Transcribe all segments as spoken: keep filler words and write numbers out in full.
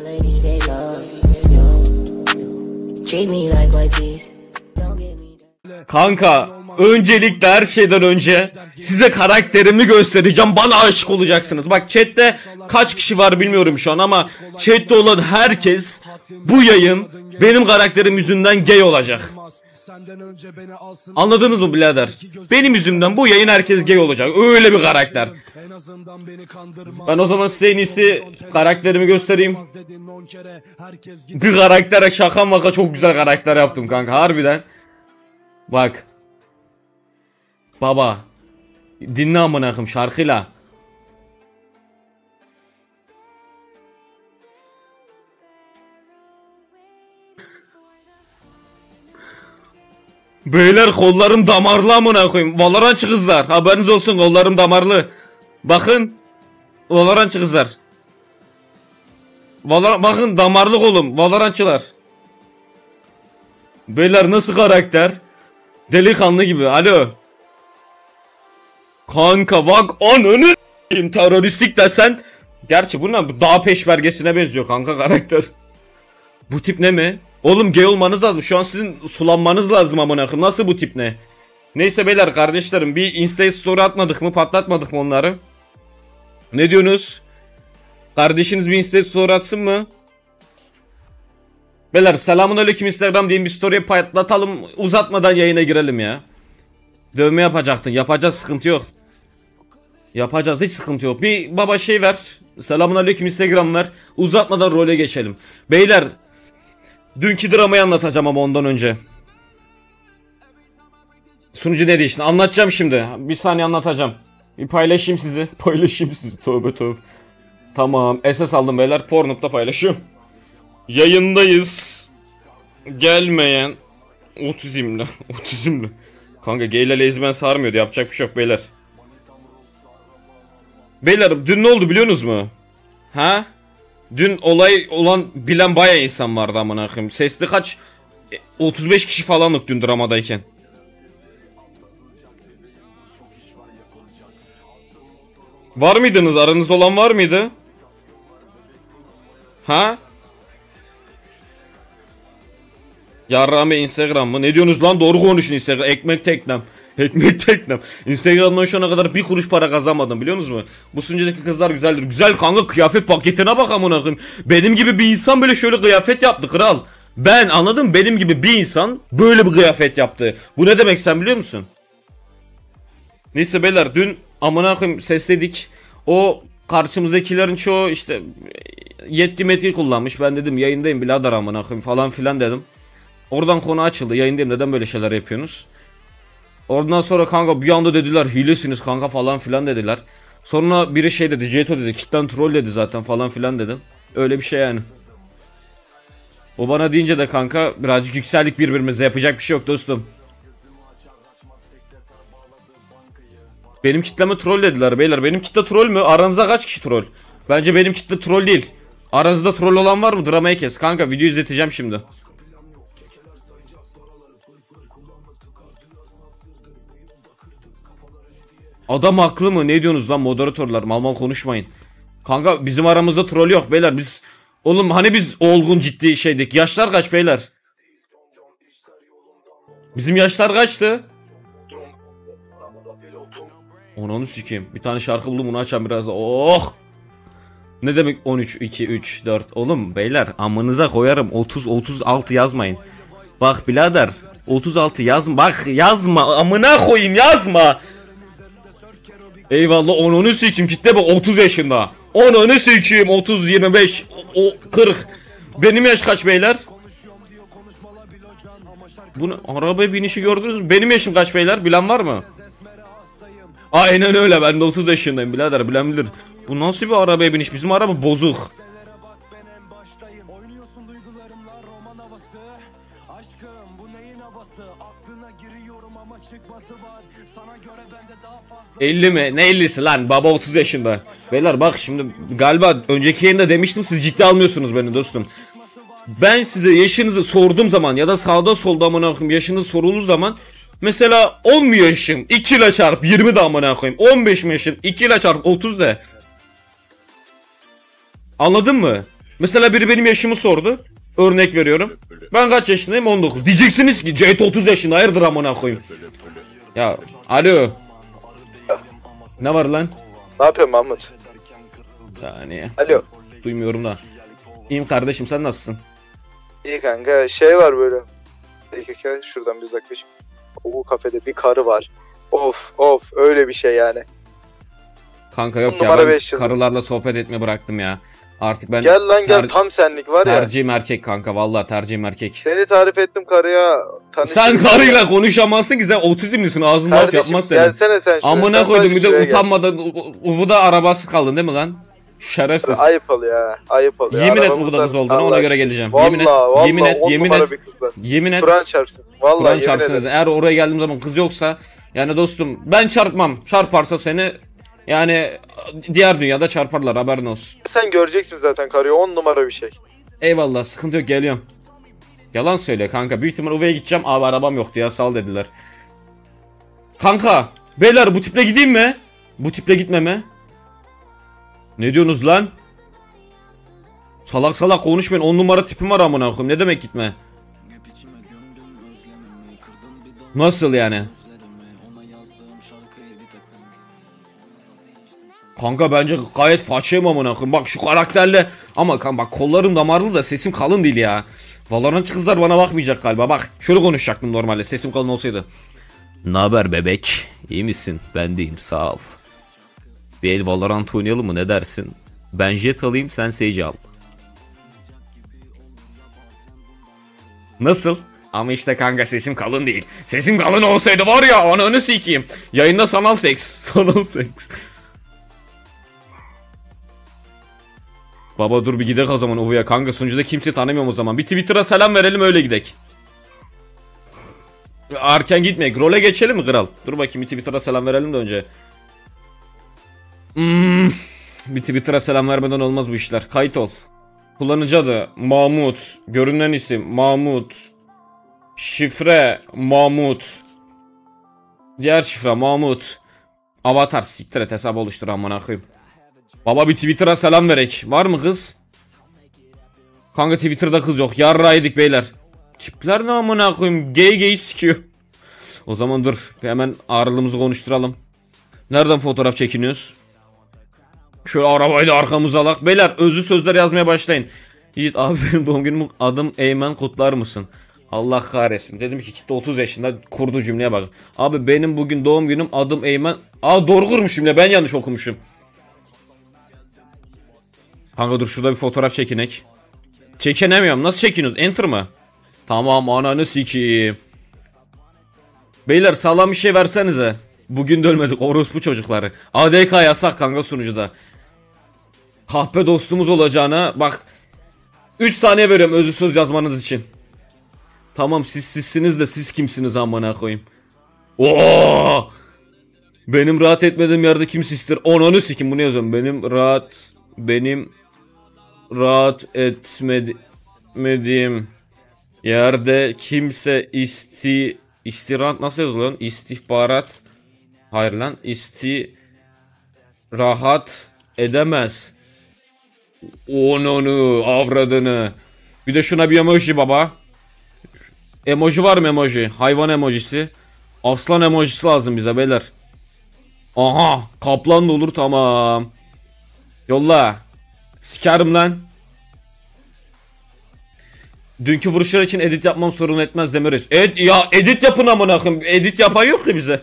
Kanka, öncelikle her şeyden önce size karakterimi göstereceğim, bana aşık olacaksınız. Bak chatte kaç kişi var bilmiyorum şu an ama chatte olan herkes bu yayın benim karakterim yüzünden gay olacak. Anladınız mı birader? Benim yüzümden bu yayın herkes gay olacak. Öyle bir karakter. Ben o zaman size en iyisi karakterimi göstereyim. Bir karaktere şaka maka çok güzel karakter yaptım kanka harbiden. Bak. Baba. Dinle amına koyayım şarkıyla. Beyler kollarım damarlı amına koyayım. Valorantçı kızlar. Haberiniz olsun, kollarım damarlı. Bakın. Valorantçı kızlar. Valorant, bakın damarlı kolum. Valorantçılar. Beyler nasıl karakter? Delikanlı gibi. Alo. Kanka bak ananı s**eyim, teröristlik desen. Gerçi bu ne? Dağ peşmergesine benziyor kanka karakter. Bu tip ne mi? Oğlum gay olmanız lazım. Şu an sizin sulanmanız lazım amına koyayım. Nasıl bu tip ne? Neyse beyler kardeşlerim, bir Insta story atmadık mı? Patlatmadık mı onları? Ne diyorsunuz? Kardeşiniz bir Insta story atsın mı? Beyler selamünaleyküm Instagram diyeyim, bir story'e patlatalım, uzatmadan yayına girelim ya. Dövme yapacaktın, yapacağız, sıkıntı yok. Yapacağız, hiç sıkıntı yok. Bir baba şey ver, selamünaleyküm Instagram ver, uzatmadan role geçelim. Beyler dünkü dramayı anlatacağım ama ondan önce. Sunucu ne değişti anlatacağım şimdi, bir saniye anlatacağım. Bir paylaşayım sizi, paylaşayım sizi, tövbe tövbe. Tamam, S S aldım beyler, Pornhub'da paylaşıyorum. Yayındayız. Gelmeyen otizmli. Otizmli. Kanka gay'le lezbiyen sarmıyordu. Yapacak bir şey yok beyler. Beyler dün ne oldu biliyorsunuz mu? Ha? Dün olay olan bilen bayağı insan vardı amına koyayım. Sesli kaç? otuz beş kişi falanlık dün dramadayken. Var mıydınız? Aranızda olan var mıydı? Ha? Yarrağme Instagram mı? Ne diyorsunuz lan? Doğru konuşun Instagram. Ekmek teknem. Ekmek teknem. Instagram'dan şu ana kadar bir kuruş para kazanmadım biliyor musunuz? Bu sunucudaki kızlar güzeldir. Güzel kanka, kıyafet paketine bak amına koyayım. Benim gibi bir insan böyle şöyle kıyafet yaptı kral. Ben anladım, benim gibi bir insan böyle bir kıyafet yaptı. Bu ne demek sen biliyor musun? Neyse beyler dün amına koyayım sesledik. O karşımızdakilerin çoğu işte yetki metki kullanmış. Ben dedim yayındayım birader amına koyayım falan filan dedim. Oradan konu açıldı. Yayındayım, neden böyle şeyler yapıyorsunuz? Oradan sonra kanka bir anda dediler hilesiniz kanka falan filan dediler. Sonra biri şey dedi, Ceto dedi, kitlen troll dedi zaten falan filan dedim. Öyle bir şey yani. O bana deyince de kanka birazcık yükseldik birbirimize, yapacak bir şey yok dostum. Benim kitleme troll dediler beyler. Benim kitle troll mü? Aranızda kaç kişi troll? Bence benim kitle troll değil. Aranızda troll olan var mı? Dramayı kes kanka, video izleteceğim şimdi. Adam haklı mı? Ne diyorsunuz lan moderatörler? Mal mal konuşmayın. Kanka bizim aramızda troll yok beyler. Biz oğlum hani biz olgun ciddi şeydik. Yaşlar kaç beyler? Bizim yaşlar kaçtı? Onu sikeyim. Bir tane şarkı buldum, bunu açacağım biraz da. Oh! Ne demek on üç, iki, üç, dört? Oğlum beyler amınıza koyarım. otuz, otuz altı yazmayın. Bak birader otuz altı yazma. Bak yazma. Amına koyayım yazma. Eyvallah onu sikeyim, kitle bak otuz yaşında. Onu sikeyim otuz, yirmi beş, kırk. Benim yaş kaç beyler? Bunu arabaya binişi gördünüz mü? Benim yaşım kaç beyler? Bilen var mı? Aynen öyle, ben de otuz yaşındayım birader, bilen bilir. Bu nasıl bir arabaya biniş? Bizim araba bozuk. elli mi? Ne ellisi lan? Baba otuz yaşında. Beyler bak şimdi galiba önceki yayında demiştim, siz ciddi almıyorsunuz beni dostum. Ben size yaşınızı sorduğum zaman ya da sağda solda amına koyayım yaşınız sorulduğu zaman mesela on mu yaşın? iki ile çarp yirmi de amına koyayım. on beş mi yaşın? iki ile çarp otuz de. Anladın mı? Mesela biri benim yaşımı sordu. Örnek veriyorum. Ben kaç yaşındayım? on dokuz. Diyeceksiniz ki C T otuz yaşında, hayırdır amına koyayım. Ya alo. Ne var lan? Ne yapıyorsun Mahmut? Bir saniye. Alo. Duymuyorum da. İyiyim kardeşim, sen nasılsın? İyi kanka, şey var böyle. Dakika, şuradan bir uzaklaşayım. Bu kafede bir karı var. Of of, öyle bir şey yani. Kanka yok Numara ya, ben beş yıldız. karılarla sohbet etmeyi bıraktım ya. Artık ben Gel lan gel, ter- tam senlik var ya. tercihim erkek kanka, vallahi tercihim erkek. Seni tarif ettim karıya. tanıştım. Sen karıyla konuşamazsın ki, sen otizmlisin, ağzın laf Kardeşim yapmaz senin. gelsene sen şuraya. Amına Sen koydum, bir de şuraya gel. utanmadan Uvu'da arabası kaldın değil mi lan? Şerefsiz. Ayıp ol ya, ayıp ol ya. Yemin et Aramızda- Uvu'da kız olduğuna, Allah ona göre aşkına. geleceğim. Vallahi, yemin et, vallahi, yemin et, on yemin numara et. bir kız var. Yemin et. Kur'an çarpsın. Vallahi Kur'an yemin çarpsın ederim. dedi. Eğer oraya geldiğim zaman kız yoksa, yani dostum ben çarpmam. Çarparsa seni, yani diğer dünyada çarparlar, haberin olsun. Sen göreceksin zaten karıyı, on numara bir şey. Eyvallah, sıkıntı yok, geliyorum. Yalan söyle kanka, büyük ihtimal Uve'ye gideceğim, abi arabam yoktu ya, sal dediler. Kanka beyler, bu tiple gideyim mi? Bu tiple gitmeme. Ne diyorsunuz lan? Salak salak konuşmayın, on numara tipim var amına koyayım, ne demek gitme? Nasıl yani? Kanka bence gayet façayım amına koyayım. Bak şu karakterle, ama kan bak kollarım damarlı da sesim kalın değil ya. Valorant kızlar bana bakmayacak galiba. Bak şöyle konuşacaktım normalde, sesim kalın olsaydı. Naber bebek? İyi misin? Ben deyim, sağ ol. Bir el Valorant oynayalım mı, ne dersin? Ben Jet alayım, sen Sage al. Nasıl? Ama işte kanka sesim kalın değil. Sesim kalın olsaydı var ya, ananı sikeyim. Yayında sanal seks. Sanal seks. Baba dur bir gidek o zaman Uvu'ya. Kanka sunucuda kimse tanımıyorum o zaman. Bir Twitter'a selam verelim, öyle gidek. Erken gitmeyek. Role geçelim mi kral? Dur bakayım, bir Twitter'a selam verelim de önce. Hmm, bir Twitter'a selam vermeden olmaz bu işler. Kayıt ol. Kullanıcı adı Mahmut. Görünen isim Mahmut. Şifre Mahmut. Diğer şifre Mahmut. Avatar siktir et, hesabı oluştur amına koyayım. Baba bir Twitter'a selam verek. Var mı kız? Kanka Twitter'da kız yok. Yarra yedik beyler. Tipler ne amına koyayım? Gay gay sikiyor. O zaman dur. Hemen ağırlığımızı konuşturalım. Nereden fotoğraf çekiniyoruz? Şöyle arabayı da arkamıza alak. Beyler özlü sözler yazmaya başlayın. Yiğit abi benim doğum günüm, adım Eymen, kutlar mısın? Allah kahretsin. Dedim ki kitle otuz yaşında, kurdu cümleye bak. Abi benim bugün doğum günüm, adım Eymen. Aa doğru kurmuşum ya, ben yanlış okumuşum. Kanka dur şurada bir fotoğraf çekinek. Çekinemiyorum. Nasıl çekiniyoruz? Enter mı? Tamam ananı sikiyim. Beyler sağlam bir şey versenize. Bugün de ölmedik orospu çocukları. A D K yasak kanka sunucuda. Kahpe dostumuz olacağına bak. üç saniye veriyorum özlü söz yazmanız için. Tamam siz sizsiniz de siz kimsiniz amına koyayım. Oo! Benim rahat etmediğim yerde kim sistir? Ananı sikim, bunu yazıyorum. Benim rahat benim rahat etmediğim yerde kimse isti istirahat nasıl yazılıyor? İstihbarat, hayır lan, isti rahat edemez. Onunu avradını. Bir de şuna bir emoji baba. Emoji var mı emoji? Hayvan emojisi. Aslan emojisi lazım bize beyler. Aha kaplan da olur, tamam. Yolla. Sikerim lan. Dünkü vuruşlar için edit yapmam sorun etmez demeriz. Ed ya edit yapın amına koyayım. Edit yapan yok ki bize.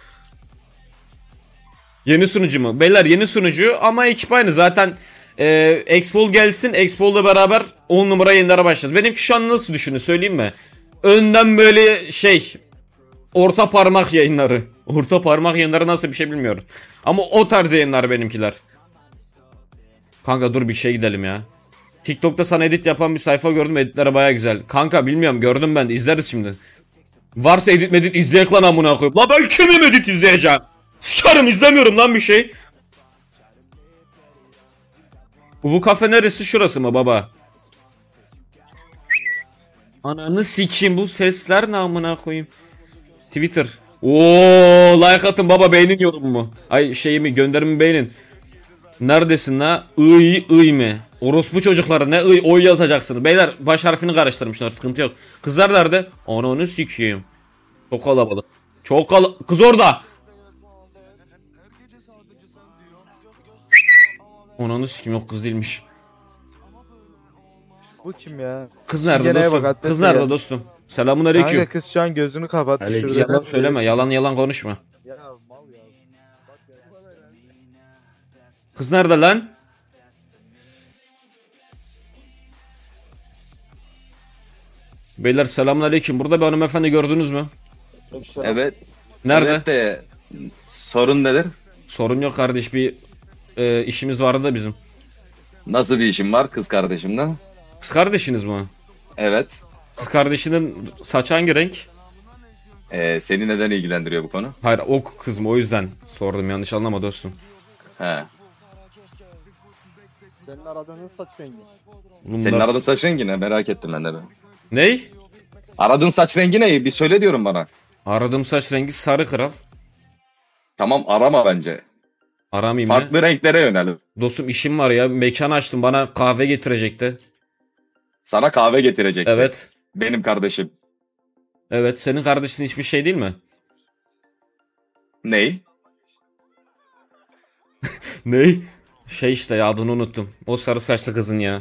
Yeni sunucu mu? Beyler yeni sunucu ama ekip aynı zaten. e, Expol gelsin, Expol'la beraber on numara yayınlara başlayacağız. Benimki şu an nasıl düşünün söyleyeyim mi? Önden böyle şey, orta parmak yayınları. Orta parmak yayınları nasıl bir şey bilmiyorum. Ama o tarz yayınlar benimkiler. Kanka dur bir şey gidelim ya. TikTok'ta sana edit yapan bir sayfa gördüm, editleri baya güzel. Kanka bilmiyorum, gördüm ben de, izleriz şimdi. Varsa edit medit izleyek lan amına koyayım. La ben kimim edit izleyeceğim? Sıkarım, izlemiyorum lan bir şey. Uvu kafe neresi, şurası mı baba? Ananı sikeyim, bu sesler ne amına koyayım. Twitter. Oo like atın baba, beğenin yorumu mu? Ay şeyimi, gönderimi beğenin. Neredesin la? Iy iy mi? Orospu çocukları ne ıy oy yazacaksınız. Beyler baş harfini karıştırmışlar, sıkıntı yok. Kızlar nerede? Ananı sikeyim. Çok kalabalık. Çok kal kız orada. Ananı sikeyim, yok kız değilmiş. Bu kim ya? Kız nerede Çingeneye dostum? bak, Kız atletle nerede gelmiş. dostum? Selamun aleyküm. Kanka kız şu an gözünü kapattı. Aleyküm. Şurada. Yalan söyleme, yalan yalan konuşma. Ya mal ya. Kız nerede lan? Beyler selamun aleyküm. Burada bir hanımefendi gördünüz mü? Evet. Nerede? Evet de sorun nedir? Sorun yok kardeş, bir e, işimiz vardı da bizim. Nasıl bir işin var kız kardeşimle? Kız kardeşiniz mi? Evet. Kız kardeşinin saçı hangi renk? Ee, seni neden ilgilendiriyor bu konu? Hayır, o kız mı, o yüzden sordum, yanlış anlama dostum. He. Senin aradığın saç rengi. Bunlar... Senin aradığın saç rengi ne? Merak ettim ben de. bir. Ney? Aradığın saç rengi ne? Bir söyle diyorum bana. Aradığım saç rengi sarı kral. Tamam arama bence. Aramayayım mı? Farklı renklere yönel. Dostum işim var ya, mekan açtım, bana kahve getirecekti. Sana kahve getirecek. Evet. Benim kardeşim. Evet, senin kardeşin hiçbir şey değil mi? Ney? Ney? Şey işte ya, adını unuttum. O sarı saçlı kızın ya.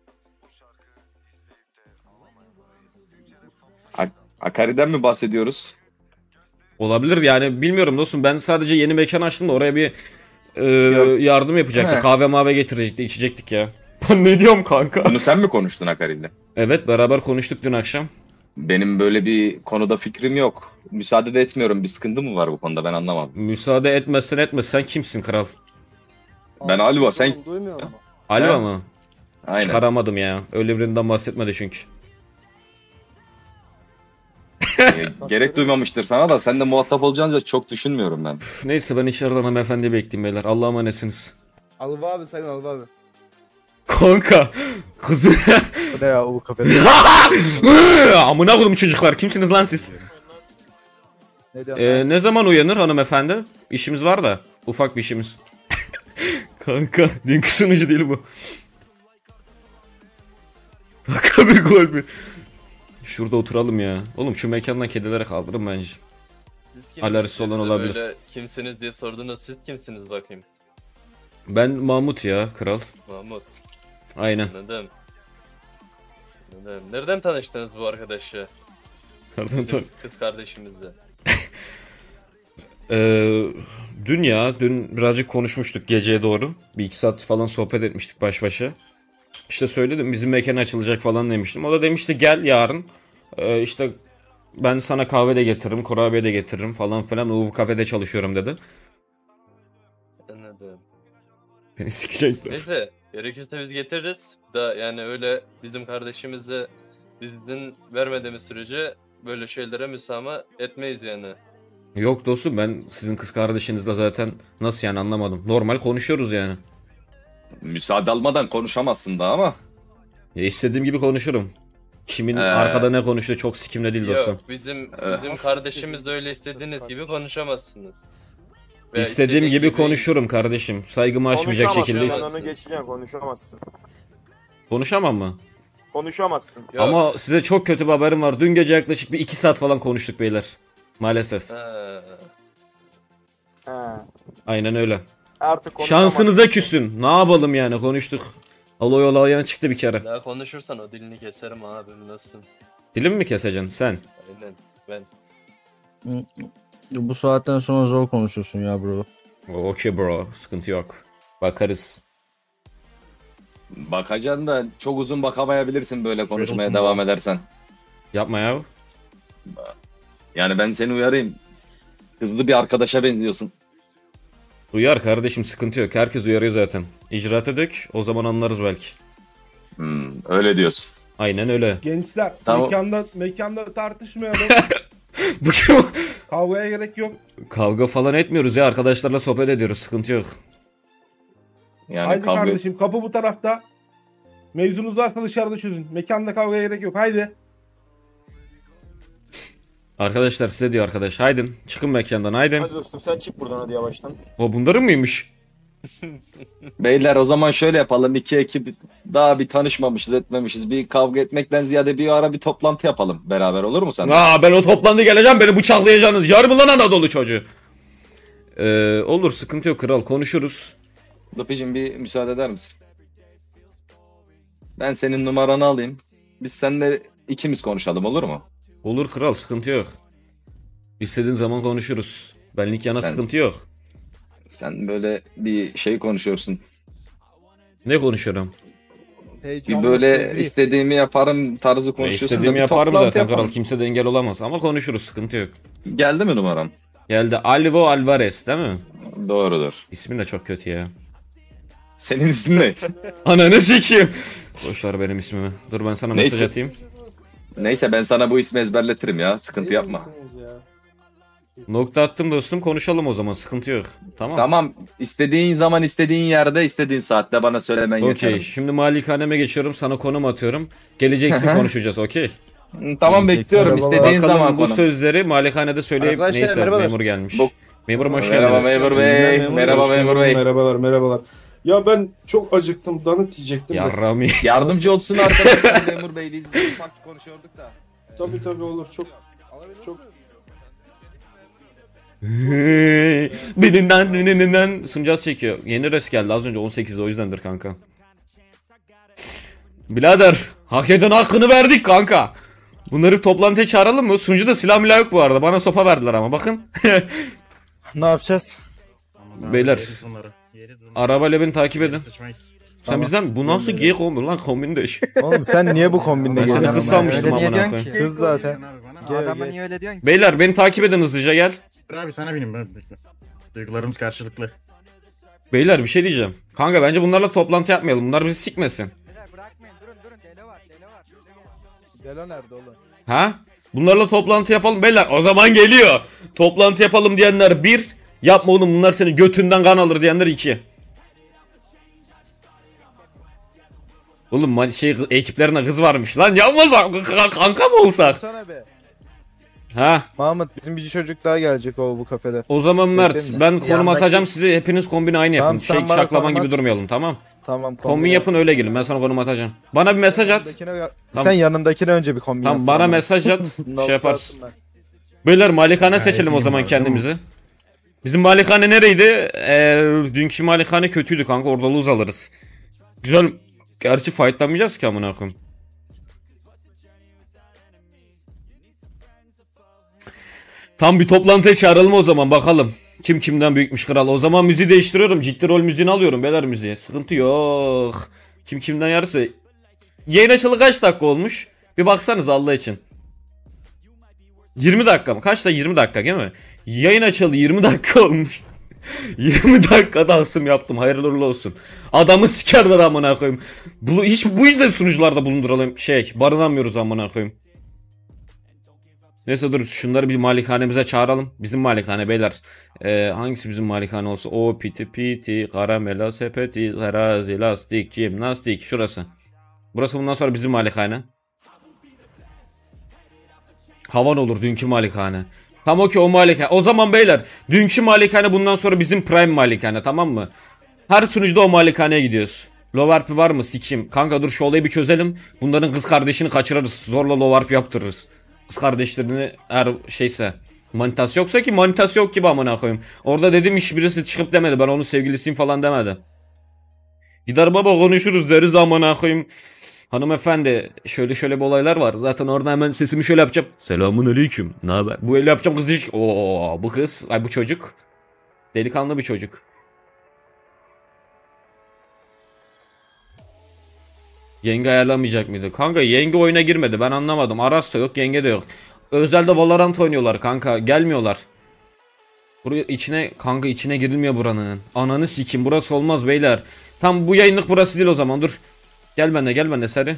Ak Akari'den mi bahsediyoruz? Olabilir yani, bilmiyorum dostum, ben sadece yeni mekan açtım da oraya bir e, yardım yapacaktı. He. Kahve mave getirecekti, içecektik ya. Ben ne diyorum kanka? Bunu sen mi konuştun Akari'yle? Evet, beraber konuştuk dün akşam. Benim böyle bir konuda fikrim yok. Müsaade de etmiyorum. Bir sıkıntı mı var bu konuda ben anlamadım. Müsaade etmezsen etmez, sen kimsin kral? Ben Alva, sen- Duymuyor mu? Alva He? mı? Aynen. Çıkaramadım ya. Öyle birinden bahsetmedi çünkü. Ee, Gerek duymamıştır sana da sen de muhatap olacağını da çok düşünmüyorum ben. Üf, neyse, ben içeriden hanımefendiyi bekleyeyim beyler. Allah'a emanetsiniz. Alva abi, sakın Alva abi. Kanka. Kızı. Bu ne ya o kafede? Amına koydum çocuklar. Kimsiniz lan siz? Ne diyorsun? Ee, ne zaman uyanır hanımefendi? İşimiz var da. Ufak bir işimiz. Kanka. Dünkü sunucu değil bu. Kanka bir gol bir. Şurada oturalım ya. Oğlum şu mekandan kedilere kaldırın bence. Siz kimsiniz? Alerjisi olan Siz de olabilir. Böyle kimsiniz diye sordunuz. Siz kimsiniz bakayım? Ben Mahmut ya, kral. Mahmut. Aynen. Anladım. Anladım. Nereden tanıştınız bu arkadaşla? Nereden tan- Kız kardeşimizle. Ee, dün ya, dün birazcık konuşmuştuk geceye doğru. Bir iki saat falan sohbet etmiştik baş başa. İşte söyledim, bizim mekan açılacak falan demiştim. O da demişti gel yarın. Ee, işte ben sana kahve de getiririm, kurabiye de getiririm falan filan. Uğur kafede çalışıyorum dedi. Anladım. Beni sikecekler. Neyse. Gerekirse biz getiririz. Da yani öyle bizim kardeşimizle izin vermediğimiz sürece böyle şeylere müsamaha etmeyiz yani. Yok dostum, ben sizin kız kardeşinizle zaten nasıl yani, anlamadım. Normal konuşuyoruz yani. Müsaade almadan konuşamazsın da ama. Ya istediğim gibi konuşurum. Kimin Ee. arkada ne konuştuğu çok sikimde değil dostum. Yok bizim Evet. bizim kardeşimiz öyle istediğiniz gibi konuşamazsınız. Veya İstediğim istediğin gibi konuşurum kardeşim. Saygımı aşmayacak şekilde. Konuşamazsın. Sen onu geçeceksin. Konuşamazsın. Konuşamam mı? Konuşamazsın. Yok. Ama size çok kötü bir haberim var. Dün gece yaklaşık bir iki saat falan konuştuk beyler. Maalesef. Ha. He. Aynen öyle. Artık konuşamazsın. Şansınıza küsün. Ne yapalım yani, konuştuk. Aloy olayan çıktı bir kere. Daha konuşursan o dilini keserim abim, nasılsın? Dilimi mi keseceksin sen? Aynen ben. Bu saatten sonra zor konuşuyorsun ya bro. Okey bro, sıkıntı yok. Bakarız. Bakacaksın da çok uzun bakamayabilirsin böyle konuşmaya Yok, devam edersen. Yapma ya. Yani ben seni uyarayım. Hızlı bir arkadaşa benziyorsun. Uyar kardeşim, sıkıntı yok. Herkes uyarıyor zaten. İcraata dök, o zaman anlarız belki. Hmm, öyle diyorsun. Aynen öyle. Gençler Tamam. mekanda mekanda tartışmayalım. Bu kim? Kavgaya gerek yok. Kavga falan etmiyoruz ya, arkadaşlarla sohbet ediyoruz, sıkıntı yok. Yani Haydi kavga... kardeşim, kapı bu tarafta. Mevzunuz varsa dışarıda çözün. Mekanda kavgaya gerek yok. Haydi. Arkadaşlar size diyor arkadaş, haydin çıkın mekandan, haydin. Hadi dostum sen çık buradan hadi yavaştan. O bunların mıymış? Beyler o zaman şöyle yapalım. İki ekip daha bir tanışmamışız etmemişiz. Bir kavga etmekten ziyade bir ara bir toplantı yapalım beraber, olur mu sen? Aa, ben o toplantıya geleceğim, beni bıçaklayacaksınız. Yarım lan Anadolu çocuğu. Ee, olur, sıkıntı yok kral, konuşuruz. Lupicim bir müsaade eder misin? Ben senin numaranı alayım. Biz seninle ikimiz konuşalım, olur mu? Olur kral, sıkıntı yok. İstediğin zaman konuşuruz. Benlik yana Sen- sıkıntı yok. Sen böyle bir şey konuşuyorsun. Ne konuşuyorum? Bir böyle istediğimi yaparım tarzı E, konuşuyorsun. da istediğimi bir yaparım toplantı zaten yapalım. kral, kimse de engel olamaz. Ama konuşuruz, sıkıntı yok. Geldi mi numaram? Geldi, Alvo Alvarez değil mi? Doğrudur. İsmin de çok kötü ya. Senin ismin ne? Ananı sikeyim. Boşver benim ismimi. Dur ben sana mesaj Neyse. atayım. Neyse ben sana bu ismi ezberletirim ya. Sıkıntı yapma. Nokta attım dostum, konuşalım o zaman, sıkıntı yok. Tamam. Tamam. İstediğin zaman, istediğin yerde, istediğin saatte bana söylemen Okey, yeter. şimdi malikaneme geçiyorum, sana konum atıyorum. Geleceksin, Hı hı. konuşacağız, okey. Hı, Tamam bekliyorum. Merhabalar. İstediğin Bakalım zaman bu konu. sözleri malikanede söyleyip Arkadaşlar, neyse merhabalar. memur gelmiş. Bu- Memurum hoş Merhaba geldiniz. memur bey. Merhaba memur bey. Merhabalar merhabalar. Ya ben çok acıktım, danıt yiyecektim de. Yarrami. Yardımcı olsun arkadaşlar memur bey. Biz de ufak konuşuyorduk da. Tabii tabii olur, çok çok. Birinden birinden sunucaz çekiyor. Yeni res geldi az önce, on sekizde, o yüzdendir kanka. Birader, hak eden hakkını verdik kanka. Bunları toplantıya çağıralım mı? Sunucuda silah milah yok bu arada. Bana sopa verdiler ama bakın. Ne yapacağız? Beyler, arabayla beni takip edin. Sen Tamam. bizden, bu nasıl gay kombin lan, kombin de iş. Oğlum sen niye bu kombinle Ben seni geliyorsun? kız ama? sanmıştım Öyle niye amına diyorsun koyayım. ki? Kız zaten. Gel, Adama gel. niye öyle diyorsun ki? Beyler beni takip edin hızlıca, gel. Abi sana bineyim ben. Duygularımız karşılıklı. Beyler bir şey diyeceğim. Kanka bence bunlarla toplantı yapmayalım. Bunlar bizi sikmesin. Beyler bırakmayın, durun durun, deli var deli var. Delo nerede oğlum? Ha? Bunlarla toplantı yapalım beyler. O zaman geliyor. Toplantı yapalım diyenler bir. Yapma oğlum, bunlar seni götünden kan alır diyenler iki. Oğlum man- şey ekiplerine kız varmış lan, yapmasak k- kanka mı olsak? Sana be. Ha? Mahmut bizim bir çocuk daha gelecek o bu kafede. O zaman Mert, Bekleyin. ben konum Yandaki- atacağım size, hepiniz kombini aynı yapın. Tamam, sen şey bana şaklaman konum gibi at. durmayalım, tamam? Tamam. Kombin yapın öyle gelin, ben sana konum atacağım. Bana bir mesaj at. Yanındakine- Tamam. Sen yanındakine önce bir kombin Tamam yap, bana mesaj at, Nokta şey yaparsın. attım Beyler malikane Gayet seçelim o iyi zaman var, değil mi? kendimize. Bizim malikane nereydi? Ee, dünkü malikane kötüydü kanka, orada luz alırız. Güzel. Gerçi fightlamayacağız ki amına koyayım. Tam bir toplantıya çağıralım o zaman, bakalım. Kim kimden büyükmüş kral. O zaman müziği değiştiriyorum. Ciddi rol müziğini alıyorum beyler müziği. Sıkıntı yok. Kim kimden yarısı. Yayın açılı kaç dakika olmuş? Bir baksanız Allah için. yirmi dakika mı? Kaçta? yirmi dakika değil mi? Yayın açıldı, yirmi dakika olmuş. yirmi dakikada asım yaptım. Hayırlı uğurlu olsun. Adamı sikerler amına koyayım. Bu hiç bu yüzden sunucularda bulunduralım, şey barınamıyoruz amına koyayım. Neyse dur, şunları bir malikanemize çağıralım. Bizim malikane beyler. Ee, hangisi bizim malikane olsa? O piti piti, karamela sepeti, terazi, lastik, jimnastik, şurası. Burası bundan sonra bizim malikane. Havan olur dünkü malikane. Tam o ki o malikane. O zaman beyler, dünkü malikane bundan sonra bizim prime malikane, tamam mı? Her sunucuda o malikaneye gidiyoruz. Lowarp var mı? Sikim. Kanka dur şu olayı bir çözelim. Bunların kız kardeşini kaçırırız. Zorla lowarp yaptırırız. Kız kardeşlerini eğer şeyse. Manitas yoksa, ki manitas yok gibi amına koyayım. Orada dedim iş birisi çıkıp demedi. Ben onun sevgilisiyim falan demedi. Gider baba konuşuruz deriz amına koyayım. Hanımefendi şöyle şöyle bir olaylar var. Zaten orada hemen sesimi şöyle yapacağım. Selamun aleyküm. Ne haber? Bu öyle yapacağım, kız diyecek. Oo bu kız. Ay bu çocuk. Delikanlı bir çocuk. Yenge ayarlamayacak mıydı? Kanka yenge oyuna girmedi. Ben anlamadım. Aras da yok, yenge de yok. Özelde Valorant oynuyorlar kanka. Gelmiyorlar. Buraya içine kanka içine girilmiyor buranın. Ananı sikim, burası olmaz beyler. Tam bu yayınlık burası değil o zaman, dur. Gel benimle gel benimle Sari.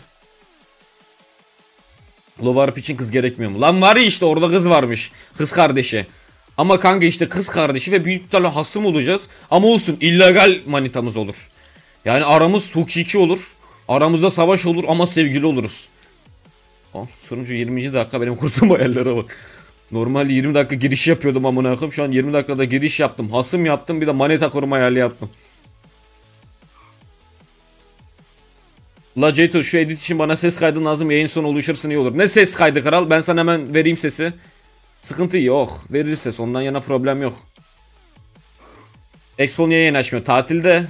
Lovarp için kız gerekmiyor mu? Lan var ya işte orada kız varmış. Kız kardeşi. Ama kanka işte kız kardeşi ve büyük ihtimalle hasım olacağız. Ama olsun, illegal manitamız olur. Yani aramız hukuki olur. Aramızda savaş olur ama sevgili oluruz. Oh, sonucu yirminci dakika, benim kurduğum hayallere bak. Normal yirmi dakika giriş yapıyordum amına koyayım. Şu an yirmi dakikada giriş yaptım. Hasım yaptım, bir de manita kurma hayali yaptım. La Ceyto şu edit için bana ses kaydı lazım, yayın sonu oluşursun iyi olur. Ne ses kaydı kral? Ben sana hemen vereyim sesi. Sıkıntı yok. Veririz ses. Ondan yana problem yok. Expo niye yayın açmıyor? Tatilde.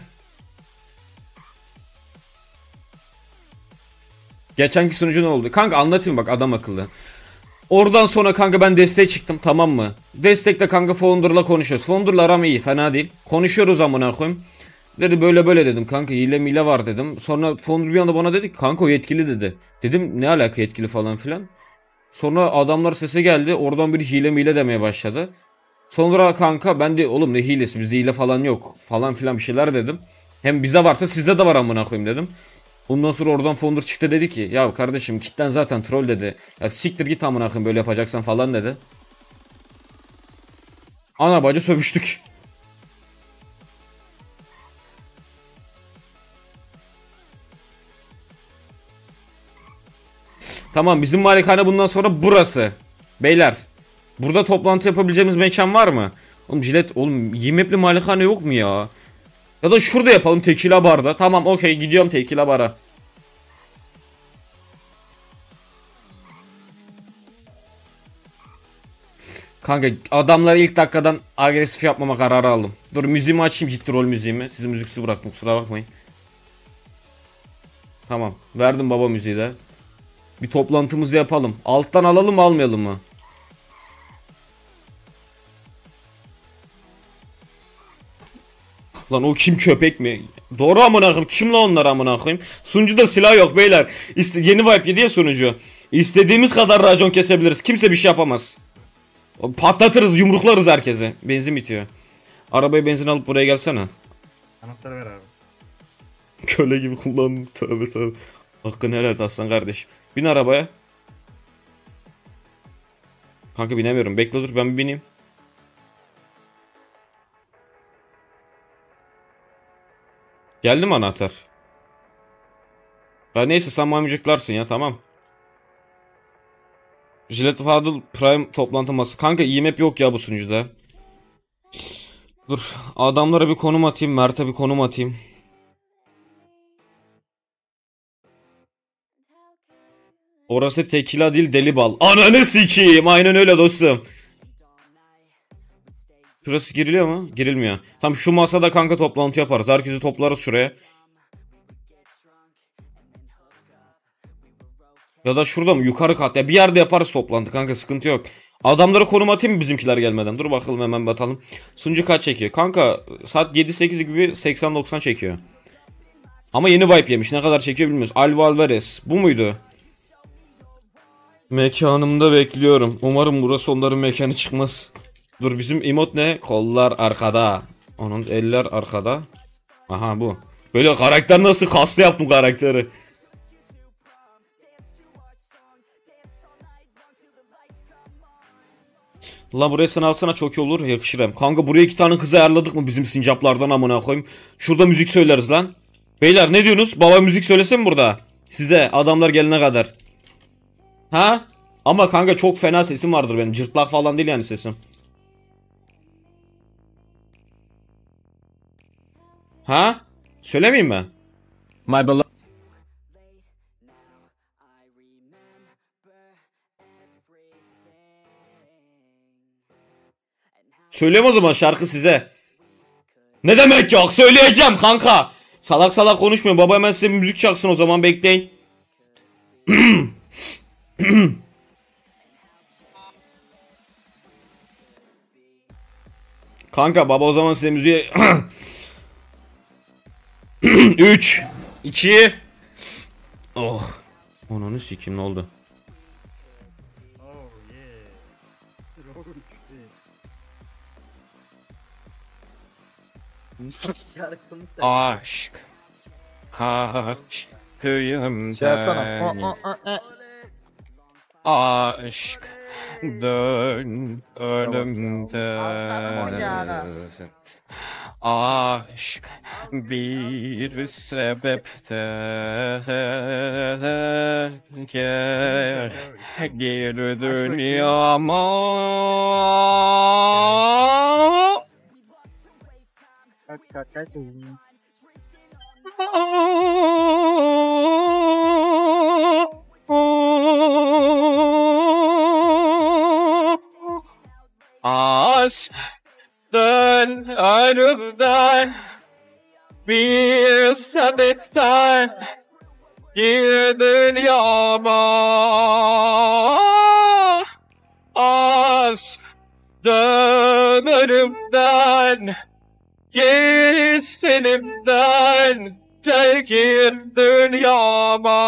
Geçenki sunucu ne oldu? Kanka anlatayım bak adam akıllı. Oradan sonra kanka ben desteğe çıktım, tamam mı? Destekte kanka Founder'la konuşuyoruz. Founder'la aram iyi, fena değil. Konuşuyoruz amına koyayım. Dedi böyle böyle dedim kanka, hile mile var dedim. Sonra Founder bir anda bana dedi ki kanka o yetkili dedi. Dedim ne alaka yetkili falan filan. Sonra adamlar sese geldi, oradan bir hile mile demeye başladı. Sonra kanka ben de oğlum ne hilesi, bizde hile falan yok falan filan bir şeyler dedim. Hem bizde varsa sizde de var amına koyayım dedim. Ondan sonra oradan Founder çıktı dedi ki ya kardeşim kitten zaten troll dedi. Ya siktir git amına koyayım böyle yapacaksan falan dedi. Ana bacı sövüştük. Tamam bizim malikane bundan sonra burası. Beyler. Burada toplantı yapabileceğimiz mekan var mı? Oğlum jilet oğlum yemepli malikane yok mu ya? Ya da şurada yapalım Tekila Bar'da. Tamam okey gidiyorum Tekila Bar'a. Kanka adamları ilk dakikadan agresif yapmama kararı aldım. Dur müziğimi açayım, ciddi rol müziğimi. Sizi müziksiz bıraktım kusura bakmayın. Tamam verdim baba müziği de. Bir toplantımızı yapalım. Alttan alalım mı almayalım mı? Lan o kim, köpek mi? Doğru amına koyayım. Kim lan onlar amına koyayım? Sunucuda silah yok beyler. İşte yeni vibe yedi ya sunucu. İstediğimiz kadar racon kesebiliriz. Kimse bir şey yapamaz. Patlatırız, yumruklarız herkese. Benzin bitiyor. Arabaya benzin alıp buraya gelsene. Anahtarı ver abi. Köle gibi kullandım. Tövbe tövbe. Hakkını helal et aslan kardeşim. Bin arabaya. Kanka binemiyorum. Bekle dur ben bir bineyim. Geldi mi anahtar? Ya neyse sen maymucuklarsın ya tamam. Jilet Fadıl Prime toplantı masası. Kanka I M A P yok ya bu sunucuda. Dur adamlara bir konum atayım. Mert'e bir konum atayım. Orası tekila değil deli bal. Ananı sikeyim. Aynen öyle dostum. Şurası giriliyor mu? Girilmiyor. Tam şu masada kanka toplantı yaparız. Herkesi toplarız şuraya. Ya da şurada mı? Yukarı kat. Ya bir yerde yaparız toplantı kanka, sıkıntı yok. Adamlara konum atayım mı bizimkiler gelmeden? Dur bakalım hemen bakalım. Sunucu kaç çekiyor? Kanka saat yedi sekiz gibi seksen doksan çekiyor. Ama yeni vibe yemiş. Ne kadar çekiyor bilmiyoruz. Alvo Alvarez. Bu muydu? Mekanımda bekliyorum. Umarım burası onların mekanı çıkmaz. Dur bizim emot ne? Kollar arkada. Onun eller arkada. Aha bu. Böyle karakter nasıl kaslı yaptım karakteri. La buraya sen alsana çok iyi olur, yakışır hem. Kanka buraya iki tane kız ayarladık mı bizim sincaplardan amına koyayım. Şurada müzik söyleriz lan. Beyler ne diyorsunuz? Baba müzik söylesin mi burada? Size adamlar gelene kadar. Ha? Ama kanka çok fena sesim vardır benim. Cırtlak falan değil yani sesim. Ha? Söylemeyeyim mi? My beloved. Söyleyeyim o zaman şarkı size. Ne demek yok? Söyleyeceğim kanka. Salak salak konuşmuyor. Baba hemen size bir müzik çalsın o zaman, bekleyin. Kanka baba o zaman size müziği üç iki Oh. Ananı sikeyim ne oldu? Aşk kaç kıyımda Şey yapsana. O, o, o, e. aşk dön ölümden aşk bir sebepten gel geri dünyama. Kaç kaç kaç. Dön önümden bir sebepten gir dünyama az dön önümden git benimden gel gir dünyama.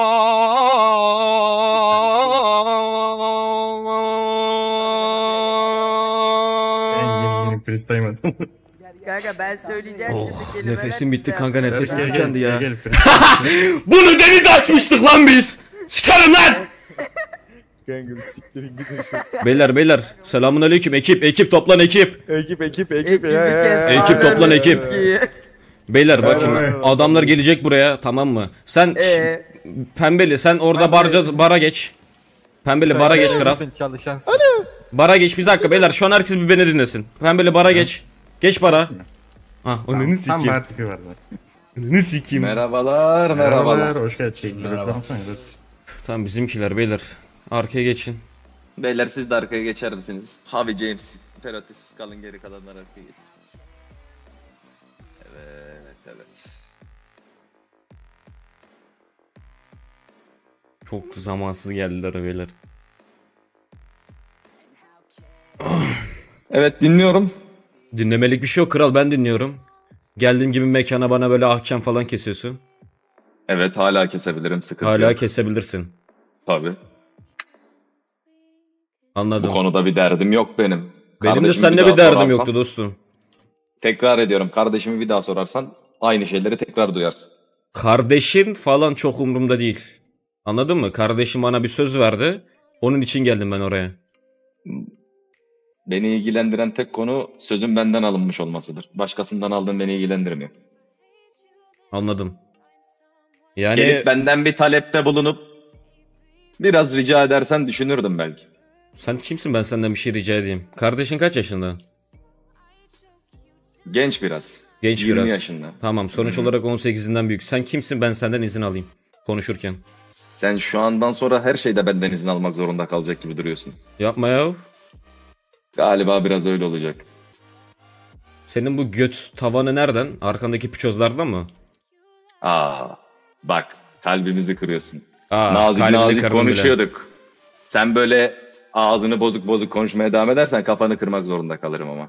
Freestyle'madım. Kanka ben söyleyeceğim Oh, şimdi kelimeler. nefesim bitti kanka, Gel nefesim gel tükendi gel ya. gel. Bunu denize açmıştık lan biz. Sikerim lan. Kanka siktir gidin şu. Beyler beyler selamun aleyküm, ekip ekip toplan ekip. Ekip ekip ekip. Ekip, ya. ekip, Ekip toplan, ekip. İyi. Beyler bak şimdi Evet. adamlar gelecek buraya, tamam mı? Sen Ee? ş- pembeli sen orada Ben de- barca, bara geç. Pembeli bara geç kral. Sen çalışan. Bara geç bir dakika beyler, şu an herkes bir beni dinlesin. Pembeli bara geç. Geç bara. Ah onu Tam sikeyim. bar tipi var. Onu sikeyim. Merhabalar, merhabalar. Merhabalar, hoş geldin. Merhaba. Tamam bizimkiler beyler. Arkaya geçin. Beyler siz de arkaya geçer misiniz? Harvey James, Perotti siz kalın, geri kalanlar arkaya geçsin. Evet, evet. Çok zamansız geldiler beyler. Evet dinliyorum. Dinlemelik bir şey yok kral, ben dinliyorum. Geldiğim gibi mekana bana böyle ahkam falan kesiyorsun. Evet hala kesebilirim, sıkıntı Hala yok. kesebilirsin. Tabii. Bu Anladım. konuda bir derdim yok benim. Benim de Kardeşimi seninle daha bir derdim sorarsan- yoktu dostum. Tekrar ediyorum, kardeşimi bir daha sorarsan aynı şeyleri tekrar duyarsın. Kardeşim falan çok umurumda değil. Anladın mı? Kardeşim bana bir söz verdi. Onun için geldim ben oraya. Beni ilgilendiren tek konu sözün benden alınmış olmasıdır. Başkasından aldığım beni ilgilendirmiyor. Anladım. Yani Gelip benden bir talepte bulunup biraz rica edersen düşünürdüm belki. sen kimsin, ben senden bir şey rica edeyim. Kardeşin kaç yaşında? Genç biraz. Genç yirmi biraz. yaşında. Tamam, sonuç olarak on sekizinden büyük. Sen kimsin, ben senden izin alayım konuşurken. Sen şu andan sonra her şeyde benden izin almak zorunda kalacak gibi duruyorsun. Yapma ya. Galiba biraz öyle olacak. Senin bu göt tavanı nereden? Arkandaki piçozlardan mı? Aa, bak kalbimizi kırıyorsun. Aa, nazik kalbini nazik kırdım bile. konuşuyorduk. Sen böyle ağzını bozuk bozuk konuşmaya devam edersen kafanı kırmak zorunda kalırım ama.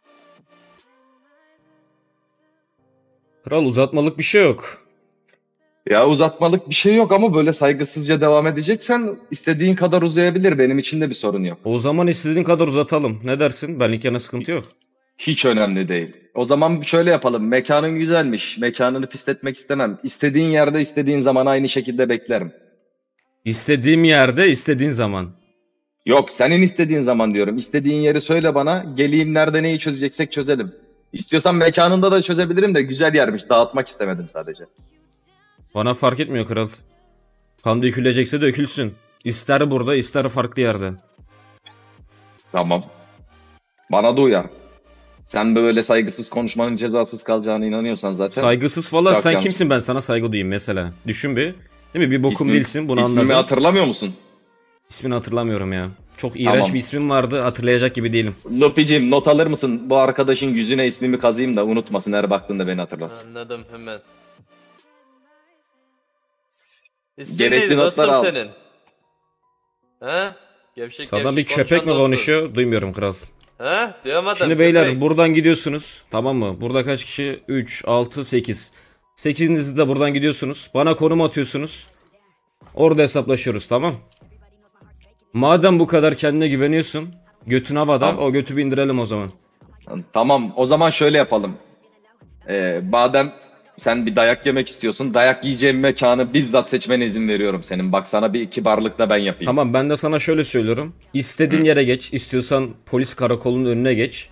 Kral uzatmalık bir şey yok. Ya uzatmalık bir şey yok ama böyle saygısızca devam edeceksen istediğin kadar uzayabilir. Benim için de bir sorun yok. O zaman istediğin kadar uzatalım. Ne dersin? Benlik yana sıkıntı yok. Hiç önemli değil. O zaman şöyle yapalım. Mekanın güzelmiş. Mekanını pisletmek istemem. İstediğin yerde istediğin zaman aynı şekilde beklerim. İstediğim yerde, istediğin zaman. Yok senin istediğin zaman diyorum. İstediğin yeri söyle bana. Geleyim nerede neyi çözeceksek çözelim. İstiyorsan mekanında da çözebilirim de güzel yermiş. Dağıtmak istemedim sadece. Bana fark etmiyor kral. Kan dökülecekse dökülsün. İster burada, ister farklı yerde. Tamam. Bana da uyar. Sen böyle saygısız konuşmanın cezasız kalacağına inanıyorsan zaten. Saygısız falan, Çok sen yanlış. kimsin ben sana saygı duyayım mesela. Düşün bir. Değil mi? Bir bokum İsmim- değilsin, bunu İsmimi anladım. hatırlamıyor musun? İsmini hatırlamıyorum ya. Çok iğrenç Tamam. bir ismim vardı, hatırlayacak gibi değilim. Lopicim not alır mısın? Bu arkadaşın yüzüne ismimi kazıyım da unutmasın, her baktığında beni hatırlasın. Anladım hemen. İsmin Gerekli neydi notlar dostum al. senin? He? Gevşek Sağdan gevşek bir köpek konuşan mi dostum. konuşuyor? Duymuyorum kral. He? Duyamadım. Şimdi beyler köpek. buradan gidiyorsunuz. Tamam mı? Burada kaç kişi? üç, altı, sekiz. sekizinizi de buradan gidiyorsunuz. Bana konum atıyorsunuz. Orada hesaplaşıyoruz, tamam. Madem bu kadar kendine güveniyorsun, götün havada, Tamam. o götü bir indirelim o zaman. Tamam o zaman şöyle yapalım. Ee, madem sen bir dayak yemek istiyorsun, dayak yiyeceğim mekanı bizzat seçmene izin veriyorum senin. Bak sana bir kibarlık da ben yapayım. Tamam, ben de sana şöyle söylüyorum. İstediğin yere geç, istiyorsan polis karakolunun önüne geç.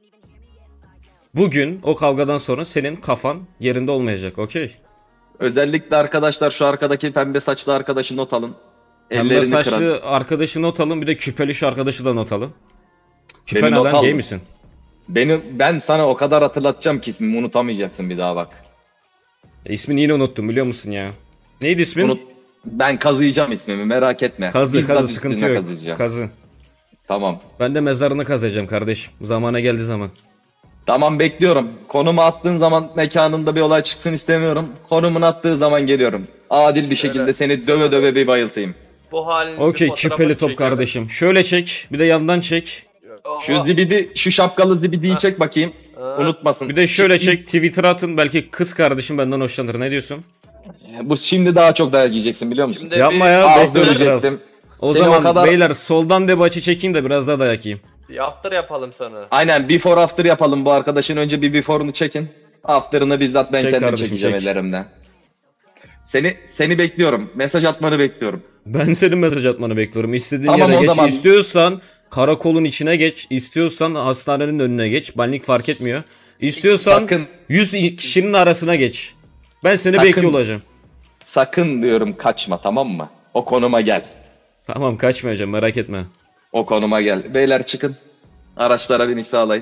Bugün o kavgadan sonra senin kafan yerinde olmayacak, okey? Özellikle arkadaşlar şu arkadaki pembe saçlı arkadaşı not alın. Pembe Ellerini saçlı kıran. arkadaşı not alın, bir de küpeli şu arkadaşı da not alın. Küpe Beni not neden, al. gay misin? Beni, ben sana o kadar hatırlatacağım ki ismimi unutamayacaksın bir daha bak. E, ismini yine unuttum biliyor musun ya? Neydi ismin? Unut, ben kazıyacağım ismimi merak etme. Kazı, Bizzat kazı, sıkıntı üstüne yok. kazıyacağım. Kazı. Tamam. Ben de mezarını kazacağım kardeşim. Zamana geldiği zaman. Tamam bekliyorum. Konumu attığın zaman mekanında bir olay çıksın istemiyorum. Konumunu attığı zaman geliyorum. Adil bir şekilde Evet. seni döve döve bir bayıltayım. Bu halin bir Okey fotoğrafını küpeli top çekelim. kardeşim. Şöyle çek. Bir de yandan çek. Şu zibidi, şu şapkalı zibidiyi çek bakayım. Ha. Unutmasın. Bir de şöyle çek. Twitter'a atın. Belki kız kardeşim benden hoşlanır. Ne diyorsun? Bu şimdi daha çok dayak yiyeceksin biliyor musun? Şimdi Yapma bir, ya. Az bekle biraz. dövecektim. O Seni zaman o kadar- beyler soldan debaçı çekeyim de biraz daha dayak yiyeyim. bir after yapalım sana. Aynen before after yapalım bu arkadaşın. Önce bir before'unu çekin. After'ını bizzat ben Çek kendim kardeşim, çekeceğim çek. ellerimle. Seni seni bekliyorum. Mesaj atmanı bekliyorum. Ben senin mesaj atmanı bekliyorum. İstediğin Tamam, yere o geç. zaman. İstiyorsan karakolun içine geç. İstiyorsan hastanenin önüne geç. Benlik fark etmiyor. İstiyorsan Sakın yüz kişinin arasına geç. Ben seni Sakın. bekliyor olacağım. sakın diyorum kaçma, tamam mı? O konuma gel. Tamam kaçmayacağım merak etme. O konuma gel. Beyler çıkın. Araçlara biniş sağlayın.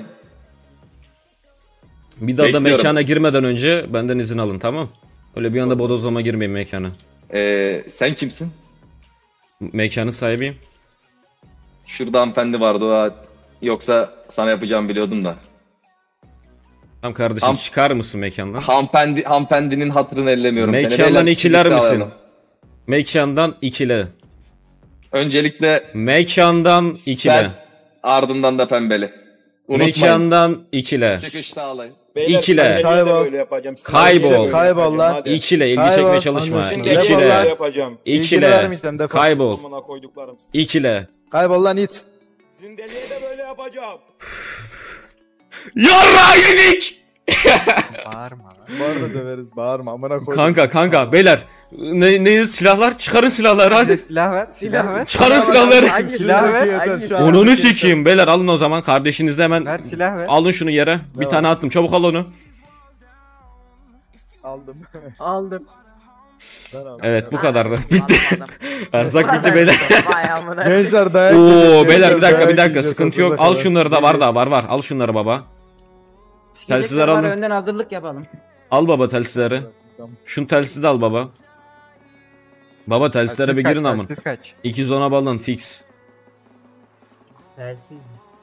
Bir daha da Bekliyorum. mekana girmeden önce benden izin alın tamam. Öyle bir anda bodozlama girmeyin mekana. Ee, sen kimsin? Mekanın sahibiyim. Şurada hanımefendi vardı o. Yoksa sana yapacağımı biliyordum da. Tamam kardeşim Ham- çıkar mısın mekandan? Hanımefendi, hanımefendinin hatırını ellemiyorum. seni. Mekandan Beyler, ikiler kimlik misin? sağlayalım. Mekandan ikile. Öncelikle Mekandan ikile. sen, ardından da pembeli. Unutmayın. Mekandan ikile. Çıkış sağlayın. Beyler, İkile. sandalyeyi de Kaybol. böyle yapacağım. Kaybol. Sandalyeyi de böyle Kaybol yapacağım, lan. hadi. İkile ilgi Kaybol, çekmeye çalışma. anlıyorsun. Defol İkile. lan. Yapacağım. İkile. vermiştim defol. Kaybol. Amına koyduklarım. İkile. Kaybol lan it. Zindeliye de böyle yapacağım. Yarra ilik! Bağırma. Bağırma döveriz bağırma amına koy. Kanka kanka beyler. Ne, ne silahlar? Çıkarın silahları hadi. Silah ver. Silah ver. Çıkarın silahları. Hangi Silah silah? ver. Hangi Yeter, şu silah? an. Onunu sikeyim beyler alın o zaman kardeşinizle hemen Ver silah ver. alın şunu yere. Bir Tamam. tane attım çabuk al onu. Aldım. Aldım. Ben aldım. Evet bu kadardı. Bitti. Aldım, aldım. Erzak bitti beyler. Vay amına. Gençler dayak Oo yiyeceğiz, beyler bir gençler, dakika bir dayak dakika yiyeceğiz, sıkıntı yok. hazırda Al kalın. şunları da var da var var. Al şunları baba. Telsizler alın. Önden hazırlık yapalım. Al baba telsizleri. Tamam. Şunu telsizi de al baba. Baba telsizlere bir girin amın. kaç? iki yüz ona balon fix. Telsiz.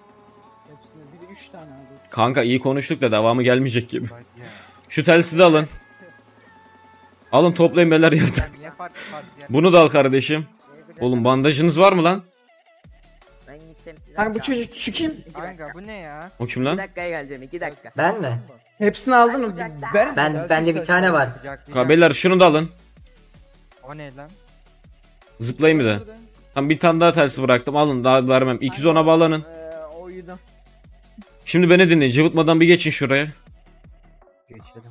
Kanka iyi konuştuk da devamı gelmeyecek gibi. Şu telsizi de alın. Alın toplayın beyler yerden. Bunu da al kardeşim. Oğlum bandajınız var mı lan? Ben gideceğim. Bir Kanka bu dakika. çocuk şu kim? Kanka bu ne ya? O kim Bir lan? dakikaya geleceğim iki dakika. Ben mi? Hepsini aldın mı? Ben, ben bende bir tane var. Ka beyler şunu da alın. O ne lan? Zıplayın bir de. Tam bir tane daha telsiz bıraktım. Alın daha vermem. iki yüz ona bağlanın. Ee, uyudum. Şimdi beni dinleyin. Cıvıtmadan bir geçin şuraya. Geçelim.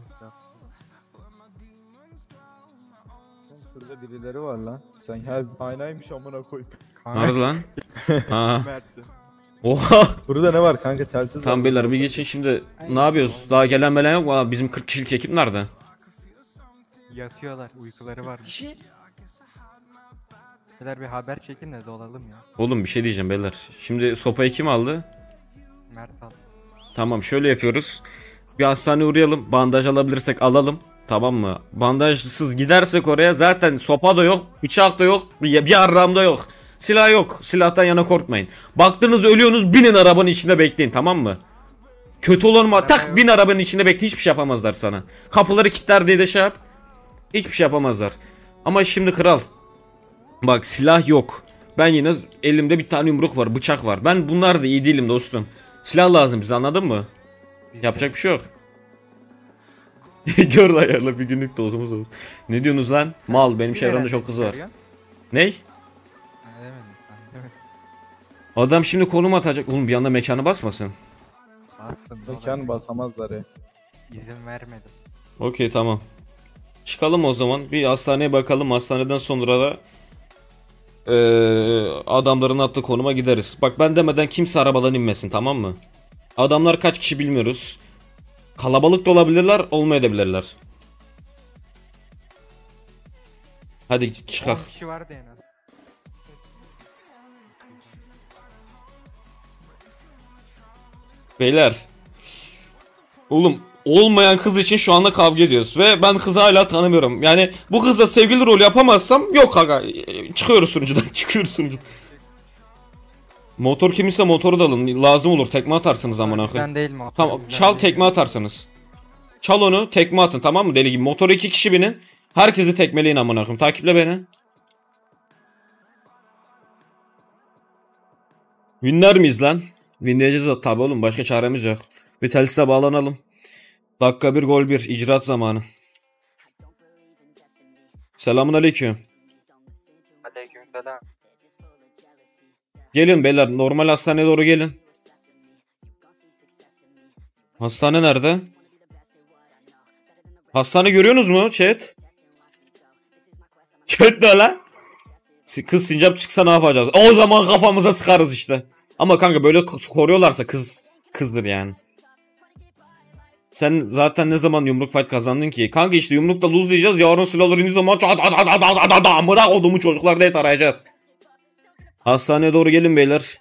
Şurada birileri var lan. Sen her aynaymış amına koy. Nerede lan? Ha. Oha. Burada ne var kanka telsiz Tamam var. beyler bir geçin şimdi. Ne yapıyoruz? Daha gelen melen yok mu? Aa, bizim kırk kişilik ekip nerede? Yatıyorlar, uykuları var. Beyler bir haber çekin de dolalım ya. Oğlum bir şey diyeceğim beyler. Şimdi sopayı kim aldı? Mert al. Tamam şöyle yapıyoruz. Bir hastaneye uğrayalım. Bandaj alabilirsek alalım. Tamam mı? Bandajsız gidersek oraya zaten sopa da yok, bıçak da yok, bir, bir arram da yok. Silah yok. Silahtan yana korkmayın. Baktınız ölüyorsunuz binin arabanın içinde bekleyin tamam mı? Kötü olan mı? Tak bin arabanın içinde bekle hiçbir şey yapamazlar sana. Kapıları kilitler diye de şey yap. Hiçbir şey yapamazlar. Ama şimdi kral. Bak silah yok. Ben yine elimde bir tane yumruk var, bıçak var. Ben bunlar da iyi değilim dostum. Silah lazım bize anladın mı? Yapacak bir şey yok. Gör ayarla bir günlük dozumuz olsun. Ne diyorsunuz lan? Mal benim çevremde çok kız var. Ney? Adam şimdi konum atacak. Oğlum bir anda mekanı basmasın. Mekan basamazlar ya. İzin vermedim. Okey tamam. Çıkalım o zaman. Bir hastaneye bakalım. Hastaneden sonra da ee, adamların attığı konuma gideriz. Bak ben demeden kimse arabadan inmesin tamam mı? Adamlar kaç kişi bilmiyoruz. Kalabalık da olabilirler, olmayabilirler. Hadi çıkak. on kişi vardı en az. Beyler. Oğlum olmayan kız için şu anda kavga ediyoruz ve ben kızı hala tanımıyorum. Yani bu kızla sevgili rolü yapamazsam yok kanka. Çıkıyoruz sunucudan, çıkıyoruz sunucudan. Motor kiminse motoru da alın. Lazım olur. Tekme atarsınız amına koyayım. Ben değil mi? Tamam çal tekme atarsınız. Çal onu tekme atın tamam mı deli gibi. Motora iki kişi binin. Herkesi tekmeleyin amına koyayım. Takiple beni. Winler miyiz lan? Winleyeceğiz tabi oğlum. Başka çaremiz yok. Bir telsizle bağlanalım. Dakika bir gol bir. İcraat zamanı. Selamun aleyküm. Aleykümselam. Gelin beyler. Normal hastaneye doğru gelin. Hastane nerede? Hastane görüyorsunuz mu chat? Chat ne lan? Kız sincap çıksa ne yapacağız? O zaman kafamıza sıkarız işte. Ama kanka böyle koruyorlarsa kız kızdır yani. Sen zaten ne zaman yumruk fight kazandın ki? Kanka işte yumrukla lose diyeceğiz. Yarın silahlar indiği zaman amına kodumu çocuklar diye tarayacağız. Hastaneye doğru gelin beyler.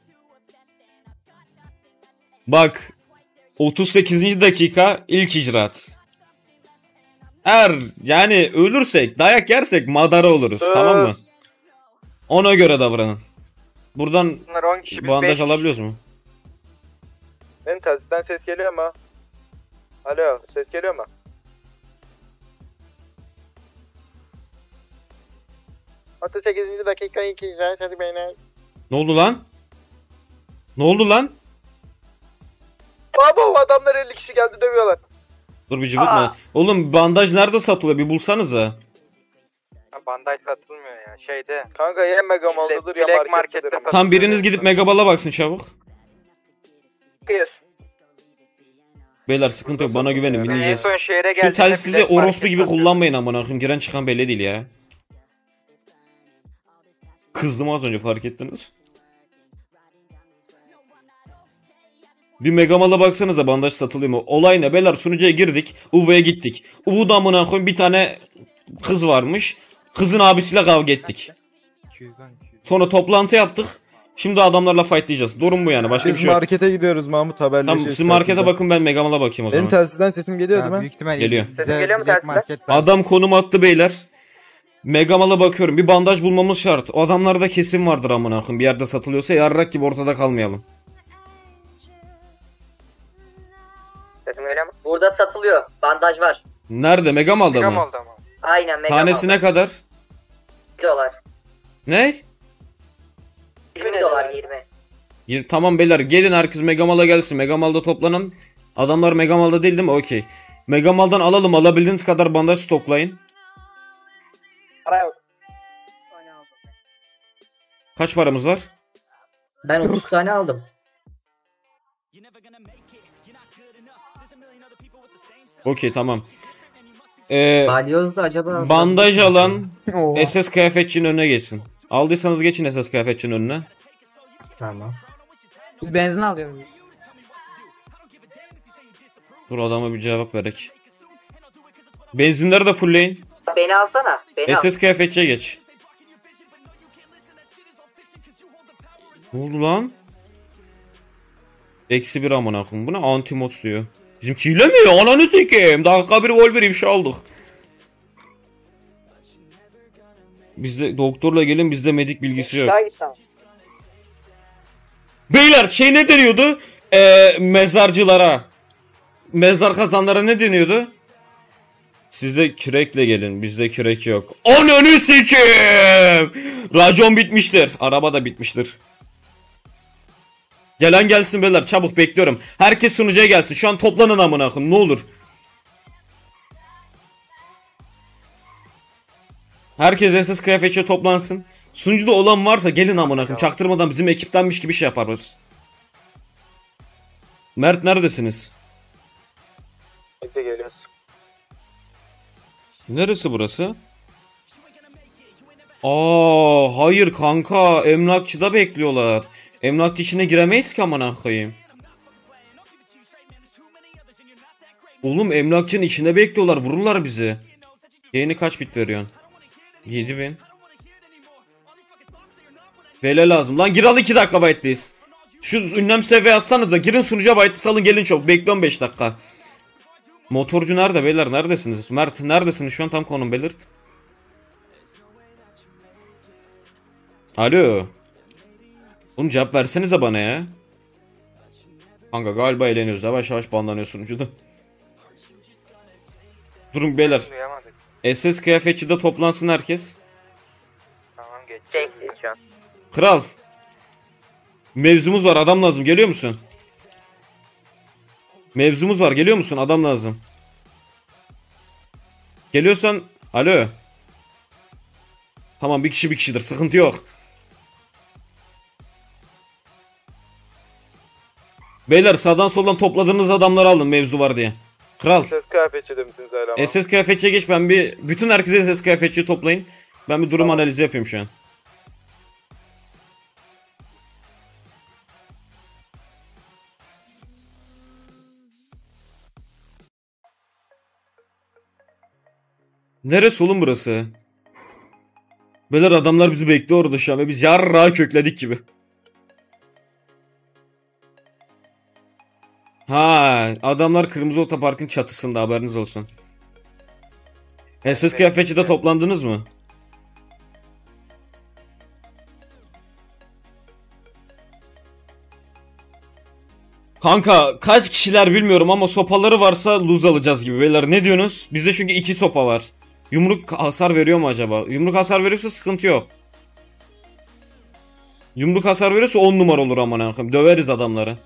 Bak. otuz sekizinci dakika ilk icraat. Eğer yani ölürsek, dayak yersek madara oluruz, ee... tamam mı? Ona göre davranın. Buradan bandaj alabiliyoruz mu? Benim telsizden ses geliyor mu? Alo, ses geliyor mu? otuz sekizinci dakika ilk icraat, hadi beyler. Ne oldu lan? Ne oldu lan? Baba adamlar elli kişi geldi dövüyorlar. Dur bir cıvıtma. Oğlum bandaj nerede satılıyor bir bulsanıza. Bandaj satılmıyor ya şeyde. Kanka ya Megamal'dadır ya Black markettedir. Market'te Tam biriniz gidip Megaball'a baksın çabuk. Kıyız. Beyler sıkıntı yok bana güvenin dinleyeceğiz. şehre Şu telsizi orospu gibi kullanmayın amına koyayım. Giren çıkan belli değil ya. Kızdım az önce fark ettiniz. Bir Megamal'a baksanıza bandaj satılıyor mu? Olay ne beyler sunucuya girdik. U V'ye gittik. U'da amına koyayım bir tane kız varmış. Kızın abisiyle kavga ettik. Sonra toplantı yaptık. Şimdi adamlarla fightlayacağız. Durum bu yani. Başka Biz bir şey yok. markete gidiyoruz Mahmut haberleşiyoruz. Tamam siz markete bakın ben Megamal'a bakayım o zaman. Benim telsizden sesim geliyor değil mi? Büyük ihtimal Geliyor. Sesim geliyor mu telsizden? Adam konum attı beyler. Megamal'a bakıyorum. Bir bandaj bulmamız şart. O adamlarda kesin vardır amına koyayım. Bir yerde satılıyorsa yarrak gibi ortada kalmayalım. Sesim geliyor mu? Burada satılıyor. Bandaj var. Nerede? Megamal'da mı? Megamal'da mı? Aynen Megamal. Tanesi ne kadar? dolar. Ne? yirmi dolar yirmi. Y- Tamam beyler gelin herkes Megamal'a gelsin. Megamal'da toplanın. Adamlar Megamal'da değil değil mi? Okey. Megamal'dan alalım. Alabildiğiniz kadar bandaj stoklayın. Para yok. Kaç paramız var? Ben otuz tane aldım. Okey tamam. Ee, Balyoz da acaba... bandaj alan S S kıyafetçinin önüne geçsin. Aldıysanız geçin S S kıyafetçinin önüne. Tamam. Biz benzin alıyoruz. Dur adama bir cevap verek. Benzinleri de fullleyin. Beni alsana. Beni S S kıyafetçiye geç. Ne oldu lan? Eksi bir amına koyayım. Bu ne? Antimot diyor. Bizimki hile mi? Ananı sikeyim. Dakika bir gol bir ifşa aldık. Bizde doktorla gelin bizde medik bilgisi yok. Beyler şey ne deniyordu? Ee, mezarcılara. Mezar kazanlara ne deniyordu? Sizde kürekle gelin. Bizde kürek yok. Ananı sikeyim. Racon bitmiştir. Araba da bitmiştir. Gelen gelsin beyler çabuk bekliyorum. Herkes sunucuya gelsin. Şu an toplanın amına koyayım ne olur. Herkes S S kıyafetçiye toplansın. Sunucuda olan varsa gelin amına koyayım. Çaktırmadan bizim ekiptenmiş gibi şey yaparız. Mert neredesiniz? Bekle geliyoruz. Neresi burası? Aa hayır kanka emlakçıda bekliyorlar. Emlakçı içine giremeyiz ki amına koyayım. Oğlum emlakçının içine bekliyorlar vururlar bizi. Yayını kaç bit veriyorsun? yedi bin. Böyle lazım. Lan gir al iki dakika whitelist. Şu ünlem seviye yazsanıza. Girin sunucuya whitelist alın gelin çok. Bekliyorum beş dakika. Motorcu nerede beyler? Neredesiniz? Mert neredesiniz? Şu an tam konum belirt. Alo. Oğlum cevap versenize bana ya. Kanka galiba eğleniyoruz. Yavaş yavaş banlanıyor sunucuda. Durun beyler. Duyamadık. S S kıyafetçide toplansın herkes. Tamam geç. Çektiyiz şu an. Kral. Mevzumuz var, adam lazım. Geliyor musun? Mevzumuz var, geliyor musun? Adam lazım. Geliyorsan alo. Tamam, bir kişi bir kişidir, sıkıntı yok. Beyler sağdan soldan topladığınız adamları alın, mevzu var diye. Kral. Ses kıyafetçide misiniz hala? S S kıyafetçiye geç, ben bir bütün herkese S S kıyafetçiyi toplayın. Ben bir durum Tamam. analizi yapıyorum şu an. Neresi oğlum burası? Beyler adamlar bizi bekliyor orada şu an ve biz yarrağı kökledik gibi. Ha, adamlar Kırmızı Otopark'ın çatısında, haberiniz olsun. S S kıyafetçide toplandınız mı? Kanka kaç kişiler bilmiyorum ama sopaları varsa lose alacağız gibi beyler, ne diyorsunuz? Bizde çünkü iki sopa var. Yumruk hasar veriyor mu acaba? Yumruk hasar veriyorsa sıkıntı yok. Yumruk hasar veriyorsa on numara olur aman akım. Döveriz adamları.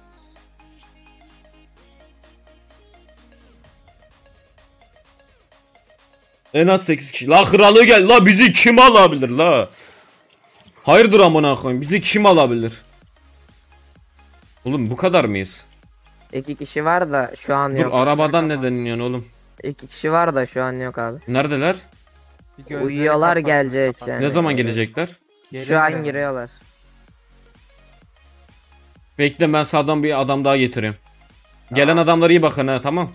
En az sekiz kişi. La kralı gel la, bizi kim alabilir la? Hayırdır amına koyayım, bizi kim alabilir? Oğlum bu kadar mıyız? İki kişi var da şu an Dur, yok. arabadan neden iniyorsun oğlum? İki kişi var da şu an yok abi. Neredeler? Uyuyorlar, gelecek yani. Ne zaman gelecekler? Şu an giriyorlar. Bekle, ben sağdan bir adam daha getireyim. Gelen adamlara iyi bakın ha, tamam.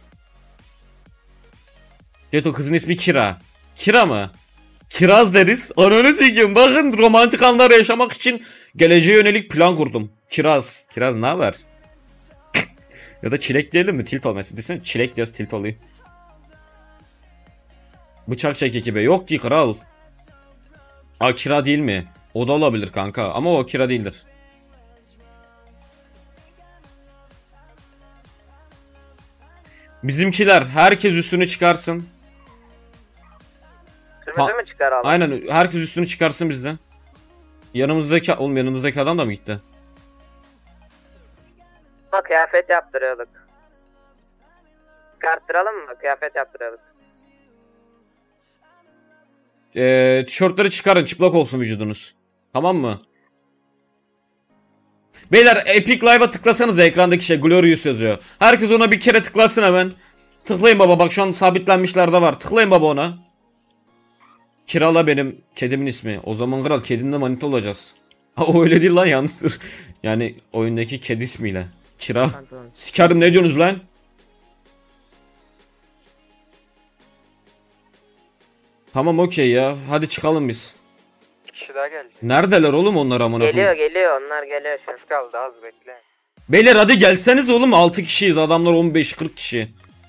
Geto kızın ismi Kira. Kira mı? Kiraz deriz. Ananı sikeyim, bakın romantik anlar yaşamak için geleceğe yönelik plan kurdum. Kiraz. Kiraz ne haber? Ya da çilek diyelim mi? Tilt olmasın. Desene çilek yaz, tilt olayım. Bıçak çek ekibe. Yok ki kral. Aa, Kira değil mi? O da olabilir kanka ama o Kira değildir. Bizimkiler herkes üstünü çıkarsın. Kırmızı mı çıkaralım? Aynen, herkes üstünü çıkarsın bizden. Yanımızdaki oğlum yanımızdaki adam da mı gitti? Bak kıyafet yaptırıyorduk. Çıkarttıralım mı? Kıyafet yaptırıyorduk. Ee, tişörtleri çıkarın, çıplak olsun vücudunuz. Tamam mı? Beyler Epic Live'a tıklasanız ekrandaki şey Glorious yazıyor. Herkes ona bir kere tıklasın hemen. Tıklayın baba, bak şu an sabitlenmişler de var. Tıklayın baba ona. Kirala benim kedimin ismi. O zaman kral kedinle manita olacağız. Ha, o öyle değil lan, yanlıştır. Yani oyundaki kedi ismiyle. Kira. Sikerim, ne diyorsunuz lan? Tamam okey ya. Hadi çıkalım biz. Bir kişi daha gelecek. Neredeler oğlum onlar amına Geliyor koyayım? geliyor, onlar geliyor şu an. Az kaldı, az bekle. Beyler hadi gelseniz oğlum, altı kişiyiz, adamlar on beş kırk kişi.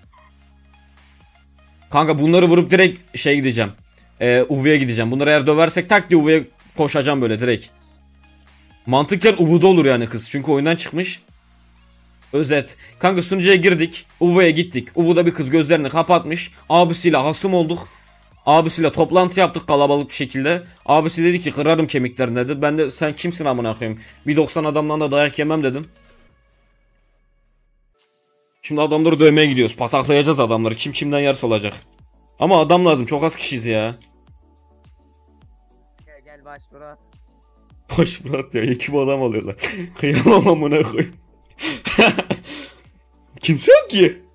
Kanka bunları vurup direkt şey gideceğim. Ee, U V'ye gideceğim. Bunları eğer döversek tak diye U V'ye koşacağım böyle direkt. Mantıken U V'da olur yani kız. Çünkü oyundan çıkmış. Özet. Kanka sunucuya girdik. U V'ye gittik. U V'da bir kız gözlerini kapatmış. Abisiyle hasım olduk. Abisiyle toplantı yaptık kalabalık bir şekilde. Abisi dedi ki kırarım kemiklerini dedi. Ben de sen kimsin amına koyayım? bir doksan adamdan da dayak yemem dedim. Şimdi adamları dövmeye gidiyoruz. Pataklayacağız adamları. Kim kimden yerse olacak. Ama adam lazım. Çok az kişiyiz ya. Gel gel başvuru at. Başvuru at ya. Ekip adam alıyorlar. Kıyamam amına koyayım. Kimse yok ki.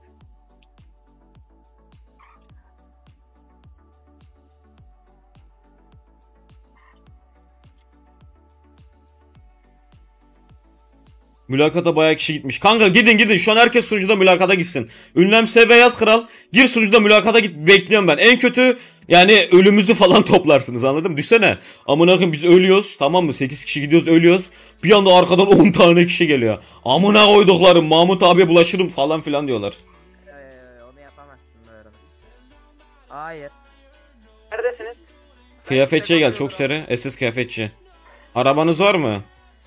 Mülakata bayağı kişi gitmiş. Kanka gidin gidin. Şu an herkes sunucuda mülakata gitsin. Ünlem S V yaz kral. Gir sunucuda mülakata git. Bekliyorum ben. En kötü yani ölümümüzü falan toplarsınız, anladın mı? Düşsene. Amına koyayım biz ölüyoruz. Tamam mı? sekiz kişi gidiyoruz, ölüyoruz. Bir anda arkadan on tane kişi geliyor. Amına koyduklarım. Mahmut abiye bulaşırım falan filan diyorlar. Ee, onu yapamazsın böyle. Hayır. Neredesiniz? Kıyafetçiye gel, çok seri. S S kıyafetçi. Arabanız var mı?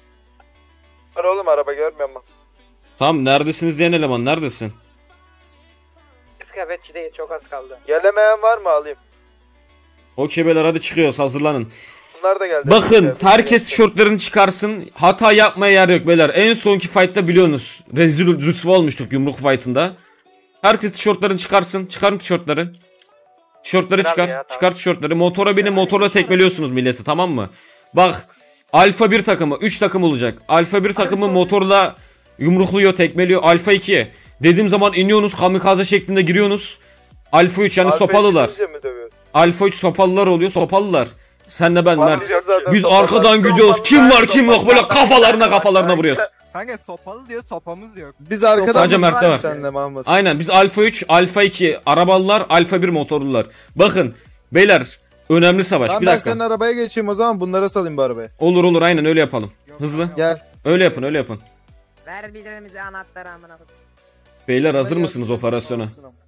oğlum araba görmüyor musun? Tamam neredesiniz diyen eleman neredesin? İskabetçideyiz, çok az kaldı. Gelemeyen var mı alayım? Okey beyler hadi çıkıyoruz hazırlanın. Bunlar da geldi. Bakın herkes tişörtlerini çıkarsın. Hata yapmaya yer yok beyler. En sonki fight'ta biliyorsunuz. Rezil rüsva olmuştuk yumruk fight'ında. Herkes tişörtlerini çıkarsın. Çıkarın tişörtleri. Tişörtleri çıkar. ya, tamam. Çıkar tişörtleri. Motora binin motorla tekmeliyorsunuz milleti tamam mı? Bak Alfa bir takımı üç takım olacak. Alfa bir takımı motorla yumrukluyor tekmeliyor. Alfa iki. Dediğim zaman iniyorsunuz kamikaze şeklinde giriyorsunuz. Alfa üç yani Alfa sopalılar. ikinci mi dövüyor? Alfa üç sopalılar oluyor sopalılar. Senle ben Mert. Var zaten Biz sopalar. arkadan gidiyoruz. Kim var kim yok böyle kafalarına kafalarına vuruyoruz. Kanka sopalı diyor, sopamız yok. Biz arkadan Sadece Mert'te var. Senle Mahmut. Aynen biz Alfa üç, Alfa iki arabalılar, Alfa bir motorlular. Bakın beyler önemli savaş. Tamam Bir ben dakika. senin arabaya geçeyim o zaman, bunlara salayım bu arabayı. Olur olur aynen öyle yapalım. Hızlı. Gel. Öyle yapın öyle yapın. Ver bildirimizi anahtarı amına koyayım. Beyler hazır mısınız operasyona?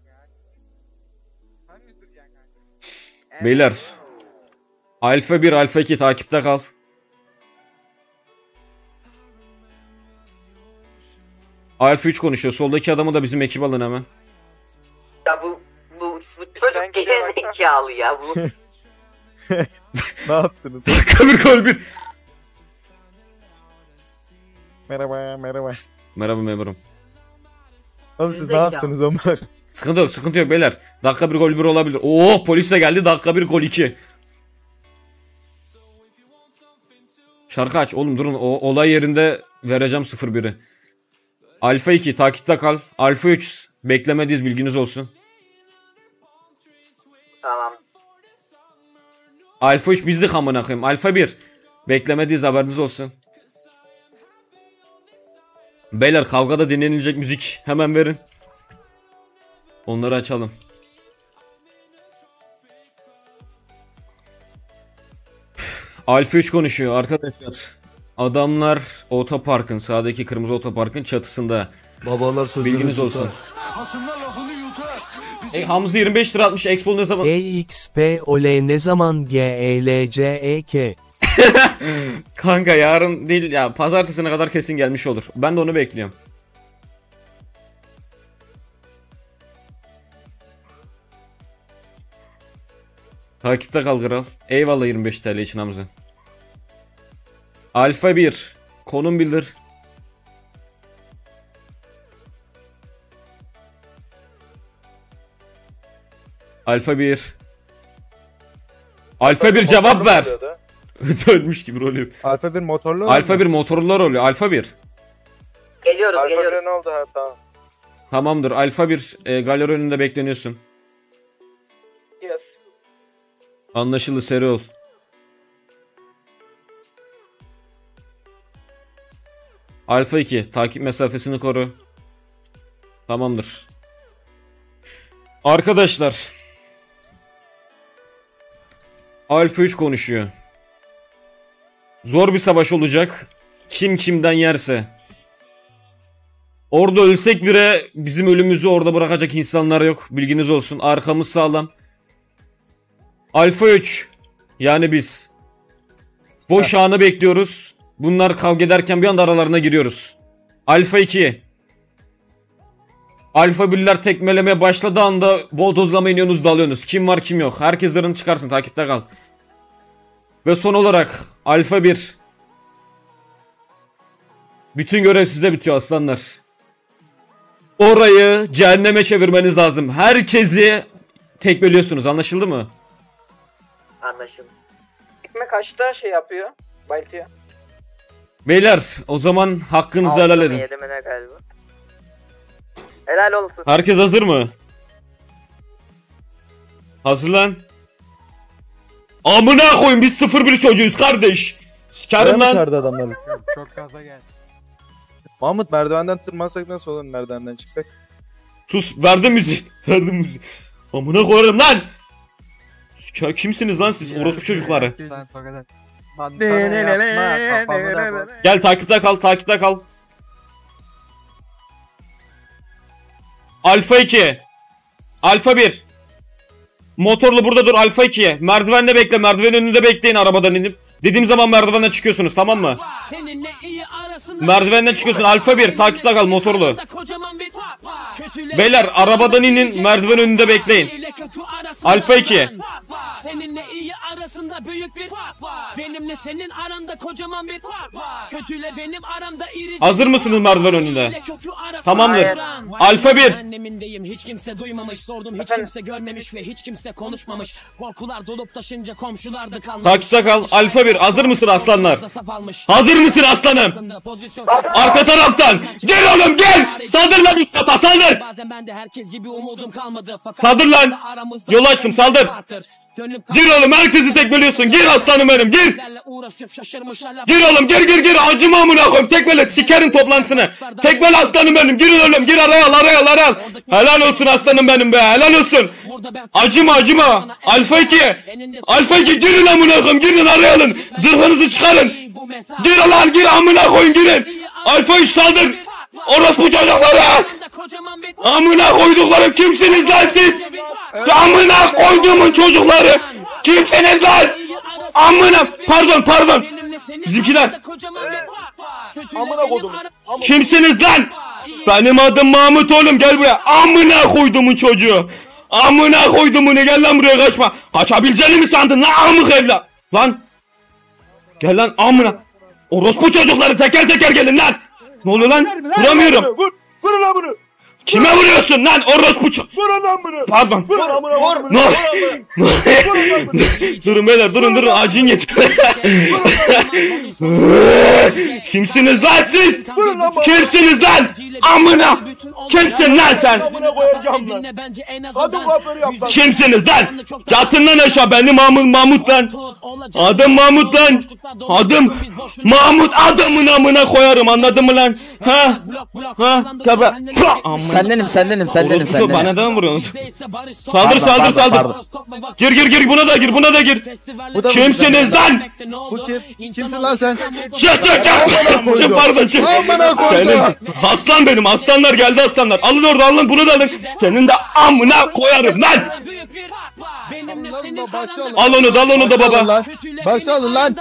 Beyler. Alfa bir, Alfa iki takipte kal. Alfa üç konuşuyor. Soldaki adamı da bizim ekip alın hemen. Ya bu bu, bu çocuk gerizekalı ya bu. Ne yaptınız? bir gol bir. Merhaba merhaba. Merhaba memurum. Oğlum siz ne Zekalı. yaptınız onlar? Sıkıntı yok sıkıntı yok beyler. Dakika bir gol bir olabilir. Oo polis de geldi dakika bir gol iki. Şarkı aç oğlum durun o olay yerinde vereceğim sıfır biri. Alfa iki takipte kal. Alfa üç beklemediyiz bilginiz olsun. Tamam. Alfa üç bizdik amına koyayım. Alfa bir beklemediyiz haberiniz olsun. Beyler kavgada dinlenilecek müzik hemen verin. Onları açalım. Alfa üç konuşuyor arkadaşlar. Adamlar otoparkın sağdaki kırmızı otoparkın çatısında. Babalar sözünü Bilginiz olsun. E, Hamza yirmi beş lira atmış. Expo ne zaman? E X P oley ne zaman G E L C E K. Kanka yarın değil ya pazartesine kadar kesin gelmiş olur. Ben de onu bekliyorum. Takipte kal kral. Eyvallah yirmi beş TL için Hamza. Alfa bir. Konum bildir. Alfa bir. Alfa bir cevap ver. Ölmüş gibi oluyor. Alfa bir motorlu Alfa bir motorlular oluyor. Alfa bir. Geliyoruz Alfa geliyoruz. bir ne oldu ha tamam. Tamamdır. Alfa bir e, galeri önünde bekleniyorsun. Yes. Anlaşıldı seri ol. Alfa iki takip mesafesini koru. Tamamdır. Arkadaşlar. Alfa üç konuşuyor. Zor bir savaş olacak. Kim kimden yerse. Orada ölsek bile bizim ölümümüzü orada bırakacak insanlar yok. Bilginiz olsun. Arkamız sağlam. Alfa üç. Yani biz. Boş anı bekliyoruz. Bunlar kavga ederken bir anda aralarına giriyoruz. Alfa iki. Alfa birler tekmelemeye başladığı anda bodozlama iniyorsunuz dalıyorsunuz. Kim var kim yok. Herkes zarını çıkarsın takipte kal. Ve son olarak Alfa bir. Bütün görev sizde bitiyor aslanlar. Orayı cehenneme çevirmeniz lazım. Herkesi tekmeliyorsunuz anlaşıldı mı? Anlaşıldı. Ekmek kaçta şey yapıyor? Bayıltıyor. Beyler o zaman hakkınızı helal edin. Yedi mi ne galiba? Helal olsun. Herkes hazır mı? Hazırlan. Amına koyun biz sıfır bir çocuğuyuz kardeş. Sikerim lan. adamlar. Çok gaza geldi. Mahmut merdivenden tırmansak nasıl olur, merdivenden çıksak? Sus verdim müziği. Verdim müziği. Amına koyarım lan. Sike- Kimsiniz lan siz orospu çocukları? Lan o kadar. Lan sana yapma, kafamı da bak. Gel takipte kal takipte kal. Alfa iki. Alfa bir. Motorlu burada dur Alfa iki. Merdivende bekle merdiven önünde bekleyin arabadan inip. Dediğim zaman merdivenden çıkıyorsunuz tamam mı? Merdivenden çıkıyorsun. Alfa bir takipte kal motorlu. Beyler arabadan inin, merdiven önünde bekleyin. Alfa iki. Seninle iyi arasında büyük bir fark var. Benimle senin aranda kocaman bir fark var. Kötüyle benim aramda iri. Hazır mısınız merdiven önünde? Tamamdır. Alfa bir. Annemindeyim, hiç kimse duymamış, sordum hiç kimse görmemiş ve hiç kimse konuşmamış. Korkular dolup taşınca komşular da kalmamış. Takipte kal. Alfa bir. Hazır mısın aslanlar? Hazır mısın aslanım? Arka taraftan. Gel oğlum gel. Saldır lan Mustafa saldır. Bazen ben de herkes gibi umudum kalmadı. Saldır lan. Yol açtım saldır. Gir oğlum herkesi tekmeliyorsun. Gir aslanım benim gir. Gir oğlum gir gir gir. Acıma amına koyayım. Tekmele sikerin toplantısını. Tekmele aslanım benim. Girin oğlum gir araya al araya al araya al. Helal olsun aslanım benim be. Helal olsun. Acıma acıma. Alfa iki. Alfa iki girin amına koyayım. Girin araya alın. Zırhınızı çıkarın. Gir lan gir amına koyun girin. Alfa üç saldır. Orospu çocukları. Amına koyduklarım kimsiniz lan siz? Amına koyduğumun çocukları. Kimsiniz lan? Amına pardon pardon. Bizimkiler. Amına koydum. Kimsiniz lan? Benim adım Mahmut oğlum gel buraya. Amına koyduğumun çocuğu. Amına koyduğumun gel lan buraya kaçma. Kaçabileceğini mi sandın lan amık evlat? Lan. Gel lan amına. Orospu çocukları teker teker gelin lan. Ne oluyor lan? Vuramıyorum. Vur, vur lan bunu. Kime vuruyorsun lan orospu çocuk? Vur lan bunu. Pardon. Vur amına vur. Ne? Durun beyler durun durun acın yeter. Kimsiniz lan siz? Kimsiniz lan? Amına. Kimsin lan sen? Amına koyacağım lan. Kadın kuaförü yap lan. Kimsiniz lan? Yatın lan aşağı benim adım Mahmut lan. Adım Mahmut lan. Adım Mahmut adamın amına koyarım anladın mı lan? Ha? Ha? Tabi. Sendenim sendenim sendenim Orospu sendenim. bana da mı vuruyorsun? Saldır saldır saldır. Gir gir gir buna da gir buna da gir. Kimsiniz lan? Bu kim? Kimsin lan sen? Çık çık çık. Çık pardon çık. Amına koydum. Senin aslan benim aslanlar geldi aslanlar. Alın orada alın bunu da alın. Senin de amına koyarım lan. Al onu da al onu da baba. Başla alın lan.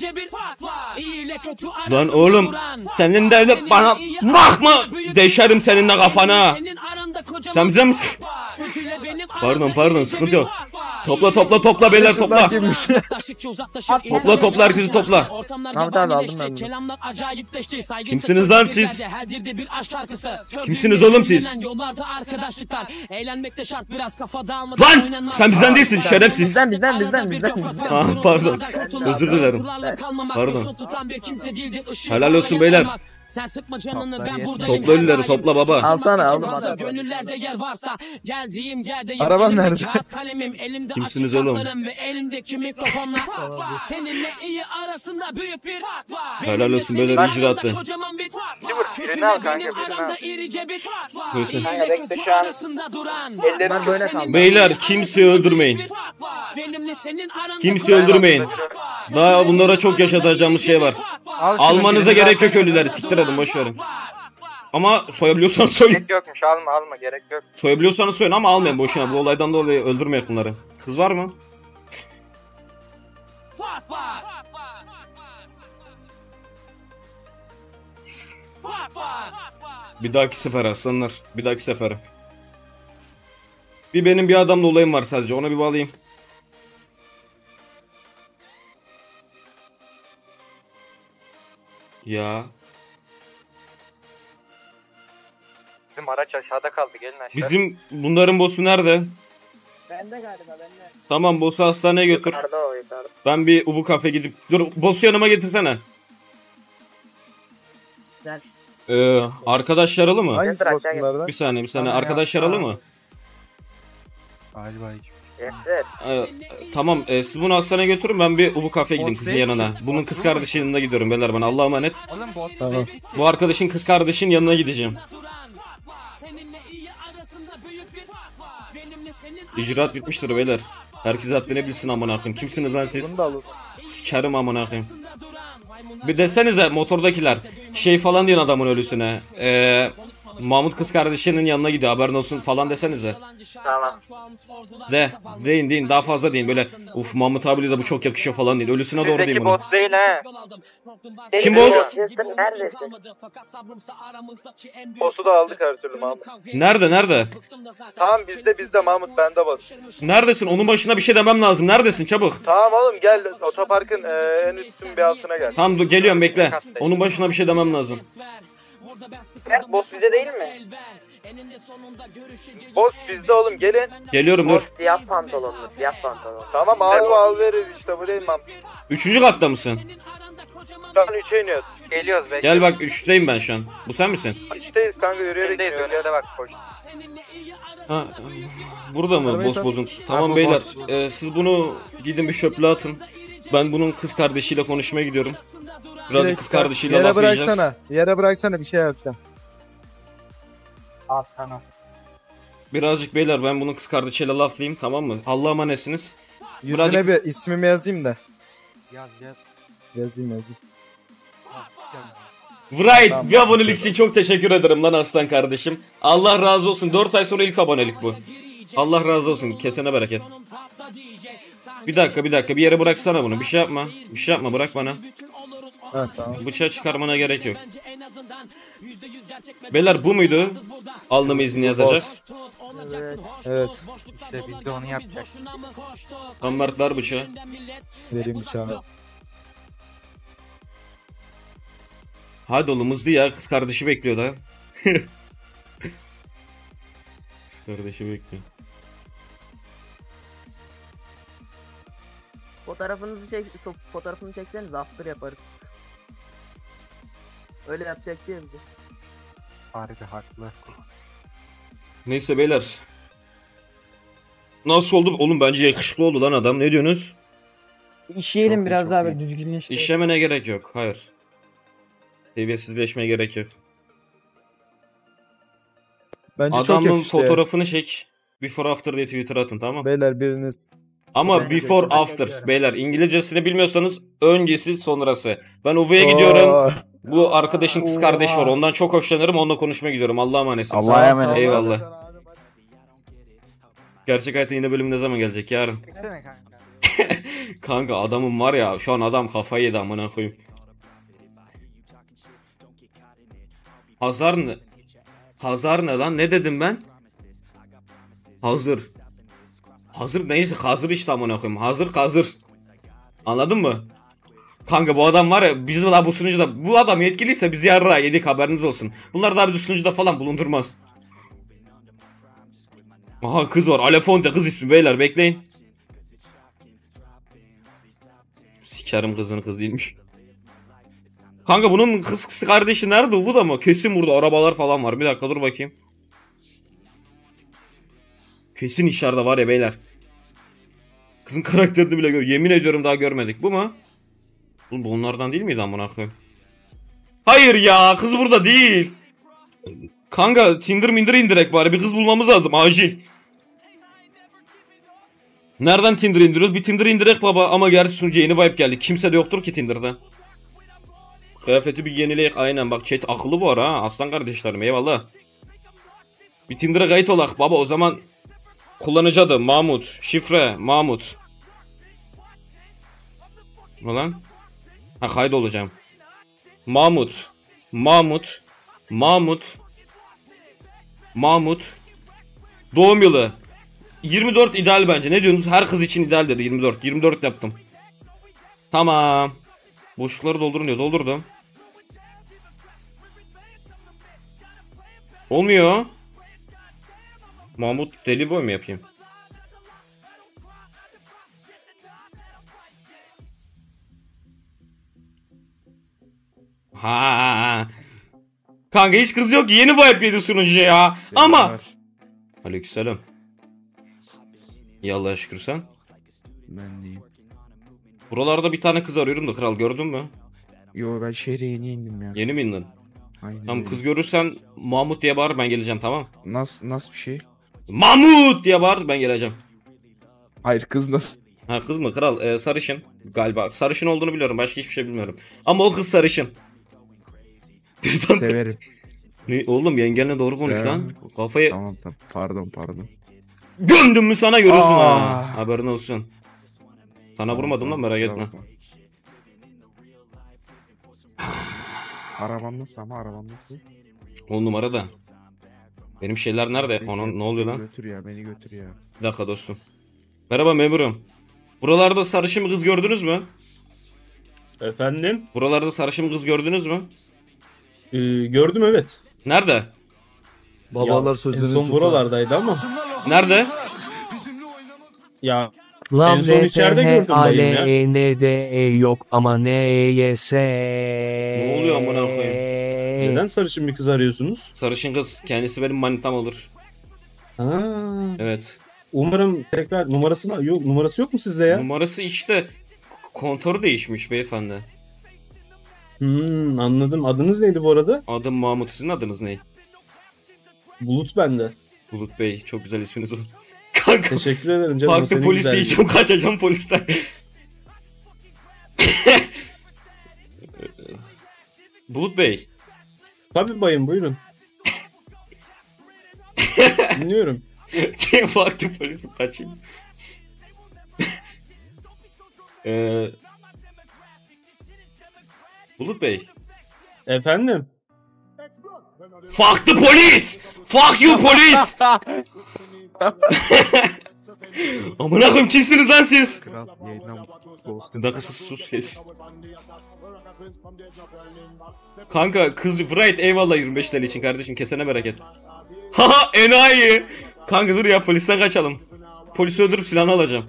Lan oğlum senin de öyle bana bakma. Deşerim senin de kafana. Sen bize misin? Pardon pardon sıkıntı yok. Topla topla topla beyler topla. Topla topla herkesi topla. Mahmut abi aldım ben bunu. Kimsiniz lan siz? Kimsiniz oğlum siz? Lan sen bizden değilsin şerefsiz. Bizden bizden bizden bizden. Ah pardon. Özür dilerim. Pardon. Helal olsun beyler. Sen sıkma canını ben buradayım. Topla ölüleri topla baba. Alsana aldım aldım. Gönüllerde yer varsa geldiğim yerde Arabam nerede? kalemim elimde Kimsiniz oğlum? ve elimdeki mikrofonla seninle iyi arasında büyük bir fark var. Helal olsun böyle icraatı. Kocaman bir fark var. Birini Kötüyle al kanka, benim birini aramda al. irice bir fark var. Buyursun. İyi Kanka ile bekle kötü şu an. arasında duran. Ben böyle kaldım. Beyler kimseyi öldürmeyin. Benimle senin aranda Kimseyi öldürmeyin. Daha bunlara çok yaşatacağımız şey var. Almanıza gerek yok ölüleri siktir edin boş verin. Ama soyabiliyorsanız soyun. Gerek yokmuş alma alma gerek yok. Soyabiliyorsanız soyun ama almayın boşuna. Bu olaydan dolayı öldürmeyin bunları. Kız var mı? fark var. Fark var. Bir dahaki sefer aslanlar. Bir dahaki sefer. Bir benim bir adamla olayım var sadece. Ona bir bağlayayım. Ya. Bizim araç aşağıda kaldı gelin aşağı. Bizim bunların boss'u nerede? Bende galiba bende. Tamam boss'u hastaneye götür. Yukarıda o yukarıda. Ben bir Ubu kafe gidip... Dur boss'u yanıma getirsene. Gel. Ee, arkadaş yaralı mı? Hangisi boss'unlardan? Bir saniye bir saniye. Arkadaş yaralı mı? Galiba hiç. Evet. Ee, tamam e, siz bunu hastaneye götürün ben bir Ubu kafe gideyim kızın yanına. Bunun kız kardeşinin yanına gidiyorum beyler ben Allah'a emanet. Tamam. Bu arkadaşın kız kardeşinin yanına gideceğim. İcraat bitmiştir beyler. Herkes haddini bilsin amına koyayım. Kimsiniz lan siz? Bunu da alın. Sikerim amına koyayım. Bir desenize motordakiler şey falan diyen adamın ölüsüne. Eee Mahmut kız kardeşinin yanına gidiyor haberin olsun falan desenize. Tamam. De deyin deyin daha fazla deyin böyle uf Mahmut abiyle de bu çok yakışıyor falan deyin. Ölüsüne doğru deyin bunu. boss değil he. Kim boss? Neredesin? Boss'u da aldık her türlü Mahmut. Nerede nerede? Tamam bizde bizde Mahmut bende boss. Neredesin? Onun başına bir şey demem lazım. Neredesin çabuk? Tamam oğlum gel otoparkın e, en üstün bir altına gel. Tamam dur geliyorum bekle. Onun başına bir şey demem lazım. Boss bize değil mi? Boss bizde oğlum gelin. Geliyorum dur. Siyah pantolonlu, siyah pantolonlu. Tamam abi al veririz işte bu değil Mahmut. Üçüncü katta mısın? Şu an üçe iniyoruz. Geliyoruz be. Gel bak üçteyim ben şu an. Bu sen misin? Üçteyiz kanka yürüyerek Öndeyiz iniyoruz. önde bak koş. Ha, burada mı boss bozuntusu? Tamam beyler e, siz bunu gidin bir çöplüğe atın. Ben bunun kız kardeşiyle konuşmaya gidiyorum. Birazcık kız kardeşiyle Yere laflayacağız. bıraksana. Yere bıraksana bir şey yapacağım. Al sana. Birazcık beyler ben bunun kız kardeşiyle laflayayım tamam mı? Allah'a emanetsiniz. Yüzüne Birazcık... bir ismimi yazayım da. Yaz yaz. Yazayım yazayım. Wright Tamam. bir abonelik için çok teşekkür ederim lan aslan kardeşim. Allah razı olsun. dört ay sonra ilk abonelik bu. Allah razı olsun. Kesene bereket. Bir dakika bir dakika bir yere bıraksana bunu. Bir şey yapma. Bir şey yapma bırak bana. Evet tamam. Bıçağı çıkarmana gerek yok. Beyler bu muydu? Alnım izni yazacak. Evet. Evet. İşte biz de onu yapacak. Tam Mert ver bıçağı. Vereyim bıçağı. Hadi oğlum hızlı ya kız kardeşi bekliyor da. Kız kardeşi bekliyor. Fotoğrafınızı çek, so- fotoğrafını çekseniz after yaparız. Öyle yapacak değil mi? Harbi haklı. Neyse beyler. Nasıl oldu? Oğlum bence yakışıklı oldu lan adam. Ne diyorsunuz? İşeyelim biraz daha böyle düzgünleşti. İşlemene gerek yok. Hayır. Seviyesizleşmeye gerek yok. Bence çok Adamın yakıştı ya. fotoğrafını çek. Before after diye Twitter atın tamam mı? Beyler biriniz. Ama Ben before geçtim. after beyler İngilizcesini bilmiyorsanız öncesi sonrası. Ben U V'ye gidiyorum. Bu arkadaşın kız kardeşi var. Ondan çok hoşlanırım. Onunla konuşmaya gidiyorum. Allah'a emanetsiniz. Allah'a emanet. Eyvallah. Gerçek hayatın yine bölüm ne zaman gelecek? Yarın. Kanka adamım var ya şu an adam kafayı yedi amına koyayım. Hazar ne? Hazar ne lan? Ne dedim ben? Hazır. Hazır neyse hazır işte amına koyayım. Hazır hazır. Anladın mı? Kanka bu adam var ya biz daha bu sunucuda bu adam yetkiliyse biz yarra yedik haberiniz olsun. Bunlar daha bizi sunucuda falan bulundurmaz. Aha kız var. Alefonte kız ismi beyler bekleyin. Sikerim kızını kız değilmiş. Kanka bunun kız, kız kardeşi nerede? Uvu'da mı? Kesin burada arabalar falan var. Bir dakika dur bakayım. Kesin içeride var ya beyler. Kızın karakterini bile gör. Yemin ediyorum daha görmedik. Bu mu? Oğlum bu onlardan değil miydi amına koyayım? Hayır ya kız burada değil. Kanka Tinder mindir indirek bari bir kız bulmamız lazım acil. Nereden Tinder indiriyoruz? Bir Tinder indirek baba ama gerçi sunucu yeni vibe geldi. Kimse de yoktur ki Tinder'da. Kıyafeti bir yenileyek aynen bak chat akıllı bu ara ha aslan kardeşlerim eyvallah. Bir Tinder'a kayıt olak baba o zaman kullanıcı adı Mahmut şifre Mahmut. Ne lan? Ha kayıt olacağım. Mahmut Mahmut Mahmut Mahmut doğum yılı yirmi dört ideal bence ne diyorsunuz her kız için ideal dedi yirmi dört yirmi dört yaptım. Tamam. Boşlukları doldurun diyor. Doldurdum. Olmuyor. Mahmut deli boy mu yapayım? Ha. Kanka hiç kız yok ki. Yeni vibe yedi sunucu ya. Ama. Aleykümselam. İyi Allah'a şükür sen. Ben deyim. Buralarda bir tane kız arıyorum da kral gördün mü? Yo ben şehre yeni indim ya. Yeni mi indin? Aynen Tamam öyle. kız görürsen Mahmut diye bağır ben geleceğim tamam. Nasıl nasıl bir şey? Mahmut diye bağır ben geleceğim. Hayır kız nasıl? Ha kız mı kral ee, sarışın galiba. Sarışın olduğunu biliyorum başka hiçbir şey bilmiyorum. Ama o kız sarışın. Severim. Ne oğlum yengenle doğru konuş Ya. lan. Kafayı Tamam tamam. Pardon pardon. gömdüm mü sana görürsün ha. Aa. Haberin olsun. Sana vurmadım lan merak Kusura etme. bakma. Arabam nasıl ama arabam nasıl? On numara da. Benim şeyler nerede? Onun ne oluyor Beni lan? götür ya beni götür ya. Bir dakika dostum. Merhaba memurum. Buralarda sarışın bir kız gördünüz mü? Efendim? Buralarda sarışın bir kız gördünüz mü? Ee, gördüm evet. Nerede? Babalar Ya, sözünü en son tutar. buralardaydı ama. Nerede? Ya Lan en son içeride gördüm dayım ya. N D E yok ama N Y S. Ne oluyor amına koyayım? Neden sarışın bir kız arıyorsunuz? Sarışın kız. Kendisi benim manitam olur. Ha. Evet. Umarım tekrar numarasını yok numarası yok mu sizde ya? Numarası işte k- kontörü değişmiş beyefendi. Hmm, anladım. Adınız neydi bu arada? Adım Mahmut. Sizin adınız ne? Bulut bende. Bulut Bey. Çok güzel isminiz var. Kanka. Teşekkür ederim canım. Farklı senin polis güzelliğin. diyeceğim. Kaçacağım polisten. Bulut Bey. Tabii bayım buyurun. Dinliyorum. Farklı polisim kaçayım. ee, Bulut Bey. Efendim? Fuck the police! Fuck you polis! Amına koyayım kimsiniz lan siz? Kral yayından Bir dakika sus sus kes. Kanka kız right eyvallah yirmi beş TL için kardeşim kesene bereket. Haha enayi. Kanka dur ya polisten kaçalım. Polisi öldürüp silahını alacağım.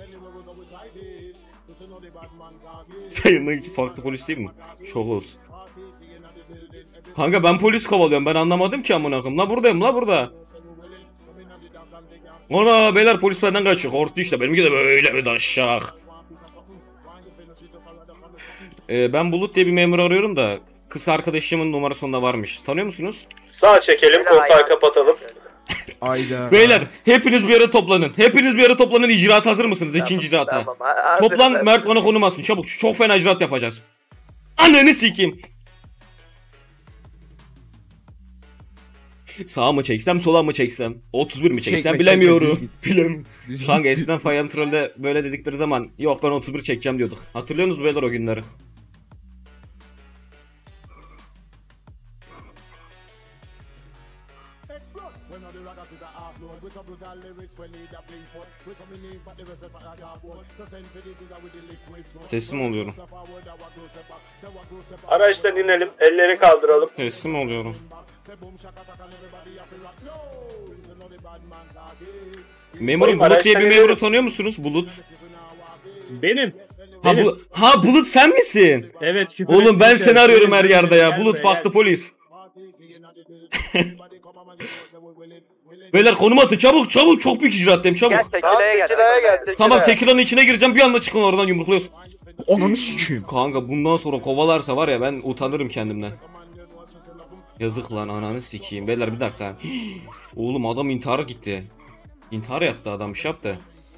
Sayın farklı polis değil mi? Şok olsun. Kanka ben polis kovalıyorum ben anlamadım ki amına koyayım. La buradayım la burada. Ona beyler polis benden kaçıyor. Hortu işte benimki de böyle bir daşşak. Ee, ben Bulut diye bir memur arıyorum da kız arkadaşımın numarası onda varmış. Tanıyor musunuz? Sağ çekelim, kontağı kapatalım. Ayda. Beyler hepiniz bir yere toplanın. Hepiniz bir yere toplanın. İcraata hazır mısınız? İkinci icraata. Tamam, hazırım Toplan ben. Mert bana konum alsın. Çabuk çok fena icraat yapacağız. Anneni sikeyim. Sağa mı çeksem sola mı çeksem? otuz bir mi çeksem Çekme, bilemiyorum. çekme, düz Bilemiyorum. Düz git, Kanka düz eskiden git. Fire Troll'de böyle dedikleri zaman yok ben otuz bir çekeceğim diyorduk. Hatırlıyor musunuz beyler o günleri? Teslim oluyorum. Araçtan inelim, elleri kaldıralım. Teslim oluyorum. Memurum Bayım, Bulut diye bir araçtan memuru inelim. tanıyor musunuz? Bulut. Benim. Ha, Benim. bu, ha Bulut sen misin? Evet. küfür Oğlum ben etmişler. seni arıyorum her Gel yerde ya. buraya, Bulut gel farklı buraya. polis. Beyler konum atın çabuk çabuk çok büyük icraattayım çabuk. Gel tekileye gel. Tekileye gel. Tekileye. Tamam tekilanın içine gireceğim bir anda çıkın oradan yumrukluyoruz. Ananı sikeyim. Kanka bundan sonra kovalarsa var ya ben utanırım kendimden. Yazık lan ananı sikeyim. Beyler bir dakika. Oğlum adam intihara gitti. İntihar yaptı adam bir şey yaptı.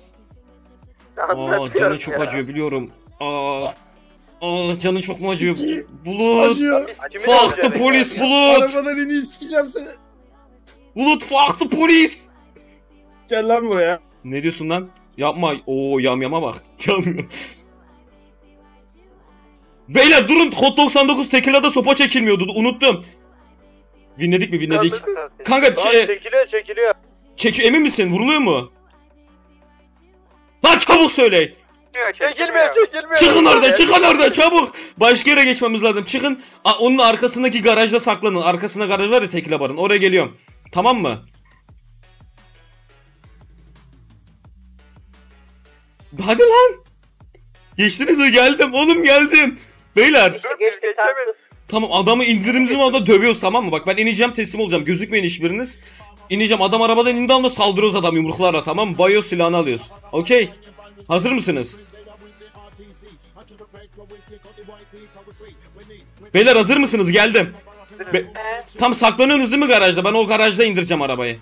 Aa canı çok acıyor biliyorum. Aa. Aa canı çok mu acıyor? Bulut. Acıyor. Fuck the polis Bulut. Arabadan ineyim sikeceğim seni. Bulut fuck the polis. Gel lan buraya. Ne diyorsun lan? Yapma. Oo yamyama bak. Yamyam. Beyler durun. Kod doksan dokuz Tekila'da sopa çekilmiyordu. Unuttum. Dinledik mi? Dinledik. Kanka şey, Çekiliyor çekiliyor. çekiyor emin misin? Vuruluyor mu? Lan çabuk söyle. Çekilmiyor çekilmiyor. Çıkın oradan, çıkın oradan çabuk. Başka yere geçmemiz lazım. Çıkın. A, onun arkasındaki garajda saklanın. Arkasında garaj var ya Tekila barın. Oraya geliyorum. Tamam mı? Hadi lan. Geçtiniz mi? Geldim. Oğlum geldim. Beyler. Tamam adamı indirimizin orada dövüyoruz tamam mı? Bak ben ineceğim teslim olacağım. Gözükmeyin hiçbiriniz. İneceğim adam arabadan indi anda saldırıyoruz adam yumruklarla tamam mı? Bayıyor silahını alıyoruz. Okey. Hazır mısınız? Beyler hazır mısınız? Geldim. Be- Tam saklanıyorsunuz değil mi garajda? Ben o garajda indireceğim arabayı.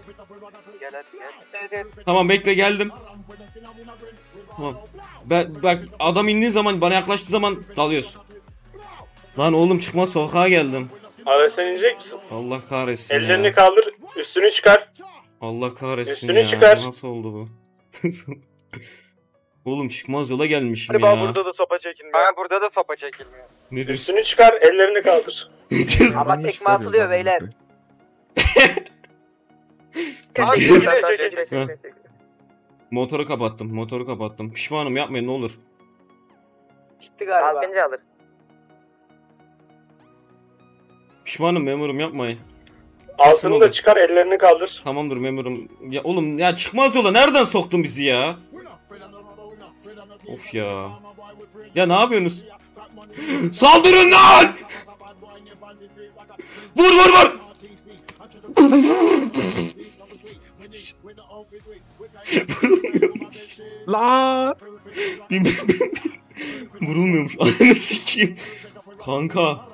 Tamam bekle geldim. Tamam. Ben, bak adam indiği zaman bana yaklaştığı zaman dalıyoruz. Lan oğlum çıkmaz sokağa geldim. Araçtan inecek misin? Allah kahretsin Ellerini ya. kaldır, üstünü çıkar. Allah kahretsin Üstünü ya. çıkar. Nasıl oldu bu? Oğlum çıkmaz yola gelmişim Galiba ya. burada da sopa çekilmiyor. Ha burada da sopa çekilmiyor. Ne diyorsun? Üstünü çıkar, ellerini kaldır. Ama tekme atılıyor beyler. Abi, Çekil, çekil, çekil, çekil, çekil. çekil. Motoru kapattım. Motoru kapattım. Pişmanım yapmayın ne olur. Gitti galiba. Kalkınca alır. Pişmanım memurum yapmayın. Altını olur. da çıkar, ellerini kaldır. Tamamdır memurum. Ya oğlum ya çıkmaz yola nereden soktun bizi ya? Of ya. Ya ne yapıyorsunuz? Saldırın lan! Vur vur vur! Lan! Vurulmuyormuş. Ananı sikeyim. Kanka.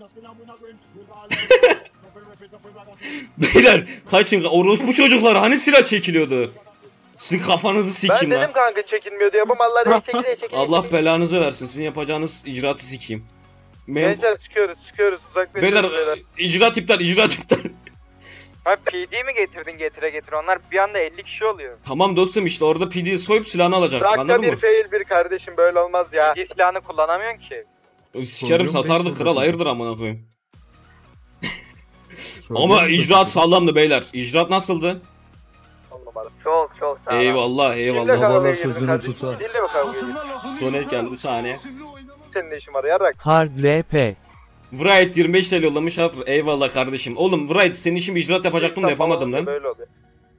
Beyler kaçın. Orospu çocuklar hani silah çekiliyordu? Sizin kafanızı Ben sikeyim dedim lan. kanka çekilmiyor diye ama Allah'ın çekiliyor çekiliyor. Allah belanızı versin. Sizin yapacağınız icraatı sikeyim. Mem Gençler çıkıyoruz çıkıyoruz uzaklaşıyoruz Beyler beyler. icraat iptal icraat iptal. Ha P D mi getirdin getire getire onlar bir anda elli kişi oluyor. Tamam dostum işte orada P D'yi soyup silahını alacaktık Dakika anladın bir mı? fail bir kardeşim böyle olmaz ya. P D silahını kullanamıyorsun ki. Sikerim Soruyorum, satardı beş kral yıl hayırdır amına koyayım. Soruyorum, Ama beş icraat yıl. sağlamdı beyler. İcraat nasıldı? On numara. Çok çok sağ ol. Eyvallah Dinle eyvallah. kavgayı Babalar gelin sözünü kardeşim. tutar. Dinle mi kavgayı? Donet geldi bir saniye. Senin de işin var yarrak. Hard R P. Wright yirmi beş T L yollamış. Eyvallah kardeşim. Oğlum Wright senin için bir icraat yapacaktım da yapamadım lan. Böyle oluyor.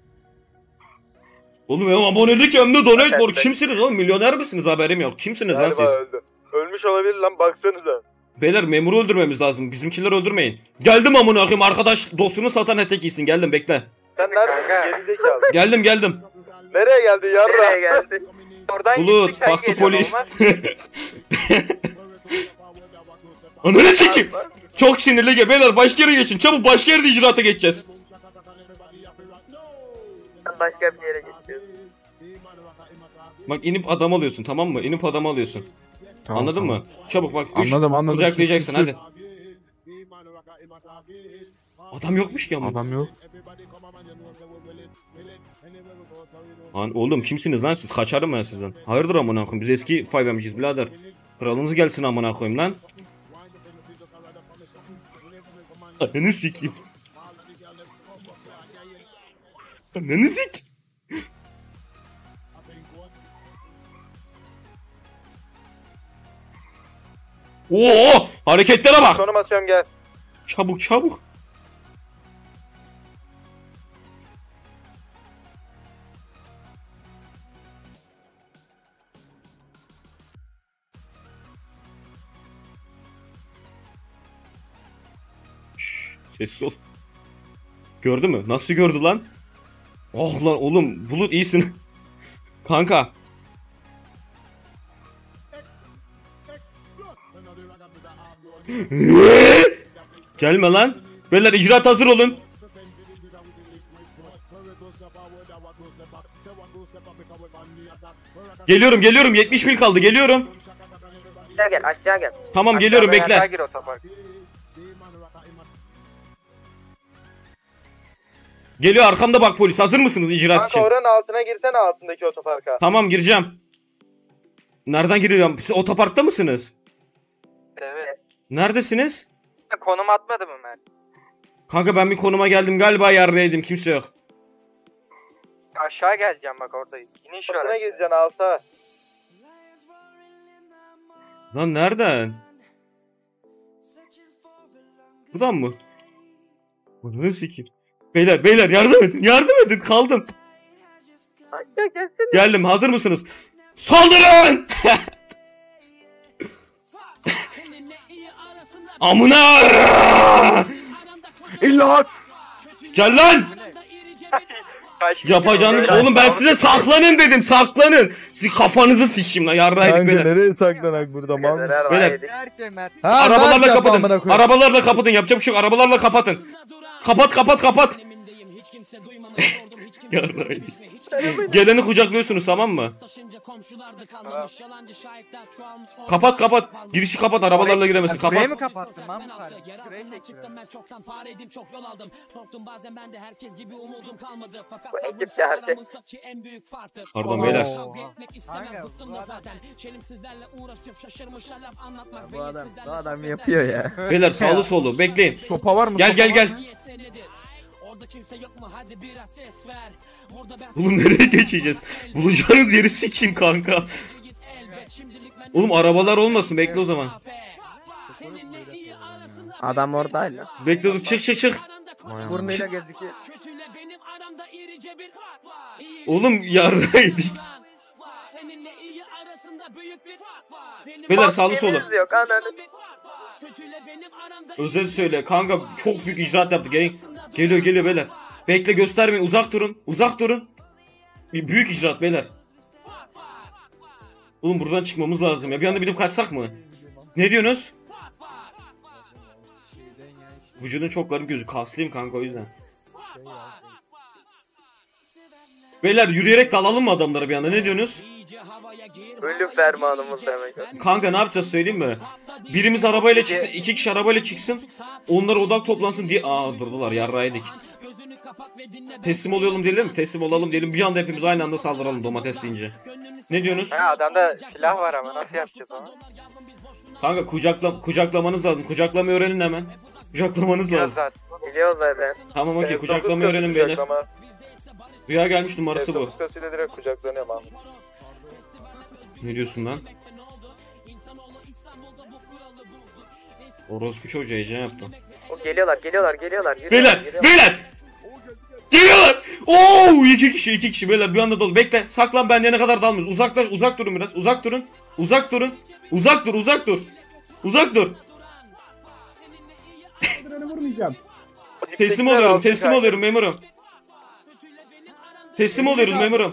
Oğlum hem abonelik hem de donate Evet, var. evet. Kimsiniz oğlum? Milyoner misiniz? Haberim yok. Kimsiniz lan Galiba siz? öldü. Ölmüş olabilir lan baksanıza. Beyler memuru öldürmemiz lazım. Bizimkileri öldürmeyin. Geldim amına koyayım. Arkadaş dostunu satan etek giysin. Geldim bekle. Sen neredesin gerizekalı? Geldim geldim. Nereye geldi yarra? Nereye geldi? Oradan Bulut, gittik, sen fuck the geliyorsun police. olmaz. Ananı sikeyim. Çok sinirli ge. Beyler başka yere geçin. Çabuk başka yerde icraata geçeceğiz. Başka bir yere geçiyoruz. Bak inip adam alıyorsun tamam mı? İnip adam alıyorsun. Tamam, Anladın tamam. mı? Çabuk bak. Üç Anladım, anladım. kucaklayacaksın Sür, sür, hadi. Adam yokmuş ki ama. Adam yok. Lan oğlum kimsiniz lan siz? Kaçarım ben sizden. Hayırdır amına koyayım? Biz eski five M'ciyiz birader. Kralınız gelsin amına koyayım lan. Ananı sikeyim. Ananı sik. Oo, hareketlere bak. Konum atıyorum gel. Çabuk çabuk. Şşş, sessiz ol. Gördü mü? Nasıl gördü lan? Oh lan oğlum Bulut iyisin. Kanka. Gelme lan. Beyler icraat hazır olun. Geliyorum geliyorum yetmiş mil kaldı geliyorum. Aşağı gel aşağı gel. Tamam Aşağı geliyorum veya bekle. aşağı gir otopark. Geliyor arkamda bak polis hazır mısınız icraat Kanka için? oranın altına girsene altındaki otoparka. Tamam gireceğim. Nereden giriyorum? Siz otoparkta mısınız? Evet. Neredesiniz? Konum atmadı mı Mert? Kanka ben bir konuma geldim galiba yerdeydim kimse yok. Aşağı geleceğim bak orada. İniş var. Altına gireceksin alta. Lan nereden? Buradan mı? Bunu sikeyim. Beyler beyler yardım edin yardım edin kaldım. Aşağı gelsene. Geldim hazır mısınız? Saldırın! Amına! İlla! Gel lan! Yapacağınız oğlum ben size saklanın dedim saklanın. Siz kafanızı sikeyim lan yarraydık Kanka beyler. nereye saklanak burada mal mısın? Beyler Ha, arabalarla Mert yaptı kapatın. amına koyayım. Arabalarla kapatın yapacak bir şey yok arabalarla kapatın. Kapat kapat kapat. Yarraydık. Geleni kucaklıyorsunuz, tamam mı? Kapat kapat. Girişi kapat, arabalarla giremesin. Burayı Kapat. mı kapattın Mahmut abi? Burayı Bu ekip geldi. Pardon beyler. Bu adam, bu adam yapıyor ya. Beyler sağlı solu bekleyin. Sopa var mı? Gel Sopa gel var gel. mı? Oğlum nereye geçeceğiz? Bulacağınız yeri sikeyim kanka. Oğlum arabalar olmasın, bekle o zaman. Adam oradaydı. Bekle dur, çık çık çık. Burnuyla gözüküyor. Oğlum yarraydık. Beyler sağlı solu. Yok ananı. Özel söyle kanka, çok büyük icraat yaptık. Gel geliyor geliyor beyler. Bekle, göstermeyin, uzak durun. Uzak durun. Bir büyük icraat beyler. Oğlum buradan çıkmamız lazım ya. Bir anda binip kaçsak mı? Ne diyorsunuz? Vücudun çok garip gözü. Kaslıyım kanka, o yüzden. Beyler yürüyerek dalalım mı adamlara bir anda? Ne diyorsunuz? Ölüm fermanımız demek. Kanka ne yapacağız söyleyeyim mi? Birimiz arabayla çıksın, iki kişi arabayla çıksın. Onlar odak toplansın diye. Aa durdular, yarraydık. Teslim olalım diyelim mi? Teslim olalım diyelim. Bir anda hepimiz aynı anda saldıralım domates deyince. Ne diyorsunuz? Ha adamda silah var ama nasıl yapacağız onu? Kanka kucakla kucaklamanız lazım. Kucaklamayı öğrenin hemen. Kucaklamanız lazım. Biliyoruz zaten. Tamam okey, kucaklamayı öğrenin beyler. Rüya gelmiş numarası bu. Tutkasıyla direkt kucaklanıyor Mahmut. Ne diyorsun lan? Orospu çocuğa heyecan yaptım. O geliyorlar, geliyorlar, geliyorlar. geliyorlar Beyler, geliyorlar. beyler! Geliyorlar! Oo, iki kişi, iki kişi beyler bir anda dolu. Bekle, saklan, ben ne kadar dalmıyoruz. Uzaklaş, uzak durun biraz. Uzak durun. Uzak durun. Uzak dur, uzak dur. Uzak dur. Teslim oluyorum, teslim oluyorum memurum. Teslim oluyoruz memurum.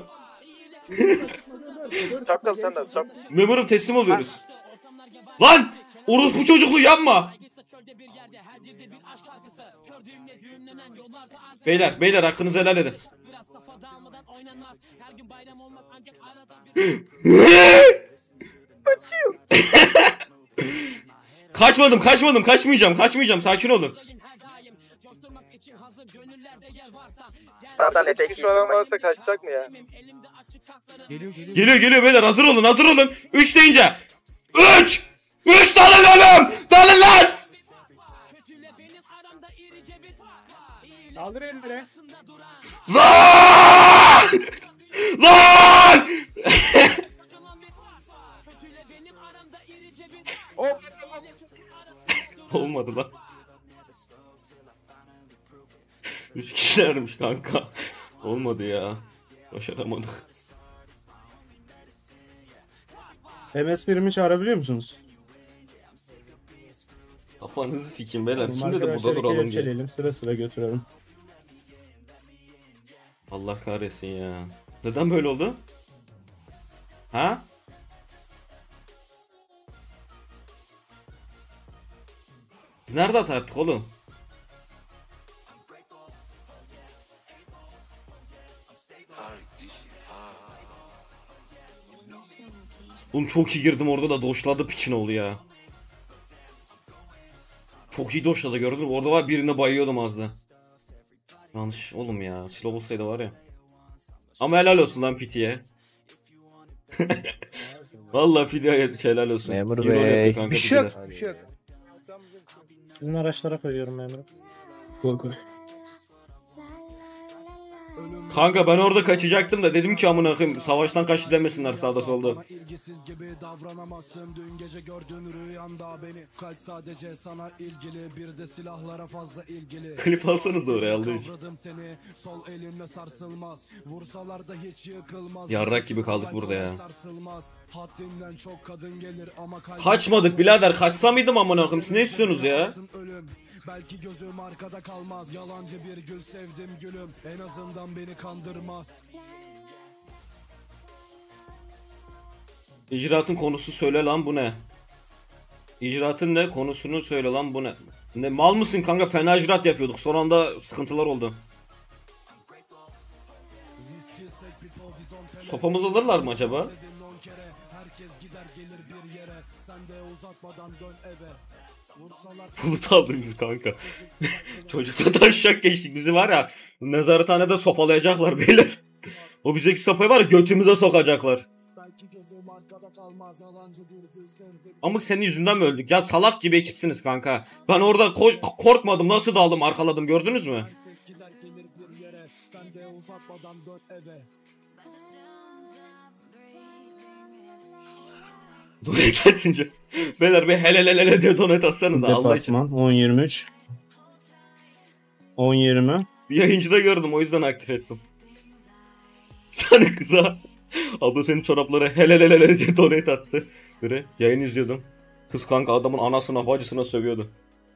Çapkal sen de çap. Memurum teslim oluyoruz. Lan! Orospu çocukluğu yapma! Beyler, beyler hakkınızı helal edin. Kaçmadım, kaçmadım, kaçmayacağım, kaçmayacağım. Sakin olun. Zaten etek Şu an varsa kaçacak mı ya? Geliyor geliyor. Geliyor, geliyor beyler. Hazır olun, hazır olun. Üç deyince. Üç! Üç dalın oğlum! Dalın lan! Kaldır elleri. Lan! Lan! Olmadı lan. Üç kişilermiş kanka. Olmadı ya. Başaramadık. M S birimi çağırabiliyor musunuz? Kafanızı sikeyim beyler. Tamam, Şimdi de burada arkadaşları duralım diye. kelepçeleyelim, sıra sıra götürelim. Allah kahretsin ya. Neden böyle oldu? Ha? Biz nerede hata yaptık oğlum? Oğlum çok iyi girdim orada da doşladı piçin oldu ya. Çok iyi doşladı, gördün mü? Orada var, birine bayıyordum az da. Yanlış oğlum ya. Silah olsaydı var ya. Ama helal olsun lan Piti'ye. Vallahi Piti'ye helal olsun. Memur İyi rol yaptı bey. kanka Bir şey yok, Piti'ler. bir şey yok. Sizin araçlara koyuyorum memurum. Koy koy. Kanka ben orada kaçacaktım da dedim ki amına koyayım, savaştan kaçtı demesinler sağda solda. İlgisiz gibi davranamazsın. Dün gece gördüğün rüyanda beni. Kalp sadece sana ilgili. Bir de silahlara fazla ilgili. Klip alsanız oraya Allah için. Kavradım seni. Sol elimle sarsılmaz. Vursalar da hiç yıkılmaz. Yarrak gibi kaldık burada ya. Sarsılmaz. Haddinden çok kadın gelir ama Kaçmadık birader, kaçsa mıydım amına koyayım, siz ne istiyorsunuz ya? ölüm. Belki gözüm arkada kalmaz. Yalancı bir gül sevdim gülüm. En azından beni kandırmaz. İcraatın konusu söyle lan, bu ne? İcraatın ne? Konusunu söyle lan, bu ne? Ne mal mısın kanka, fena icraat yapıyorduk, son anda sıkıntılar oldu. Sopamızı alırlar mı acaba? Bulut aldık biz kanka. Çocukta taşacak geçtik bizi var ya. Nezarethanede sopalayacaklar beyler. O bizdeki sopayı var ya götümüze sokacaklar. Ama senin yüzünden mi öldük? Ya salak gibi ekipsiniz kanka. Ben orada ko- korkmadım. Nasıl daldım arkaladım gördünüz mü? Donate atınca. Beyler bir hele hele hele diye donate atsanıza Allah için. on yirmi üç. on yirmi. Bir yayıncıda gördüm o yüzden aktif ettim. Bir tane kıza abla senin çorapları hele hele hele diye donate attı. Böyle yayın izliyordum. Kız kanka adamın anasına bacısına sövüyordu.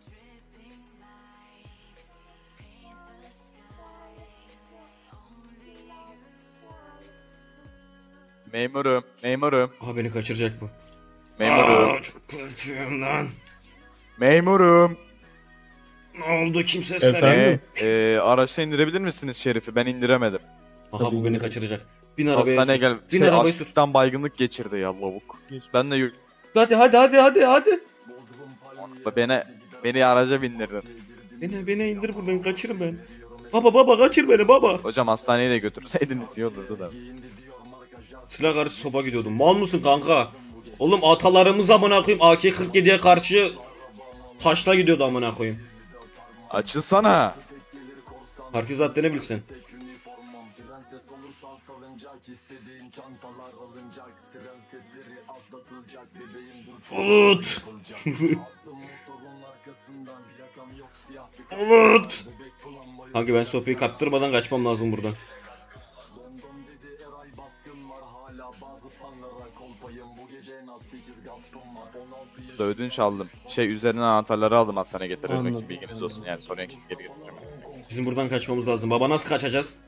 Memurum, memurum. Aha beni kaçıracak bu. Memurum. Aa, çok korkuyorum lan. Memurum. Ne oldu kim sesleniyor? Efendim? Ee, araçta indirebilir misiniz Şerif'i? Ben indiremedim. Aha bu beni kaçıracak. Bin arabaya. Hastaneye gel. Bin Şey, arabaya sür. açlıktan baygınlık geçirdi ya lavuk. Ben de yürü. Hadi hadi hadi hadi hadi. Beni, beni araca bindirdin. Beni beni indir buradan kaçır beni. Baba baba kaçır beni baba. Hocam hastaneye de götürseydiniz iyi olurdu da. Silah karşı sopa gidiyordum. Mal mısın kanka? Oğlum atalarımız amına koyayım A K kırk yediye karşı taşla gidiyordu amına koyayım. Açılsana. Herkes zaten ne bilsin. Bulut. Bulut. Kanka ben sopayı kaptırmadan kaçmam lazım buradan. Ödünç aldım. Şey üzerinden anahtarları aldım hastaneye getirmek için bilginiz olsun yani sonra geri getireceğim. Bizim buradan kaçmamız lazım. Baba nasıl kaçacağız?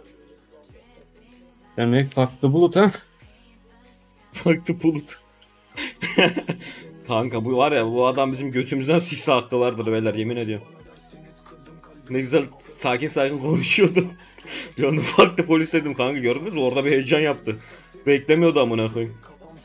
Demek farklı bulut ha? Farklı bulut. Kanka bu var ya bu adam bizim götümüzden sikse haklılardır beyler yemin ediyorum. Ne güzel sakin sakin konuşuyordu. Bir anda farklı polis dedim kanka gördünüz mü orada bir heyecan yaptı. Beklemiyordu amına koyayım.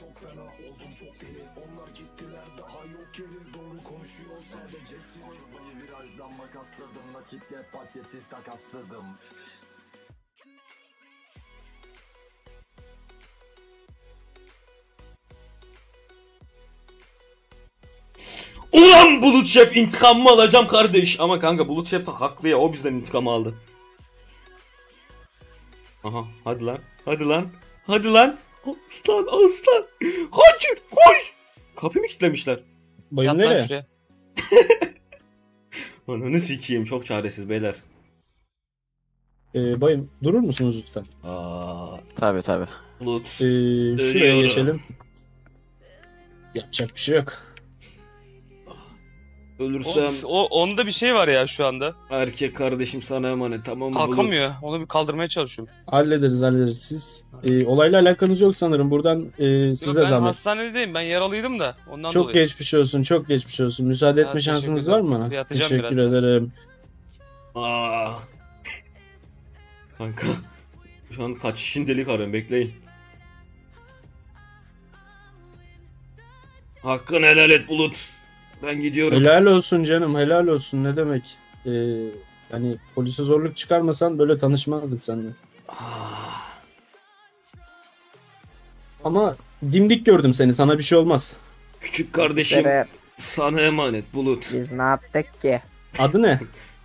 Ulan Bulut Şef intikamımı alacağım kardeş. Ama kanka Bulut Şef de haklı ya o bizden intikamı aldı. Aha hadi lan hadi lan hadi lan. Aslan aslan. Kaçır koş. Kapıyı mı kilitlemişler? Bayım nereye? Ananı sikeyim çok çaresiz beyler. Ee, bayım durur musunuz lütfen? Aa, tabi tabi. Bulut. Ee, şuraya geçelim. Yapacak bir şey yok. Ölürsem... O, o, onda bir şey var ya şu anda. Erkek kardeşim sana emanet tamam mı? Kalkamıyor. Bulut? Onu bir kaldırmaya çalışıyorum. Hallederiz hallederiz. Siz e, olayla alakanız yok sanırım. Buradan e, size Yok, ben zahmet. hastanedeyim. Ben yaralıydım da. Ondan Çok dolayı. geçmiş olsun. Çok geçmiş olsun. Müsaade Ha, etme şansınız teşekkür var ederim. mı bana? Bir yatacağım Teşekkür biraz. ederim. Aa. Kanka. Şu an kaçışın delik arıyorum bekleyin. Hakkını helal et Bulut. Ben gidiyorum. Helal olsun canım. Helal olsun. Ne demek? Ee, yani polise zorluk çıkarmasan böyle tanışmazdık seninle. Ama dimdik gördüm seni. Sana bir şey olmaz. Küçük kardeşim Evet. sana emanet Bulut. Biz ne yaptık ki? Adı ne?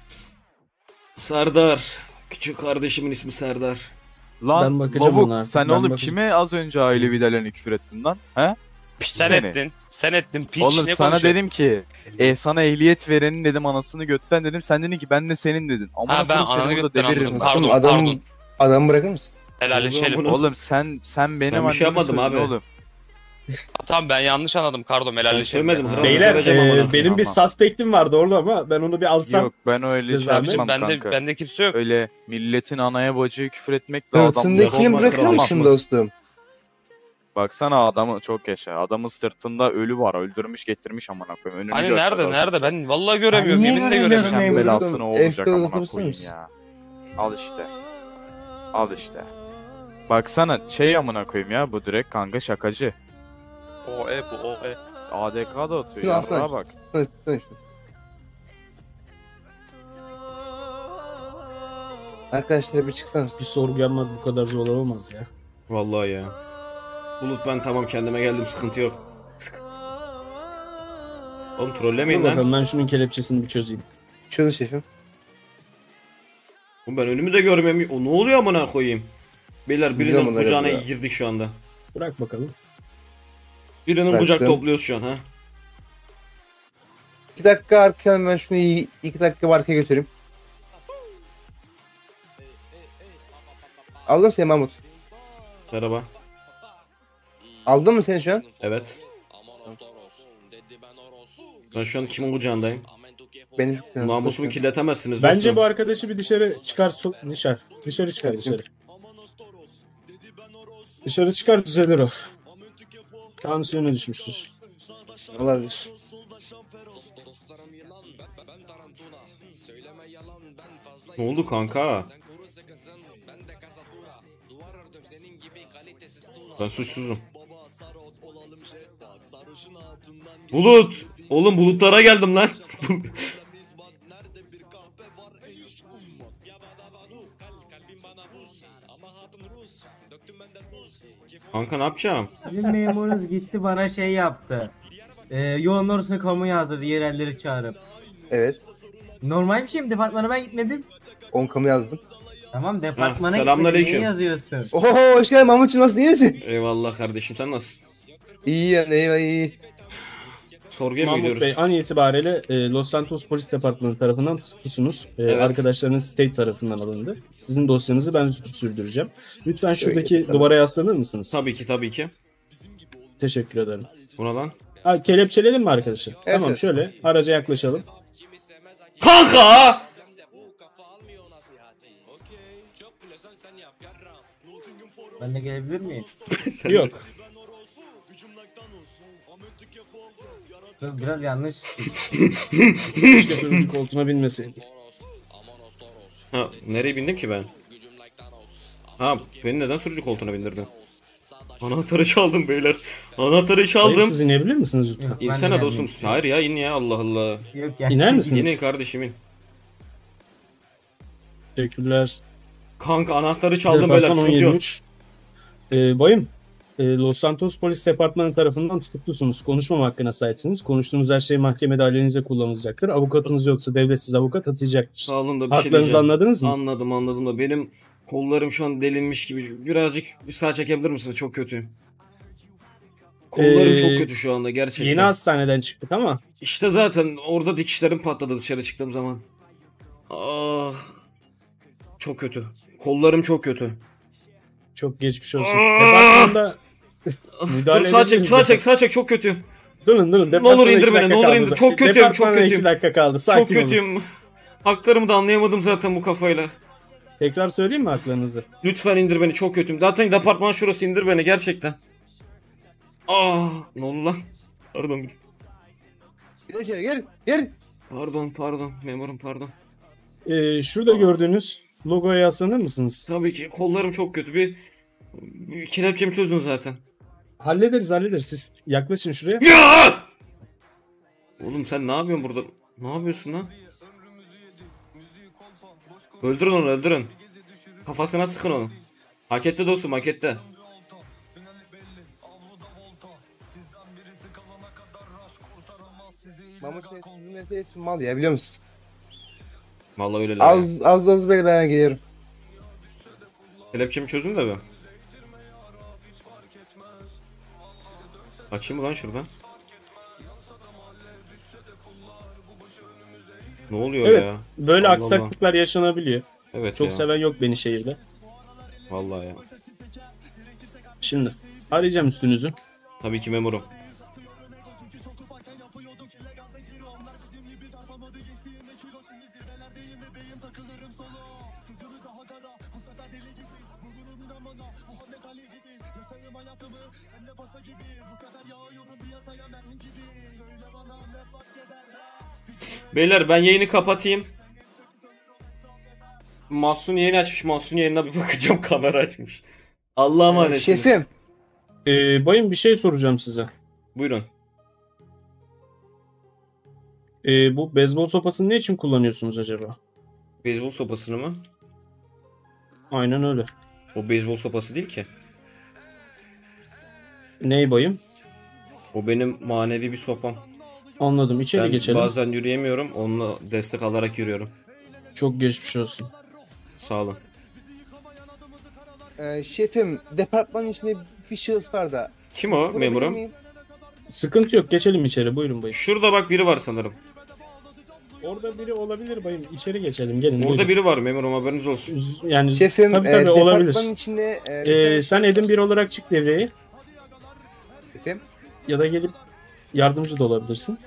Serdar. Küçük kardeşimin ismi Serdar. Lan Ben bakacağım lavuk ona artık, sen ben oğlum bakacağım. kime az önce aile vidalarını küfür ettin lan? He? Piç Sen seni. ettin. Sen ettin. Piç Oğlum ne sana konuşuyor? dedim ki e, sana ehliyet verenin dedim anasını götten dedim. Sen dedin ki ben de senin dedin. Amına Ha ben koyayım, seni ananı burada götten deviririm. anladım. Pardon Adam, pardon. adamı bırakır mısın? Helalleşelim. Oğlum sen sen benim Ben bir şey annemi yapmadım sövdün abi. Oğlum. Tamam ben yanlış anladım. Pardon helalleşelim. Ben söylemedim, ya. kral. Beyler söyleyeceğim e, amına benim koyayım bir ama. suspect'im vardı orada ama ben onu bir alsam. Yok ben öyle Size şey zahmet. yapmam Bende, kanka. bende kimse yok. Öyle milletin anaya bacıya küfür etmekle adam Sırtındakini olmaz, bırakır kral, mısın olmaz. dostum? Baksana adamı çok yaşa. Adamın sırtında ölü var. Öldürmüş getirmiş amına koyayım. Önünü Hani göster nerede adam. nerede? Ben vallahi göremiyorum. niye Yeminle göremiyorum göremiyorum. ya? Sen belasını o olacak Evde amına olursunuz. koyayım ya. Al işte. Al işte. Baksana şey amına koyayım ya bu direkt kanka şakacı. O e bu o e. A D K da atıyor Şunu ya. alsana. Buna bak. Dur, dur. Arkadaşlar bir çıksana. Bir sorgu yapmak bu kadar zor olmaz ya. Vallahi ya. Bulut ben tamam kendime geldim sıkıntı yok. Sık. Oğlum Dur trollemeyin lan. bakalım ben şunun kelepçesini bir çözeyim. Çözün şefim. Oğlum ben önümü de görmem. O ne oluyor amına koyayım? Beyler birinin Biliyorum onları kucağına ya. girdik şu anda. Bırak bakalım. Birinin Bıraktım. kucak topluyoruz şu an ha. İki dakika arkaya ben şunu iyi- iki dakika arkaya götüreyim. Aldın mı seni Mahmut? Merhaba. Aldın mı sen şu an? Evet. Ben şu an kimin kucağındayım? Benim Namusumu kirletemezsiniz Bence dostum. bu arkadaşı bir dışarı çıkar. so- Dışarı. Dışarı çıkar dışarı. Dışarı çıkar düzelir o. Tansiyonu düşmüştür. Olabilir. Ne oldu kanka? Ben suçsuzum. Bulut! Oğlum bulutlara geldim lan. Kanka ne yapacağım? Bizim memurumuz gitti bana şey yaptı. Ee, yoğun orasını kamu yağdırdı yerelleri çağırıp. Evet. Normal bir şey mi? Departmana ben gitmedim. on kamu yazdım. Tamam departmana Ha, gitmedim. selamünaleyküm. Niye yazıyorsun? Oho hoş geldin Mahmut'cum, nasılsın, iyi misin? Eyvallah kardeşim sen nasılsın? İyi yani eyvallah iyi. Sorguya mı Mahmut gidiyoruz? Bey an itibariyle e, Los Santos Polis Departmanı tarafından tutuklusunuz. E, Evet. Arkadaşlarınız State tarafından alındı. Sizin dosyanızı ben sürdüreceğim. Lütfen şuradaki tamam. duvara yaslanır mısınız? Tabii ki tabii ki. Teşekkür ederim. Buna lan. Ha, kelepçeledim mi arkadaşı? tamam evet. şöyle araca yaklaşalım. Kanka! Ben de gelebilir miyim? Sen Yok. Dur, biraz yanlış. Keşke sürücü koltuğuna binmeseydik. Ha nereye bindim ki ben? Ha beni neden sürücü koltuğuna bindirdin? Anahtarı çaldım beyler. Anahtarı Hayır, çaldım. siz inebilir misiniz lütfen? Yok, ben de İnsene dostum. gelmeyeyim. Hayır ya in ya Allah Allah. Yok ya. İner misiniz? İnin kardeşim in. Teşekkürler. Kanka anahtarı çaldım beyler Departman sıkıntı yok. on yedi üç. Ee, bayım, e, Los Santos Polis Departmanı tarafından tutuklusunuz. Konuşmam hakkına sahipsiniz. Konuştuğunuz her şey mahkemede aleyhinize kullanılacaktır. Avukatınız yoksa devlet size avukat atayacaktır. Sağ olun da bir şey Haklarınızı diyeceğim. anladınız mı? Anladım anladım da benim kollarım şu an delinmiş gibi. Birazcık bir sağ çekebilir misiniz? Çok kötü. Kollarım Ee, çok kötü şu anda gerçekten. Yeni hastaneden çıktık ama İşte zaten orada dikişlerim patladı dışarı çıktığım zaman. Ah. Çok kötü. Kollarım çok kötü. çok geçmiş olsun. Departmanda müdahale Dur sağ çek, edebiliriz. sağ çek, sağ çek çok kötüyüm. Durun durun. Ne olur departmana indir iki beni, dakika ne olur kaldı. indir. Çok kötüyüm, çok Departmana kötüyüm. iki dakika kaldı. Sakin Çok olun. kötüyüm. Haklarımı da anlayamadım zaten bu kafayla. Tekrar söyleyeyim mi haklarınızı? Lütfen indir beni, çok kötüyüm. Zaten departman şurası, indir beni gerçekten. Ah, ne oldu lan? Pardon. Gel içeri gel gel. Pardon, pardon. Memurum pardon. Ee, şurada gördüğünüz logoya yaslanır mısınız? Tabii ki kollarım çok kötü. Bir, bir kelepçemi çözün zaten. Hallederiz hallederiz. Siz yaklaşın şuraya. Ya! Oğlum sen ne yapıyorsun burada? Ne yapıyorsun lan? Öldürün onu, öldürün. Kafasına sıkın onu. Hak etti dostum, hak etti. Mahmut sizin meselesi mal ya, biliyor musun? Vallahi öyle. Az az az böyle ben geliyorum. Kelepçemi çözün de be. Açayım mı lan şuradan? Ne oluyor Evet. ya? Böyle Allah aksaklıklar yaşanabiliyor. Evet Çok ya. seven yok beni şehirde. Vallahi ya. Şimdi arayacağım üstünüzü. Tabii ki memurum. Beyler ben yayını kapatayım. Mahsun yayını açmış. Mahsun yayına bir bakacağım, kamera açmış. Allah'a emanetsiniz. Şefim. Ee, bayım bir şey soracağım size. Buyurun. Ee, bu beyzbol sopasını ne için kullanıyorsunuz acaba? Beyzbol sopasını mı? Aynen öyle. O beyzbol sopası değil ki. Ney bayım? O benim manevi bir sopam. Anladım. İçeri Ben geçelim. bazen yürüyemiyorum. Onunla destek alarak yürüyorum. Çok geçmiş olsun. Sağ olun. Ee, şefim, departmanın içinde bir şahıs var da. Kim o Bulabilir memurum? miyim? Sıkıntı yok. Geçelim içeri. Buyurun bayım. Şurada bak biri var sanırım. Orada biri olabilir bayım. İçeri geçelim. Gelin. Orada buyurun. biri var memurum, haberiniz olsun. Yani Şefim, tabii e, tabii olabilir. departmanın içinde... E, bir Ee, tane- sen Edin bir olarak çık devreye. Şefim. Ya da gelip yardımcı da olabilirsin.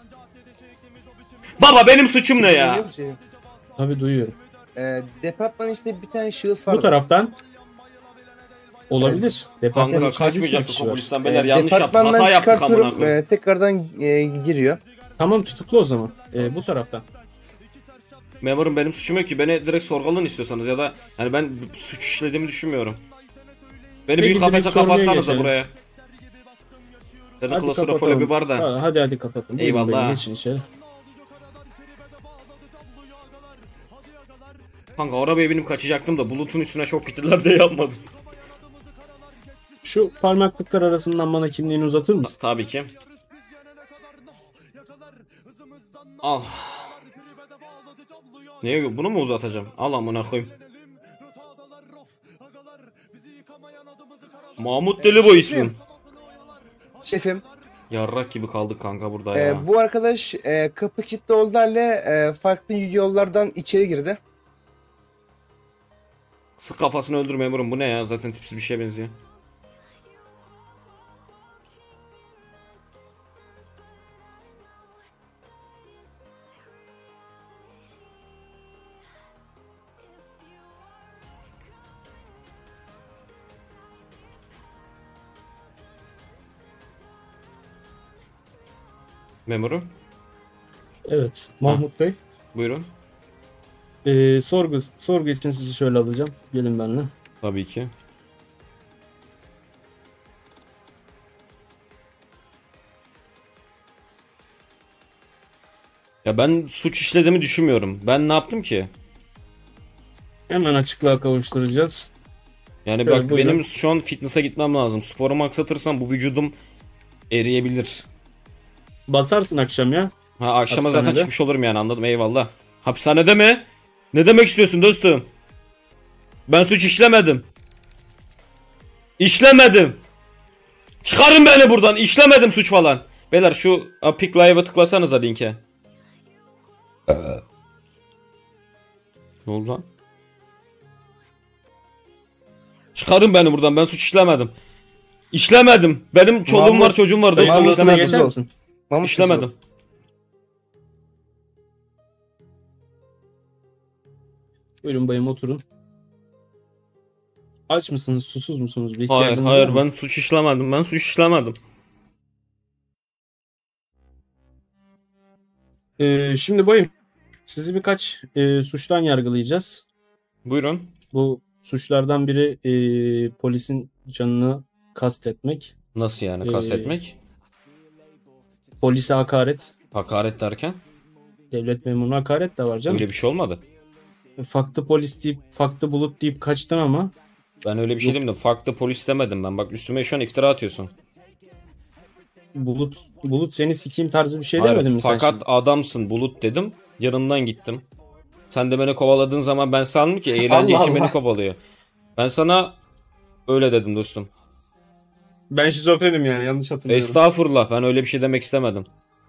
Baba benim suçum ne ya? Duyuyor musun? Tabii duyuyorum. E, departmanın içinde bir tane şahıs var Bu da. taraftan olabilir. Departmanın Kanka içinde bir sürü kaçmayacaktık kişi o var. polisten beyler, E, yanlış yaptık, departmandan hata yaptık amına çıkartıyorum, koyayım. e, tekrardan e, giriyor. Tamam tutuklu o zaman. Ee, bu taraftan. Memurum benim suçum yok ki, beni direkt sorgulanın istiyorsanız ya da yani ben suç işlediğimi düşünmüyorum. Beni Peki, büyük kafese direkt sorguya kapatsanıza geçelim. buraya. Senin Hadi klostrofobi var da. Ha, hadi hadi kapatın. Buyurun Eyvallah. bayım, geçin içeri. Kanka arabaya binip kaçacaktım da bulutun üstüne çok gittiler diye yapmadım. Şu parmaklıklar arasından bana kimliğini uzatır mısın? Tabii ki. Al. Niye bunu mu uzatacağım? Al amına koyayım. Mahmut Deliboy ismim. Şefim. Yarrak gibi kaldık kanka burada e, ya. bu arkadaş e, kapı kilitli olduğu halde e, farklı yollardan içeri girdi. Sık kafasını öldür memurum, bu ne ya, zaten tipsiz bir şeye benziyor. Memurum. Evet. Mahmut Bey. Buyurun. Ee, sorgu, sorgu için sizi şöyle alacağım. Gelin benimle. Tabii ki. Ya ben suç işlediğimi düşünmüyorum. Ben ne yaptım ki? Hemen açıklığa kavuşturacağız. Yani Evet, bak buyurun. benim şu an fitness'a gitmem lazım. Sporumu aksatırsam bu vücudum eriyebilir. Basarsın akşam ya. Ha akşama zaten Hapishanede. çıkmış olurum yani, anladım, eyvallah. Hapishanede mi? Ne demek istiyorsun dostum? Ben suç işlemedim. İşlemedim. Çıkarın beni buradan. İşlemedim suç falan. Beyler şu Epic Live'a tıklasanıza linke. Ne oldu lan? Çıkarın beni buradan. Ben suç işlemedim. İşlemedim. Benim çoluğum Mahmut- var, çocuğum var dostum. Mahmut İşlemedim. geçer misin? Mahmut İşlemedim. Buyurun bayım oturun. Aç mısınız? Susuz musunuz? Bir Hayır ihtiyacınız var hayır mı? ben suç işlemedim. Ben suç işlemedim. Ee, şimdi bayım sizi birkaç e, suçtan yargılayacağız. Buyurun. Bu suçlardan biri e, polisin canını kastetmek. Nasıl yani Ee, kastetmek? Polise hakaret. Hakaret derken? Devlet memuruna hakaret de var canım. Öyle bir şey olmadı. Faktı polis deyip, faktı bulut deyip kaçtın ama. Ben öyle bir şey Yok. demedim. Farklı polis demedim ben. Bak üstüme şu an iftira atıyorsun. Bulut bulut seni sikeyim tarzı bir şey Hayır, demedin mi sen fakat şimdi? adamsın Bulut dedim. Yanından gittim. Sen de beni kovaladığın zaman ben sandım ki eğlence Allah için beni Allah. kovalıyor. Ben sana öyle dedim dostum. Ben şizofrenim yani yanlış hatırlıyorum. Estağfurullah, ben öyle bir şey demek istemedim.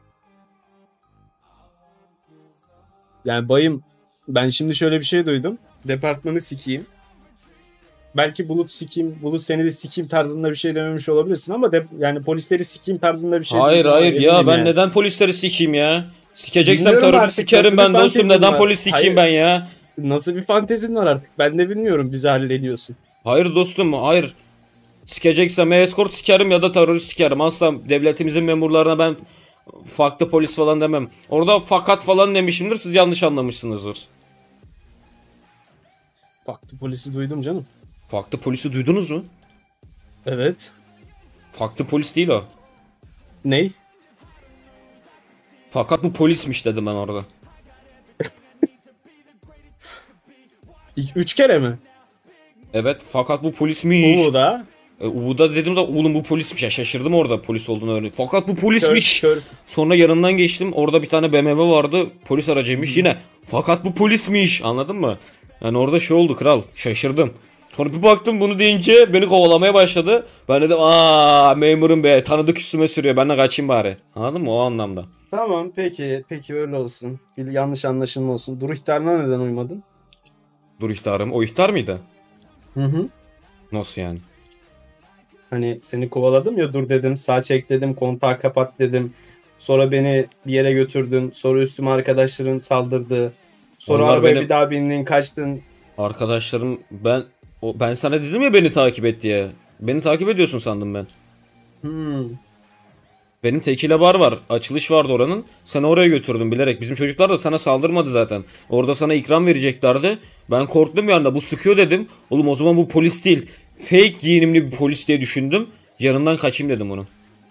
Yani bayım ben şimdi şöyle bir şey duydum. Departmanı sikeyim. Belki Bulut sikeyim, Bulut seni de sikeyim tarzında bir şey dememiş olabilirsin ama de, yani polisleri sikeyim tarzında bir şey. Hayır duydum. hayır ya, Eminim ben yani. neden polisleri sikeyim ya? Sikeceksem Bilmiyorum terörist artık, sikerim nasıl ben bir dostum, fantezin neden var? polis sikeyim Hayır. ben ya? Nasıl bir fantezin var artık ben de bilmiyorum, bizi hallediyorsun. Hayır dostum hayır. Sikeceksem escort sikerim ya da terörist sikerim. Asla devletimizin memurlarına ben farklı polis falan demem. Orada fakat falan demişimdir, siz yanlış anlamışsınızdır. Faktı polisi duydum canım. Farklı polisi duydunuz mu? Evet. Farklı polis değil o. Ney? Fakat bu polismiş dedim ben orada. Üç kere mi? Evet fakat bu polismiş. Uğur'da. E, Uğur'da dedim de oğlum bu polismiş ya, şaşırdım orada polis olduğunu öğrendim. Fakat bu polismiş. Kör, kör. Sonra yanından geçtim, orada bir tane B M W vardı, polis aracıymış yine. Fakat bu polismiş, anladın mı? Yani orada şey oldu kral, şaşırdım. Sonra bir baktım bunu deyince beni kovalamaya başladı. Ben dedim aa memurum be, tanıdık üstüme sürüyor, ben de kaçayım bari. Anladın mı o anlamda? Tamam peki peki öyle olsun. Bir yanlış anlaşılma olsun. Dur ihtarına neden uymadın? Dur ihtarım, o ihtar mıydı? Hı hı. Nasıl yani? Hani seni kovaladım ya, dur dedim, sağ çek dedim, kontağı kapat dedim. Sonra beni bir yere götürdün. Sonra üstüme arkadaşların saldırdı. Sonra Onlar arabaya benim- bir daha bindin, kaçtın. Arkadaşlarım ben o, ben sana dedim ya beni takip et diye. Beni takip ediyorsun sandım ben. Hmm. Benim tekile bar var. Açılış vardı oranın. Seni oraya götürdüm bilerek. Bizim çocuklar da sana saldırmadı zaten. Orada sana ikram vereceklerdi. Ben korktum bir anda. Bu sıkıyor dedim. Oğlum o zaman bu polis değil. Fake giyinimli bir polis diye düşündüm. Yanından kaçayım dedim onu.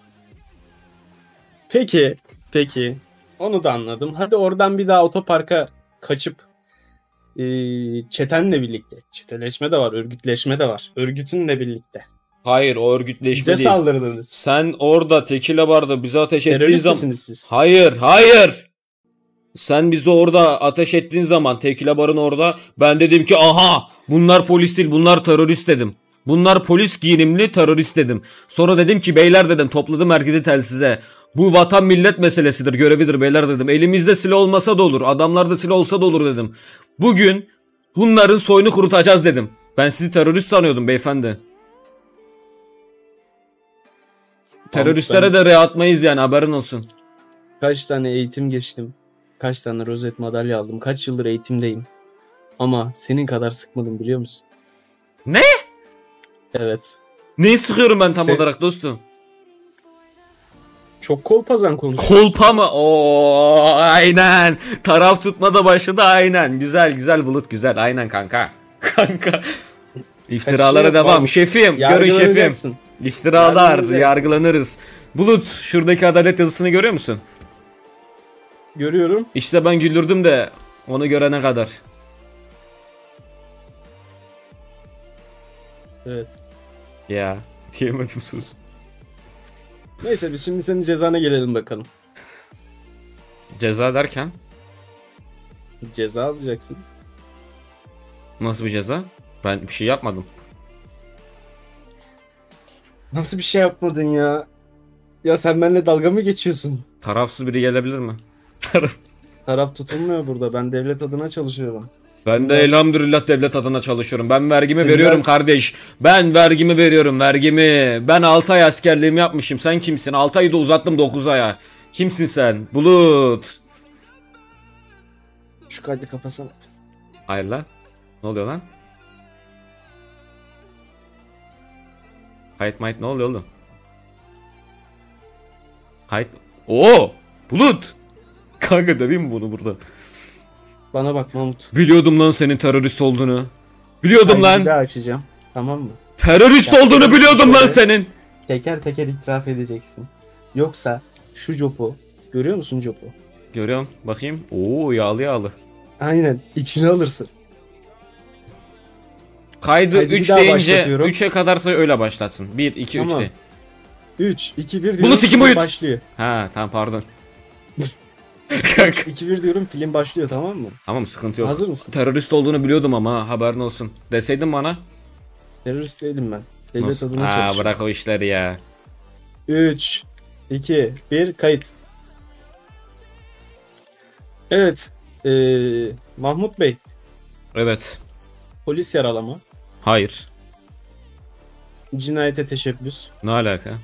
Peki, peki. Onu da anladım. Hadi oradan bir daha otoparka kaçıp e, çetenle birlikte. Çeteleşme de var, örgütleşme de var. Örgütünle birlikte. Hayır o örgütleşme Bize değil. saldırdınız. Sen orada tekile barda bize ateş ettiğin Terörist zaman... misiniz siz? Hayır hayır. Sen bizi orada ateş ettiğin zaman tekile barın orada ben dedim ki aha bunlar polis değil bunlar terörist dedim. Bunlar polis giyinimli terörist dedim. Sonra dedim ki beyler dedim, topladım herkesi telsize. Bu vatan millet meselesidir, görevidir beyler dedim. Elimizde silah olmasa da olur, adamlarda silah olsa da olur dedim. Bugün bunların soyunu kurutacağız dedim. Ben sizi terörist sanıyordum beyefendi. Teröristlere de re atmayız yani, haberin olsun. Kaç tane eğitim geçtim. Kaç tane rozet madalya aldım. Kaç yıldır eğitimdeyim. Ama senin kadar sıkmadım biliyor musun? Ne? Evet. Neyi sıkıyorum ben tam Sen- olarak dostum? Çok kolpazan konuş. Kolpa mı? Oo aynen. Taraf tutma da başladı aynen. Güzel güzel Bulut güzel. Aynen kanka. Kanka. İftiralara Kaçıyor, devam. bak. Şefim. Görün Yargılanacaksın. şefim. İftiralar. Yargılanacaksın. Yargılanırız. Bulut şuradaki adalet yazısını görüyor musun? Görüyorum. İşte ben güldürdüm de onu görene kadar. Evet. Ya. Diyemedim sus. Neyse biz şimdi senin cezana gelelim bakalım. Ceza derken? Ceza alacaksın. Nasıl bir ceza? Ben bir şey yapmadım. Nasıl bir şey yapmadın ya? Ya sen benimle dalga mı geçiyorsun? Tarafsız biri gelebilir mi? Taraf tutulmuyor burada. Ben devlet adına çalışıyorum. Ben de elhamdülillah devlet adına çalışıyorum. Ben vergimi Sen veriyorum ver- kardeş. Ben vergimi veriyorum, vergimi. Ben altı ay askerliğimi yapmışım. Sen kimsin? altı ayı da uzattım dokuz aya. Kimsin sen? Bulut. Şu kaydı kapasana. Hayır lan. Ne oluyor lan? Kayıt mayıt ne oluyor oğlum? Kayıt... Oo! Bulut! Kanka döveyim mi bunu burada? Bana bak Mahmut. Biliyordum lan senin terörist olduğunu. Biliyordum Kaydı lan. bir daha açacağım. Tamam mı? Terörist Ya, olduğunu biliyordum lan şöyle senin. Teker teker itiraf edeceksin. Yoksa şu copu. Görüyor musun copu? Görüyorum. Bakayım. Oo yağlı yağlı. Aynen. içine alırsın. Kaydı Kaydı bir üç daha deyince başlatıyorum. üçe kadarsa öyle başlatsın. bir, iki, üç Tamam. de. üç, iki, bir Bunu diyorum. sikim film uyut. başlıyor. Ha tamam pardon. iki, bir diyorum film başlıyor tamam mı? Tamam sıkıntı yok. Hazır mısın? Terörist olduğunu biliyordum ama ha, haberin olsun. Deseydin bana. Terörist değilim ben. Devlet Nasıl? adına Ha çalışıyorum. bırak o işleri ya. üç, iki, bir kayıt. Evet. Ee, Mahmut Bey. Evet. Polis yaralama. Hayır. Cinayete teşebbüs. Ne alaka?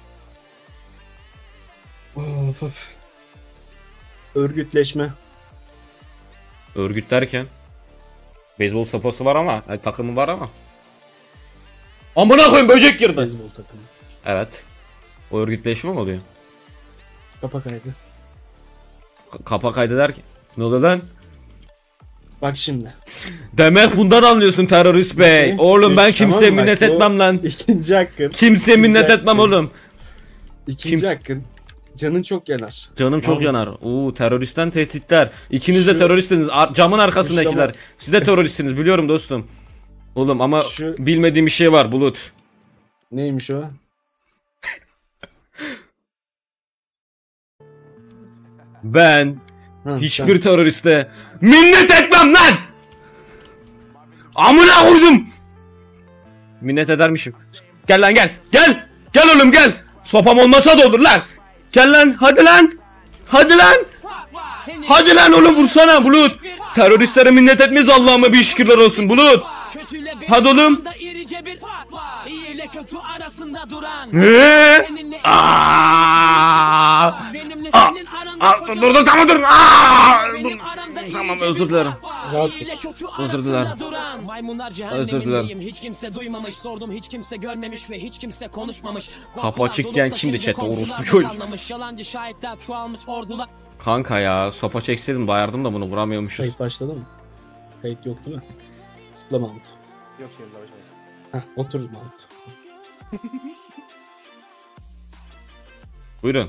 Of, of. Örgütleşme. Örgüt derken. Beyzbol sopası var ama. Yani takımı var ama. Amına koyayım böcek girdi. Beyzbol takımı. Evet. O örgütleşme mi oluyor? Kapa kaydı. K- kapa kaydı derken. Ne oluyor lan? Bak şimdi. Demek bundan anlıyorsun terörist bey. İki, Oğlum üç, ben kimseye tamam, minnet bak, bu etmem lan. İkinci hakkın. Kimseye İkinci minnet etmem hakkın. oğlum. İkinci Kim- hakkın. Canın çok yanar. Canım çok Mahmut. yanar. Oo teröristten tehditler. İkiniz de Şu- teröristsiniz. Ar- Camın arkasındakiler. Suçlama- Siz de teröristsiniz biliyorum dostum. Oğlum ama Şu- bilmediğim bir şey var Bulut. Neymiş o? Ben Ha, hiçbir sen- teröriste minnet etmem lan. Amına vurdum. Minnet edermişim. Gel lan gel. Gel. Gel oğlum gel. Sopam olmasa da olur lan. Gel lan hadi lan. Hadi lan. Hadi lan oğlum vursana Bulut. Teröristlere minnet etmeyiz Allah'ıma bir şükürler olsun Bulut. Hadi oğlum. İyi ile kötü arasında duran. Eee? Seninle Aa! benimle Aa! senin aranda Aa, kocaman dur dur tamam dur. Aa! benim aramda Tamam iyice özür bir dilerim. fark var. İyi ile kötü Özür arasında dilerim. duran. Maymunlar Özür cehennemindeyim. dilerim. Hiç kimse duymamış, sordum hiç kimse görmemiş ve hiç kimse konuşmamış. Kapı Korkular açık dolup diyen da kimdi şimdi chatte? Orospu komşularda çocuk. kalmamış. Yalancı şahitler çoğalmış ordular. Kanka ya sopa çekseydim bayardım da bunu vuramıyormuşuz. Kayıt başladı mı? Kayıt yok değil mi? Zıpla Mahmut. Yok yolda hocam. Heh, otur Mahmut. Buyurun.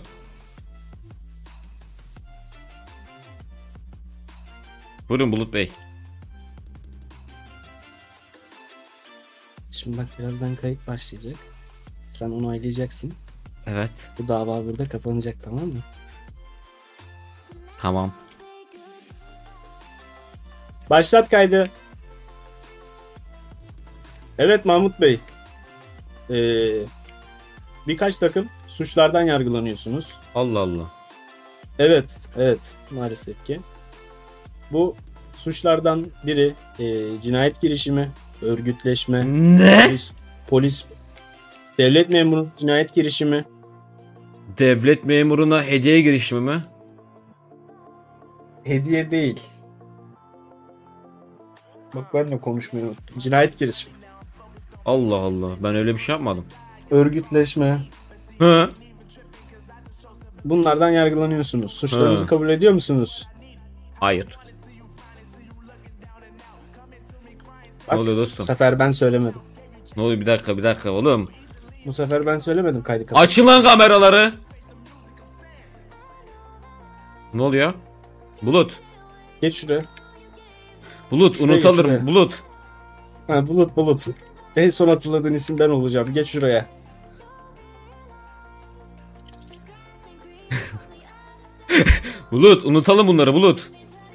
Buyurun Bulut Bey. Şimdi bak birazdan kayıt başlayacak. Sen onaylayacaksın. Evet. Bu dava burada kapanacak, tamam mı? Tamam. Başlat kaydı. Evet Mahmut Bey. Ee, birkaç takım suçlardan yargılanıyorsunuz. Allah Allah. Evet, evet maalesef ki. Bu suçlardan biri e, cinayet girişimi, örgütleşme, Ne? polis, polis, devlet memuru cinayet girişimi, Devlet memuruna hediye girişimi mi? hediye değil. Bak ben de konuşmayı unuttum. Cinayet girişimi, Allah Allah. Ben öyle bir şey yapmadım. örgütleşme. Hı. Bunlardan yargılanıyorsunuz. Suçlarınızı Hı. kabul ediyor musunuz? Hayır. Bak, Ne oluyor Bu dostum? sefer ben söylemedim. Ne oluyor bir dakika bir dakika oğlum. Bu sefer ben söylemedim kaydı kapat. Açın lan kameraları. Ne oluyor? Bulut. Geç şuraya. Bulut Şuraya geç, unutalım. şuraya. Bulut. Ha, Bulut Bulut. En son hatırladığın isim ben olacağım. Geç şuraya. Bulut unutalım bunları Bulut.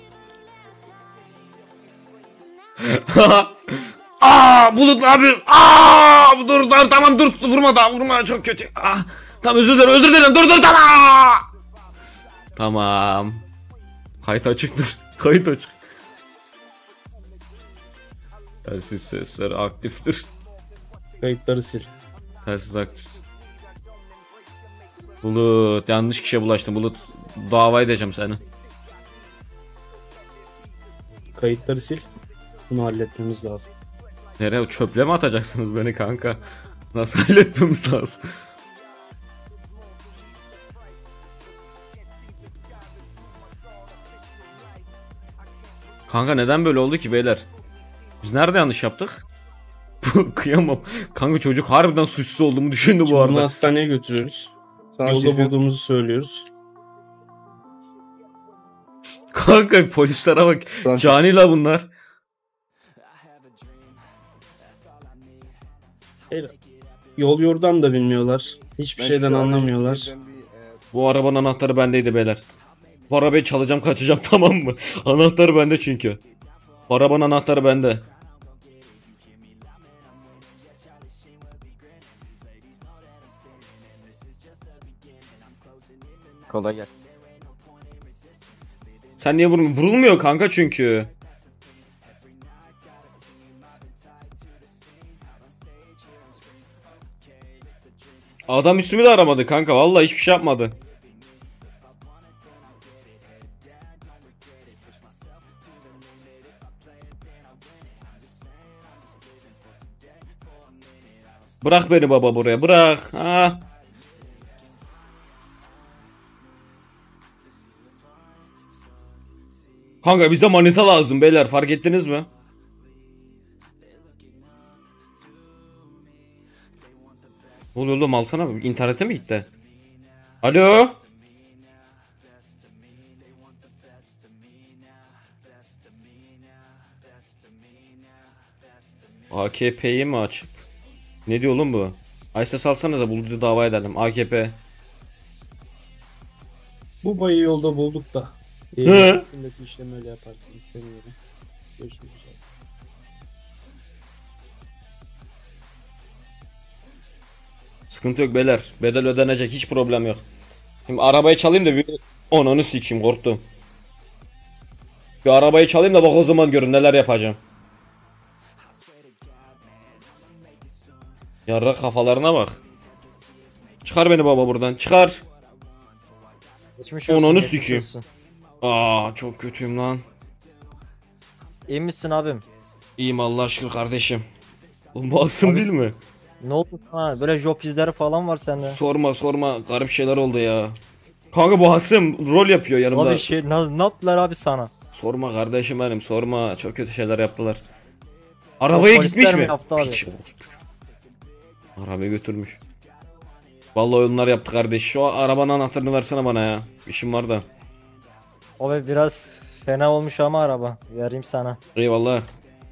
Aa Bulut ne yapıyorsun? Aa dur dur tamam dur vurma daha vurma çok kötü. Ah, tamam özür dilerim özür dilerim dur dur tamam. Tamam. Kayıt açıktır. Kayıt açık. Telsiz sesleri aktiftir. Kayıtları sil. Telsiz aktif. Bulut yanlış kişiye bulaştın Bulut. Dava edeceğim seni. Kayıtları sil. Bunu halletmemiz lazım. Nereye çöple mi atacaksınız beni kanka? Nasıl halletmemiz lazım? Kanka neden böyle oldu ki beyler? Biz nerede yanlış yaptık? Kıyamam. Kanka çocuk harbiden suçsuz olduğumu düşündü bu Bunu arada. hastaneye götürüyoruz. Sana Yolda şey- bulduğumuzu söylüyoruz. Kanka polislere bak. Tamam. Canıyla bunlar. Hayır. Yol yordam da bilmiyorlar. Hiçbir Ben şeyden şu anlamıyorlar. arayüzden bir, e, Bu arabanın anahtarı bendeydi beyler. Bu arabayı çalacağım kaçacağım tamam mı? Anahtarı bende çünkü. Bu arabanın anahtarı bende. Kolay gelsin. Sen niye vurmuyorsun? Vurulmuyor kanka çünkü. Adam üstümü de aramadı kanka. Vallahi hiçbir şey yapmadı. Bırak beni baba buraya. Bırak. Ha. Kanka bize manita lazım beyler, fark ettiniz mi? Ne oluyor oğlum, alsana mı? İnternete mi gitti? Alo? A K P'yi mi açıp? Ne diyor oğlum bu? Aysa salsanıza, buldu dava edelim. A K P. Bu bayı yolda bulduk da. Hı. Eğitimdeki işlemi öyle yaparsın. İstemiyorum. Görüşmek üzere. Sıkıntı yok beyler. Bedel ödenecek, hiç problem yok. Şimdi arabayı çalayım da bir onunu sikeyim, korktum. Bir arabayı çalayım da bak o zaman görün neler yapacağım. Yarra kafalarına bak. Çıkar beni baba buradan, çıkar. Onunu sikeyim. Aa çok kötüyüm lan. İyi misin abim? İyiyim Allah aşkına kardeşim. Oğlum bu Asım değil mi? Ne oldu sana? Böyle job izleri falan var sende. Sorma sorma, garip şeyler oldu ya. Kanka bu Asım rol yapıyor yanımda. Abi şey, ne, ne yaptılar abi sana? Sorma kardeşim benim, sorma, çok kötü şeyler yaptılar. Arabaya gitmiş mi? Piç. Arabaya götürmüş. Vallahi oyunlar yaptı kardeş. Şu arabanın anahtarını versene bana ya. İşim var da. Abi biraz fena olmuş ama araba. Vereyim sana. Eyvallah.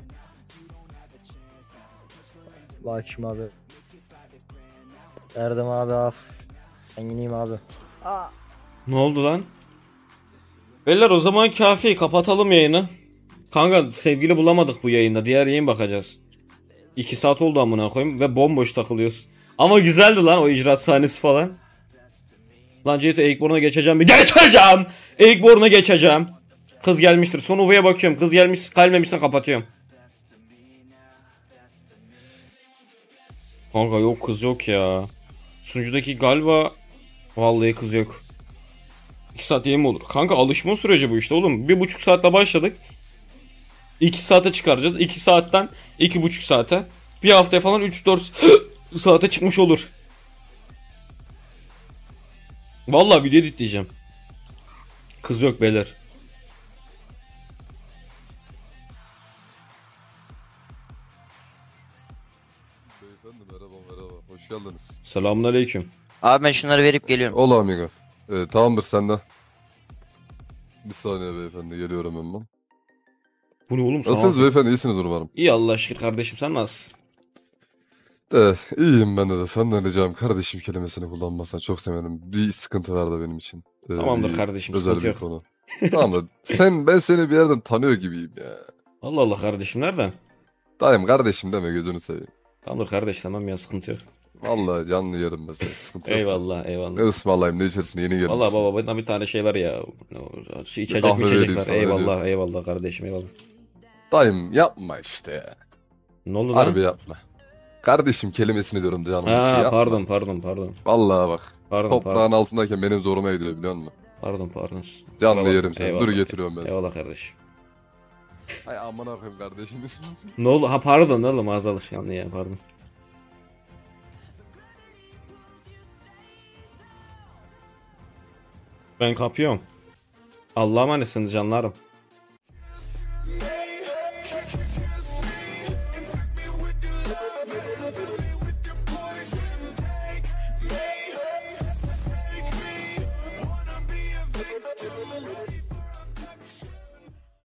Bakayım abi. Verdim abi, af. Ben ineyim abi. Ne oldu lan? Beyler o zaman kafi, kapatalım yayını. Kanka sevgili bulamadık bu yayında. Diğer yayın bakacağız. iki saat oldu amına koyayım ve bomboş takılıyoruz. Ama güzeldi lan o icraat sahnesi falan. Lan Ceyto Eikborn'a geçeceğim mi? Geçeceğim! Eikborn'a geçeceğim. Kız gelmiştir. Son Uva'ya bakıyorum. Kız gelmiş, gelmemişse kapatıyorum. Kanka yok, kız yok ya. Sunucudaki galiba vallahi kız yok. iki saat yayın mı olur? Kanka alışma süreci bu işte oğlum. bir buçuk saatte başladık. iki saate çıkaracağız. iki saatten iki buçuk saate. Bir haftaya falan üç dört saate çıkmış olur. Vallahi video editleyeceğim. Kız yok beyler. Beyefendi merhaba merhaba. Hoş geldiniz. Selamünaleyküm. Abi ben şunları verip geliyorum. Ola amigo. Ee, tamamdır sen de. Bir saniye beyefendi, geliyorum hemen. Bu ne oğlum? Nasılsınız beyefendi, iyisiniz umarım. İyi Allah şükür kardeşim, sen nasılsın? De iyiyim ben de de. Senden ricam kardeşim kelimesini kullanmasan çok sevinirim. Bir sıkıntı var da benim için. Ee, Tamamdır bir kardeşim, özel sıkıntı bir yok. konu. Tamam da sen, ben seni bir yerden tanıyor gibiyim ya. Allah Allah kardeşim, nereden? Dayım kardeşim deme, gözünü seveyim. Tamamdır kardeş, tamam ya, sıkıntı yok. Vallahi canlı yerim ben seni, sıkıntı yok. Eyvallah eyvallah. Ne ısmarlayayım ne içersin, yeni gelmişsin. Vallahi baba bana bir tane şey var ya. Şey, içecek mi kahve içecek vereyim var. sana, Eyvallah hadi. eyvallah kardeşim, eyvallah. Dayım yapma işte ya. Ne oldu lan? Harbi yapma. Kardeşim kelimesini diyorum canım. Ha, bir şey yapma. pardon pardon pardon. Vallahi bak. Pardon, Toprağın pardon. altındayken benim zoruma gidiyor biliyor musun? Pardon pardon. Canlı Eyvallah, yerim seni. eyvallah. Dur getiriyorum ben. Eyvallah kardeşim. Ay amına koyayım kardeşim. Ne oldu? Ha pardon oğlum, ağzı alışkanlığı ya, pardon. Ben kapıyorum. Allah'a emanetsiniz canlarım.